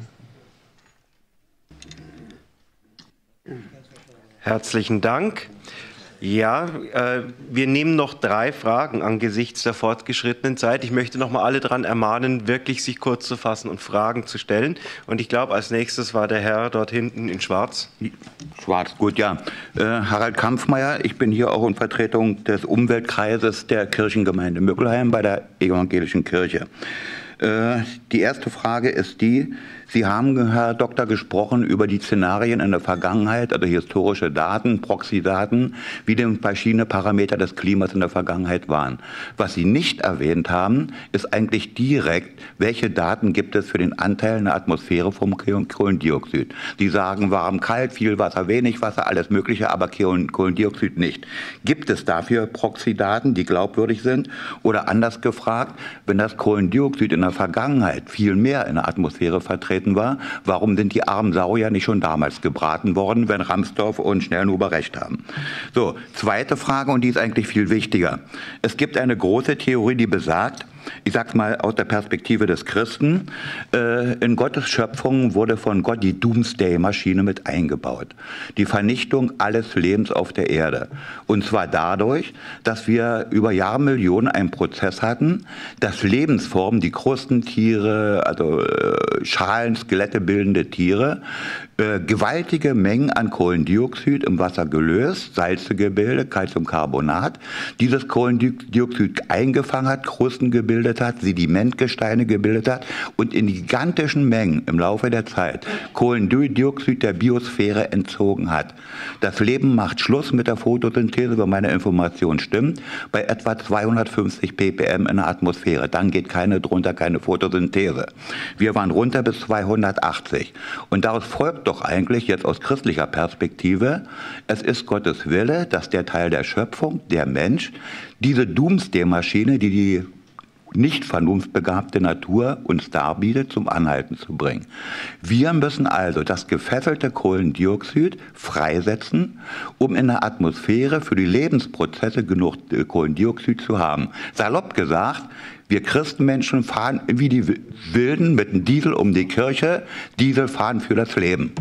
Herzlichen Dank. Ja, wir nehmen noch 3 Fragen angesichts der fortgeschrittenen Zeit. Ich möchte noch mal alle daran ermahnen, wirklich sich kurz zu fassen und Fragen zu stellen. Und ich glaube, als nächstes war der Herr dort hinten in Schwarz. Schwarz, gut, ja. Harald Kampfmeier, ich bin hier auch in Vertretung des Umweltkreises der Kirchengemeinde Mückelheim bei der Evangelischen Kirche. Die erste Frage ist die: Sie haben, Herr Doktor, gesprochen über die Szenarien in der Vergangenheit, also historische Daten, Proxy-Daten, wie denn verschiedene Parameter des Klimas in der Vergangenheit waren. Was Sie nicht erwähnt haben, ist eigentlich direkt, welche Daten gibt es für den Anteil in der Atmosphäre vom Kohlendioxid. Sie sagen warm, kalt, viel Wasser, wenig Wasser, alles Mögliche, aber Kohlendioxid nicht. Gibt es dafür Proxy-Daten, die glaubwürdig sind? Oder anders gefragt, wenn das Kohlendioxid in der Vergangenheit viel mehr in der Atmosphäre vertreten war, warum sind die armen Saurier nicht schon damals gebraten worden, wenn Ramsdorf und Schnellnhuber recht haben? So, zweite Frage, und die ist eigentlich viel wichtiger. Es gibt eine große Theorie, die besagt, ich sag's mal aus der Perspektive des Christen, in Gottes Schöpfung wurde von Gott die Doomsday-Maschine mit eingebaut. Die Vernichtung alles Lebens auf der Erde. Und zwar dadurch, dass wir über Jahrmillionen einen Prozess hatten, dass Lebensformen, die Krustentiere, also Schalen, Skelette bildende Tiere, gewaltige Mengen an Kohlendioxid im Wasser gelöst, Salze gebildet, Calciumcarbonat, dieses Kohlendioxid eingefangen hat, Krusten gebildet hat, Sedimentgesteine gebildet hat und in gigantischen Mengen im Laufe der Zeit Kohlendioxid der Biosphäre entzogen hat. Das Leben macht Schluss mit der Photosynthese, wenn meine Information stimmt, bei etwa 250 ppm in der Atmosphäre. Dann geht keine drunter, keine Photosynthese. Wir waren runter bis 280. Und daraus folgt doch eigentlich jetzt aus christlicher Perspektive, es ist Gottes Wille, dass der Teil der Schöpfung, der Mensch, diese Doomsday-Maschine, die nicht vernunftbegabte Natur uns darbietet, zum Anhalten zu bringen. Wir müssen also das gefesselte Kohlendioxid freisetzen, um in der Atmosphäre für die Lebensprozesse genug Kohlendioxid zu haben. Salopp gesagt, wir Christenmenschen fahren wie die Wilden mit dem Diesel um die Kirche, Diesel fahren für das Leben.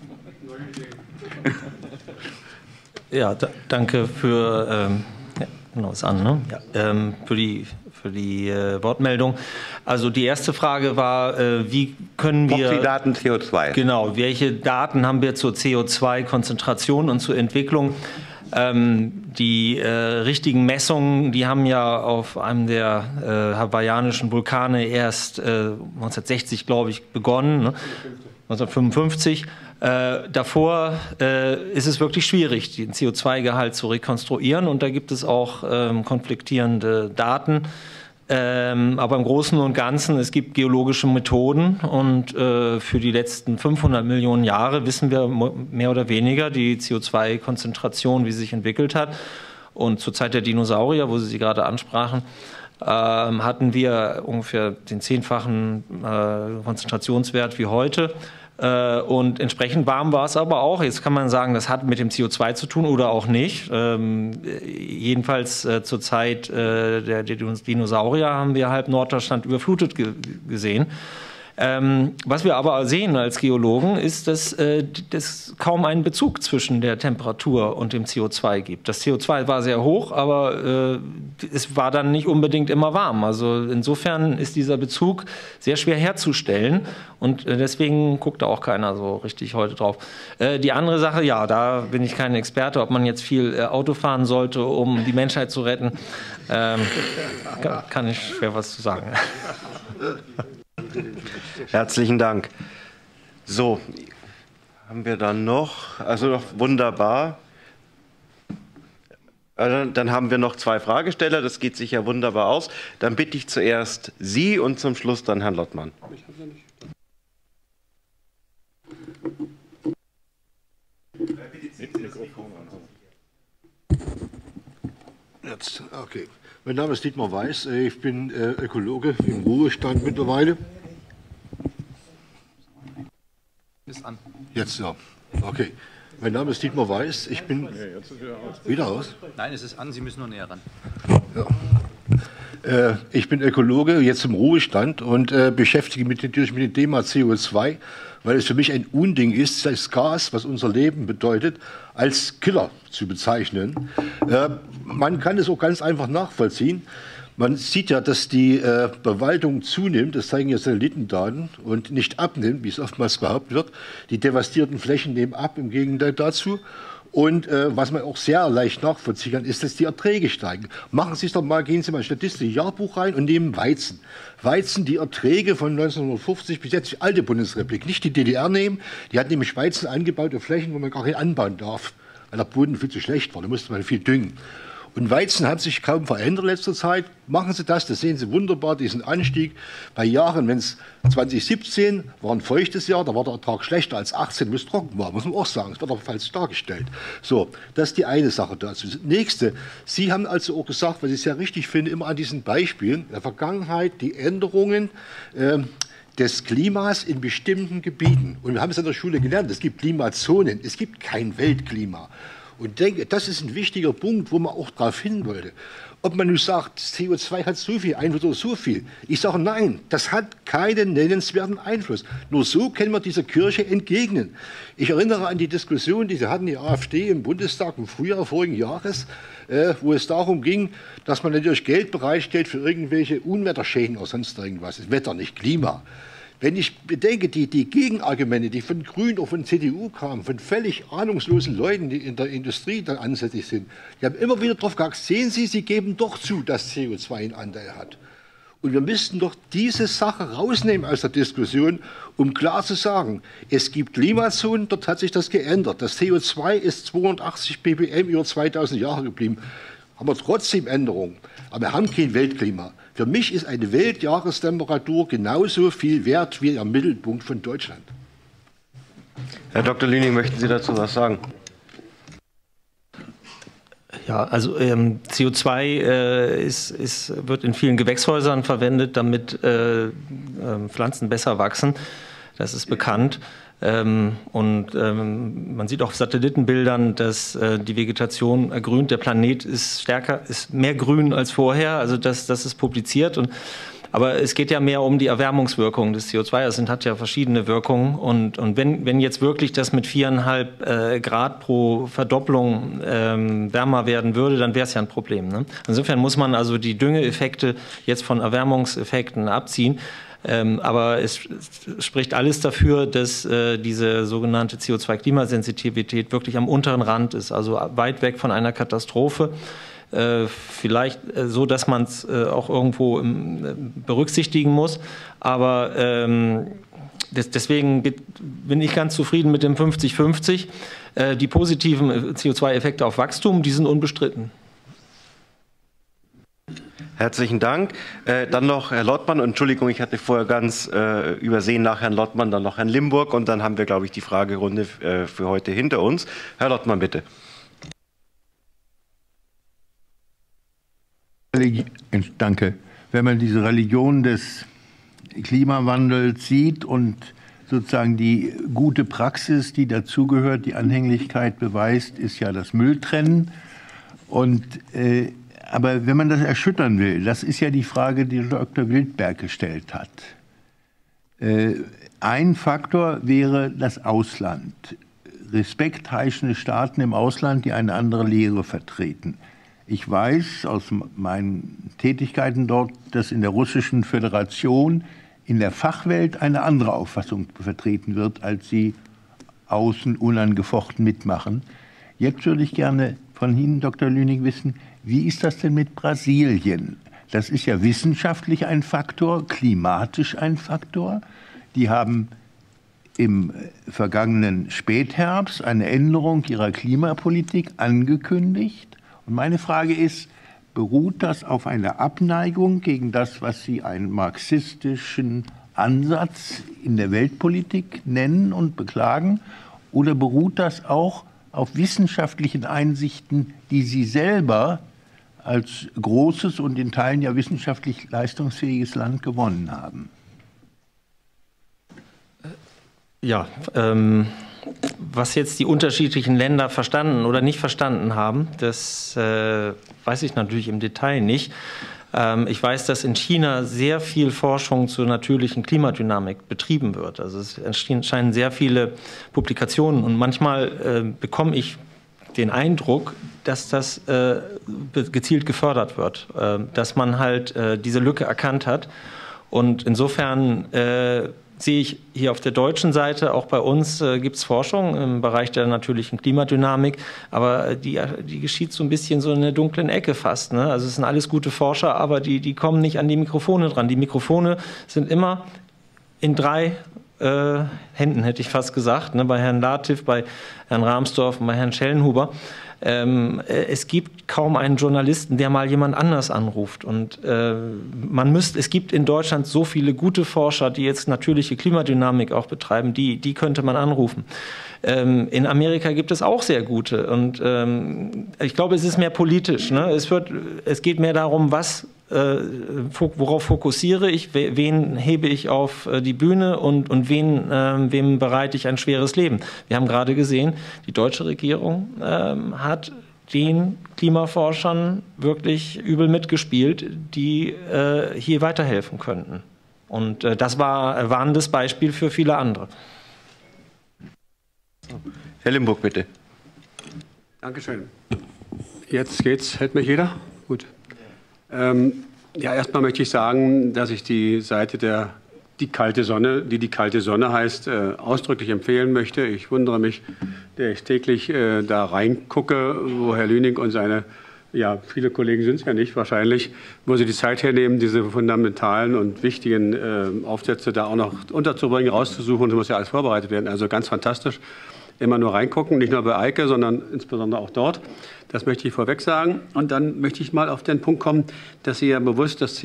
Ja, danke für, genau, ist an, ne? Ja, für die Wortmeldung. Also die erste Frage war, wie können wir... Proxy-Daten CO2. Genau, welche Daten haben wir zur CO2-Konzentration und zur Entwicklung? Die richtigen Messungen, die haben ja auf einem der hawaiianischen Vulkane erst 1960, glaube ich, begonnen, ne? 1955. Davor ist es wirklich schwierig, den CO2-Gehalt zu rekonstruieren, und da gibt es auch konfliktierende Daten. Aber im Großen und Ganzen, es gibt geologische Methoden, und für die letzten 500 Millionen Jahre wissen wir mehr oder weniger die CO2-Konzentration, wie sie sich entwickelt hat. Und zur Zeit der Dinosaurier, wo Sie sie gerade ansprachen, hatten wir ungefähr den 10-fachen Konzentrationswert wie heute. Und entsprechend warm war es aber auch. Jetzt kann man sagen, das hat mit dem CO2 zu tun oder auch nicht. Jedenfalls zur Zeit der Dinosaurier haben wir halb Norddeutschland überflutet gesehen. Was wir aber sehen als Geologen ist, dass es kaum einen Bezug zwischen der Temperatur und dem CO2 gibt. Das CO2 war sehr hoch, aber es war dann nicht unbedingt immer warm. Also insofern ist dieser Bezug sehr schwer herzustellen, und deswegen guckt da auch keiner so richtig heute drauf. Die andere Sache, ja, da bin ich kein Experte, ob man jetzt viel Auto fahren sollte, um die Menschheit zu retten, kann ich schwer was zu sagen. Herzlichen Dank. So, haben wir dann noch, also noch wunderbar. Dann haben wir noch 2 Fragesteller, das geht sich ja wunderbar aus. Dann bitte ich zuerst Sie und zum Schluss dann Herrn Lottmann. Jetzt, okay. Mein Name ist Dietmar Weiß, ich bin Ökologe im Ruhestand mittlerweile. Ist an. Jetzt, ja. Okay. Mein Name ist Dietmar Weiß, ich bin... Wieder aus? Nein, es ist an, Sie müssen nur näher ran. Ja. Ich bin Ökologe, jetzt im Ruhestand und beschäftige mich natürlich mit dem Thema CO2, weil es für mich ein Unding ist, das Gas, was unser Leben bedeutet, als Killer zu bezeichnen. Man kann es auch ganz einfach nachvollziehen. Man sieht ja, dass die Bewaldung zunimmt, das zeigen ja Satellitendaten, und nicht abnimmt, wie es oftmals behauptet wird. Die devastierten Flächen nehmen ab, im Gegenteil dazu. Und was man auch sehr leicht nachvollziehen kann, ist, dass die Erträge steigen. Machen Sie es doch mal, gehen Sie mal in Statistisches Jahrbuch rein und nehmen Weizen. Weizen, die Erträge von 1950 bis jetzt, die alte Bundesrepublik, nicht die DDR nehmen. Die hat nämlich Weizen angebaut auf Flächen, wo man gar nicht anbauen darf, weil der Boden viel zu schlecht war. Da musste man viel düngen. Und Weizen hat sich kaum verändert in letzter Zeit. Machen Sie das sehen Sie wunderbar, diesen Anstieg. Bei Jahren, wenn es 2017 war ein feuchtes Jahr, da war der Ertrag schlechter als 18, wo es trocken war, muss man auch sagen. Das wird aber falsch dargestellt. So, das ist die eine Sache dazu. Das nächste, Sie haben also auch gesagt, was ich sehr richtig finde, immer an diesen Beispielen, in der Vergangenheit die Änderungen des Klimas in bestimmten Gebieten. Und wir haben es in der Schule gelernt, es gibt Klimazonen, es gibt kein Weltklima. Und denke, das ist ein wichtiger Punkt, wo man auch darauf hin wollte. Ob man nun sagt, CO2 hat so viel Einfluss oder so viel. Ich sage nein, das hat keinen nennenswerten Einfluss. Nur so können wir dieser Kirche entgegnen. Ich erinnere an die Diskussion, die Sie hatten, die AfD im Bundestag im Frühjahr vorigen Jahres, wo es darum ging, dass man natürlich Geld bereitstellt für irgendwelche Unwetterschäden oder sonst irgendwas. Das Wetter, nicht Klima. Wenn ich bedenke, die Gegenargumente, die von Grünen und von CDU kamen, von völlig ahnungslosen Leuten, die in der Industrie dann ansässig sind, die haben immer wieder darauf gesagt, sehen Sie, sie geben doch zu, dass CO2 einen Anteil hat. Und wir müssten doch diese Sache rausnehmen aus der Diskussion, um klar zu sagen, es gibt Klimazonen, dort hat sich das geändert. Das CO2 ist 82 ppm über 2000 Jahre geblieben. Haben wir trotzdem Änderungen, aber wir haben kein Weltklima. Für mich ist eine Weltjahrestemperatur genauso viel wert wie der Mittelpunkt von Deutschland. Herr Dr. Lüning, möchten Sie dazu was sagen? Ja, also CO2 wird in vielen Gewächshäusern verwendet, damit Pflanzen besser wachsen. Das ist bekannt. Man sieht auch auf Satellitenbildern, dass die Vegetation ergrünt. Der Planet ist mehr grün als vorher. Also das ist publiziert. Aber es geht ja mehr um die Erwärmungswirkung des CO2. Es hat ja verschiedene Wirkungen. Und wenn jetzt wirklich das mit 4,5 Grad pro Verdopplung wärmer werden würde, dann wäre es ja ein Problem, ne? Insofern muss man also die Düngeeffekte jetzt von Erwärmungseffekten abziehen. Aber es spricht alles dafür, dass diese sogenannte CO2-Klimasensitivität wirklich am unteren Rand ist, also weit weg von einer Katastrophe. Vielleicht so, dass man es auch irgendwo berücksichtigen muss. Aber deswegen bin ich ganz zufrieden mit dem 50-50. Die positiven CO2-Effekte auf Wachstum, die sind unbestritten. Herzlichen Dank. Dann noch Herr Lottmann. Und Entschuldigung, ich hatte vorher ganz übersehen, nach Herrn Lottmann dann noch Herrn Limburg. Und dann haben wir, glaube ich, die Fragerunde für heute hinter uns. Herr Lottmann, bitte. Danke. Wenn man diese Religion des Klimawandels sieht und sozusagen die gute Praxis, die dazugehört, die Anhänglichkeit beweist, ist ja das Mülltrennen. Aber wenn man das erschüttern will, das ist ja die Frage, die Dr. Wildberg gestellt hat. Ein Faktor wäre das Ausland. Respektheischende Staaten im Ausland, die eine andere Lehre vertreten. Ich weiß aus meinen Tätigkeiten dort, dass in der Russischen Föderation in der Fachwelt eine andere Auffassung vertreten wird, als sie außen unangefochten mitmachen. Jetzt würde ich gerne von Ihnen, Dr. Lüning, wissen, wie ist das denn mit Brasilien? Das ist ja wissenschaftlich ein Faktor, klimatisch ein Faktor. Die haben im vergangenen Spätherbst eine Änderung ihrer Klimapolitik angekündigt. Und meine Frage ist, beruht das auf einer Abneigung gegen das, was Sie einen marxistischen Ansatz in der Weltpolitik nennen und beklagen? Oder beruht das auch auf wissenschaftlichen Einsichten, die Sie selber als großes und in Teilen ja wissenschaftlich leistungsfähiges Land gewonnen haben? Ja, was jetzt die unterschiedlichen Länder verstanden oder nicht verstanden haben, das weiß ich natürlich im Detail nicht. Ich weiß, dass in China sehr viel Forschung zur natürlichen Klimadynamik betrieben wird. Also es erscheinen sehr viele Publikationen und manchmal bekomme ich den Eindruck, dass das gezielt gefördert wird, dass man halt diese Lücke erkannt hat. Und insofern sehe ich hier auf der deutschen Seite, auch bei uns gibt es Forschung im Bereich der natürlichen Klimadynamik, aber die geschieht so ein bisschen so in der dunklen Ecke fast. Ne? Also es sind alles gute Forscher, aber die kommen nicht an die Mikrofone dran. Die Mikrofone sind immer in 3 Händen, hätte ich fast gesagt, ne? Bei Herrn Latif, bei Herrn Rahmsdorf und bei Herrn Schellenhuber. Es gibt kaum einen Journalisten, der mal jemand anders anruft. Und es gibt in Deutschland so viele gute Forscher, die jetzt natürliche Klimadynamik auch betreiben, die könnte man anrufen. In Amerika gibt es auch sehr gute. Und ich glaube, es ist mehr politisch. Ne? Es geht mehr darum, worauf fokussiere ich, wen hebe ich auf die Bühne und wem bereite ich ein schweres Leben. Wir haben gerade gesehen, die deutsche Regierung hat den Klimaforschern wirklich übel mitgespielt, die hier weiterhelfen könnten. Und das war ein warnendes Beispiel für viele andere. Herr Limburg, bitte. Dankeschön. Jetzt geht's. Hält mich jeder? Gut. Ja, erstmal möchte ich sagen, dass ich die Seite die kalte Sonne heißt, ausdrücklich empfehlen möchte. Ich wundere mich, der ich täglich da reingucke, wo Herr Lüning und seine, ja, viele Kollegen sind es ja nicht wahrscheinlich, wo sie die Zeit hernehmen, diese fundamentalen und wichtigen Aufsätze da auch noch unterzubringen, rauszusuchen. Und es muss ja alles vorbereitet werden. Also ganz fantastisch. Immer nur reingucken, nicht nur bei Eike, sondern insbesondere auch dort. Das möchte ich vorweg sagen. Und dann möchte ich mal auf den Punkt kommen, dass Sie ja bewusst das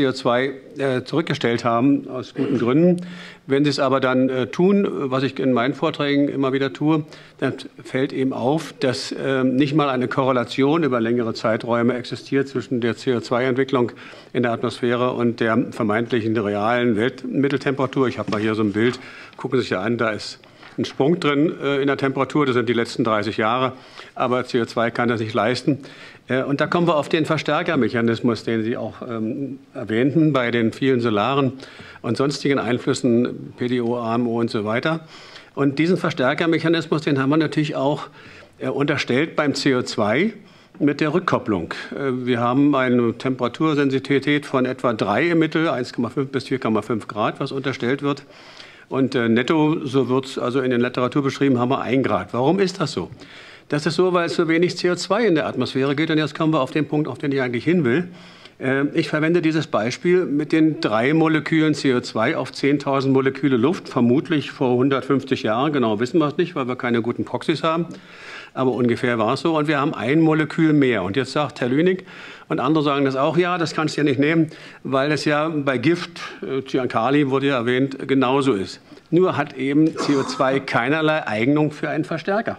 CO2 zurückgestellt haben, aus guten Gründen. Wenn Sie es aber dann tun, was ich in meinen Vorträgen immer wieder tue, dann fällt eben auf, dass nicht mal eine Korrelation über längere Zeiträume existiert zwischen der CO2-Entwicklung in der Atmosphäre und der vermeintlichen realen Weltmitteltemperatur. Ich habe mal hier so ein Bild, gucken Sie sich ja an, da ist ein Sprung drin in der Temperatur, das sind die letzten 30 Jahre, aber CO2 kann das nicht leisten. Und da kommen wir auf den Verstärkermechanismus, den Sie auch erwähnten, bei den vielen solaren und sonstigen Einflüssen, PDO, AMO und so weiter. Und diesen Verstärkermechanismus, den haben wir natürlich auch unterstellt beim CO2 mit der Rückkopplung. Wir haben eine Temperatursensitivität von etwa 3 im Mittel, 1,5 bis 4,5 Grad, was unterstellt wird. Und netto, so wird es also in der Literatur beschrieben, haben wir 1 Grad. Warum ist das so? Das ist so, weil es so wenig CO2 in der Atmosphäre gibt. Und jetzt kommen wir auf den Punkt, auf den ich eigentlich hin will. Ich verwende dieses Beispiel mit den 3 Molekülen CO2 auf 10.000 Moleküle Luft, vermutlich vor 150 Jahren. Genau wissen wir es nicht, weil wir keine guten Proxys haben. Aber ungefähr war es so. Und wir haben 1 Molekül mehr. Und jetzt sagt Herr Lüning und andere sagen das auch, ja, das kannst du ja nicht nehmen, weil es ja bei Gift, Cyankali wurde ja erwähnt, genauso ist. Nur hat eben CO2 keinerlei Eignung für einen Verstärker.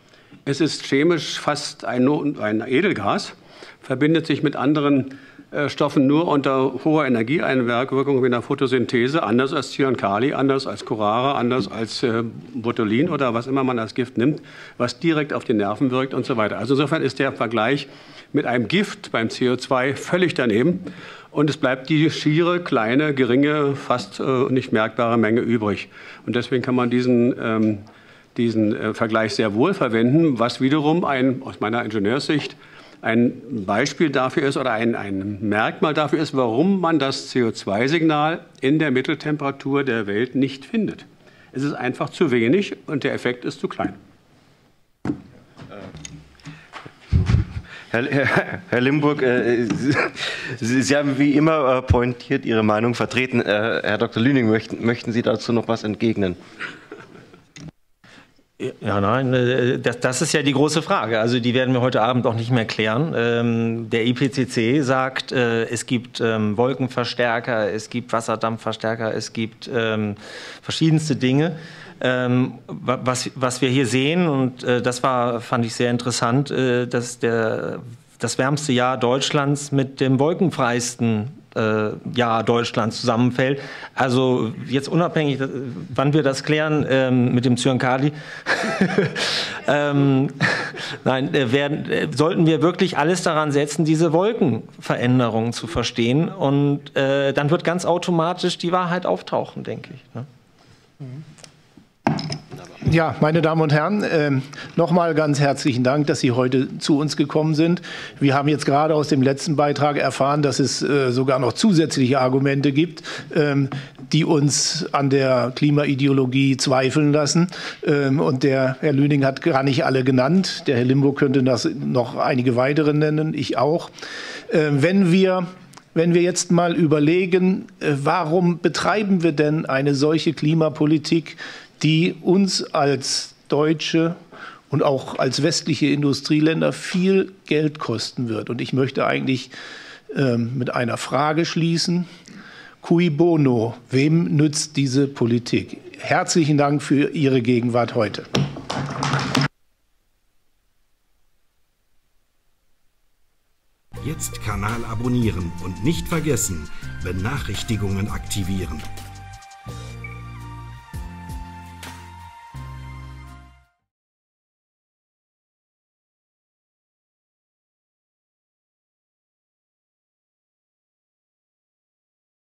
Es ist chemisch fast ein Edelgas, verbindet sich mit anderen Stoffen nur unter hoher Energieeinwirkung wie in der Photosynthese, anders als Cyankali, anders als Curare, anders als Botulin oder was immer man als Gift nimmt, was direkt auf die Nerven wirkt und so weiter. Also insofern ist der Vergleich mit einem Gift beim CO2 völlig daneben und es bleibt die schiere, kleine, geringe, fast nicht merkbare Menge übrig. Und deswegen kann man diesen Vergleich sehr wohl verwenden, was wiederum aus meiner Ingenieurssicht ein Beispiel dafür ist oder ein Merkmal dafür ist, warum man das CO2-Signal in der Mitteltemperatur der Welt nicht findet. Es ist einfach zu wenig und der Effekt ist zu klein. Herr Limburg, Sie haben wie immer pointiert Ihre Meinung vertreten. Herr Dr. Lüning, möchten Sie dazu noch was entgegnen? Ja, nein, das ist ja die große Frage. Also die werden wir heute Abend auch nicht mehr klären. Der IPCC sagt, es gibt Wolkenverstärker, es gibt Wasserdampfverstärker, es gibt verschiedenste Dinge. Was wir hier sehen, und das fand ich sehr interessant, dass das wärmste Jahr Deutschlands mit dem wolkenfreisten Jahr Deutschlands zusammenfällt. Also jetzt unabhängig, wann wir das klären mit dem Zyankali, sollten wir wirklich alles daran setzen, diese Wolkenveränderungen zu verstehen. Und dann wird ganz automatisch die Wahrheit auftauchen, denke ich. Ne? Ja, meine Damen und Herren, nochmal ganz herzlichen Dank, dass Sie heute zu uns gekommen sind. Wir haben jetzt gerade aus dem letzten Beitrag erfahren, dass es sogar noch zusätzliche Argumente gibt, die uns an der Klimaideologie zweifeln lassen. Und der Herr Lüning hat gar nicht alle genannt. Der Herr Limburg könnte das noch einige weitere nennen, ich auch. Wenn wir jetzt mal überlegen, warum betreiben wir denn eine solche Klimapolitik, die uns als Deutsche und auch als westliche Industrieländer viel Geld kosten wird. Und ich möchte eigentlich mit einer Frage schließen. Cui bono? Wem nützt diese Politik? Herzlichen Dank für Ihre Gegenwart heute. Jetzt Kanal abonnieren und nicht vergessen, Benachrichtigungen aktivieren.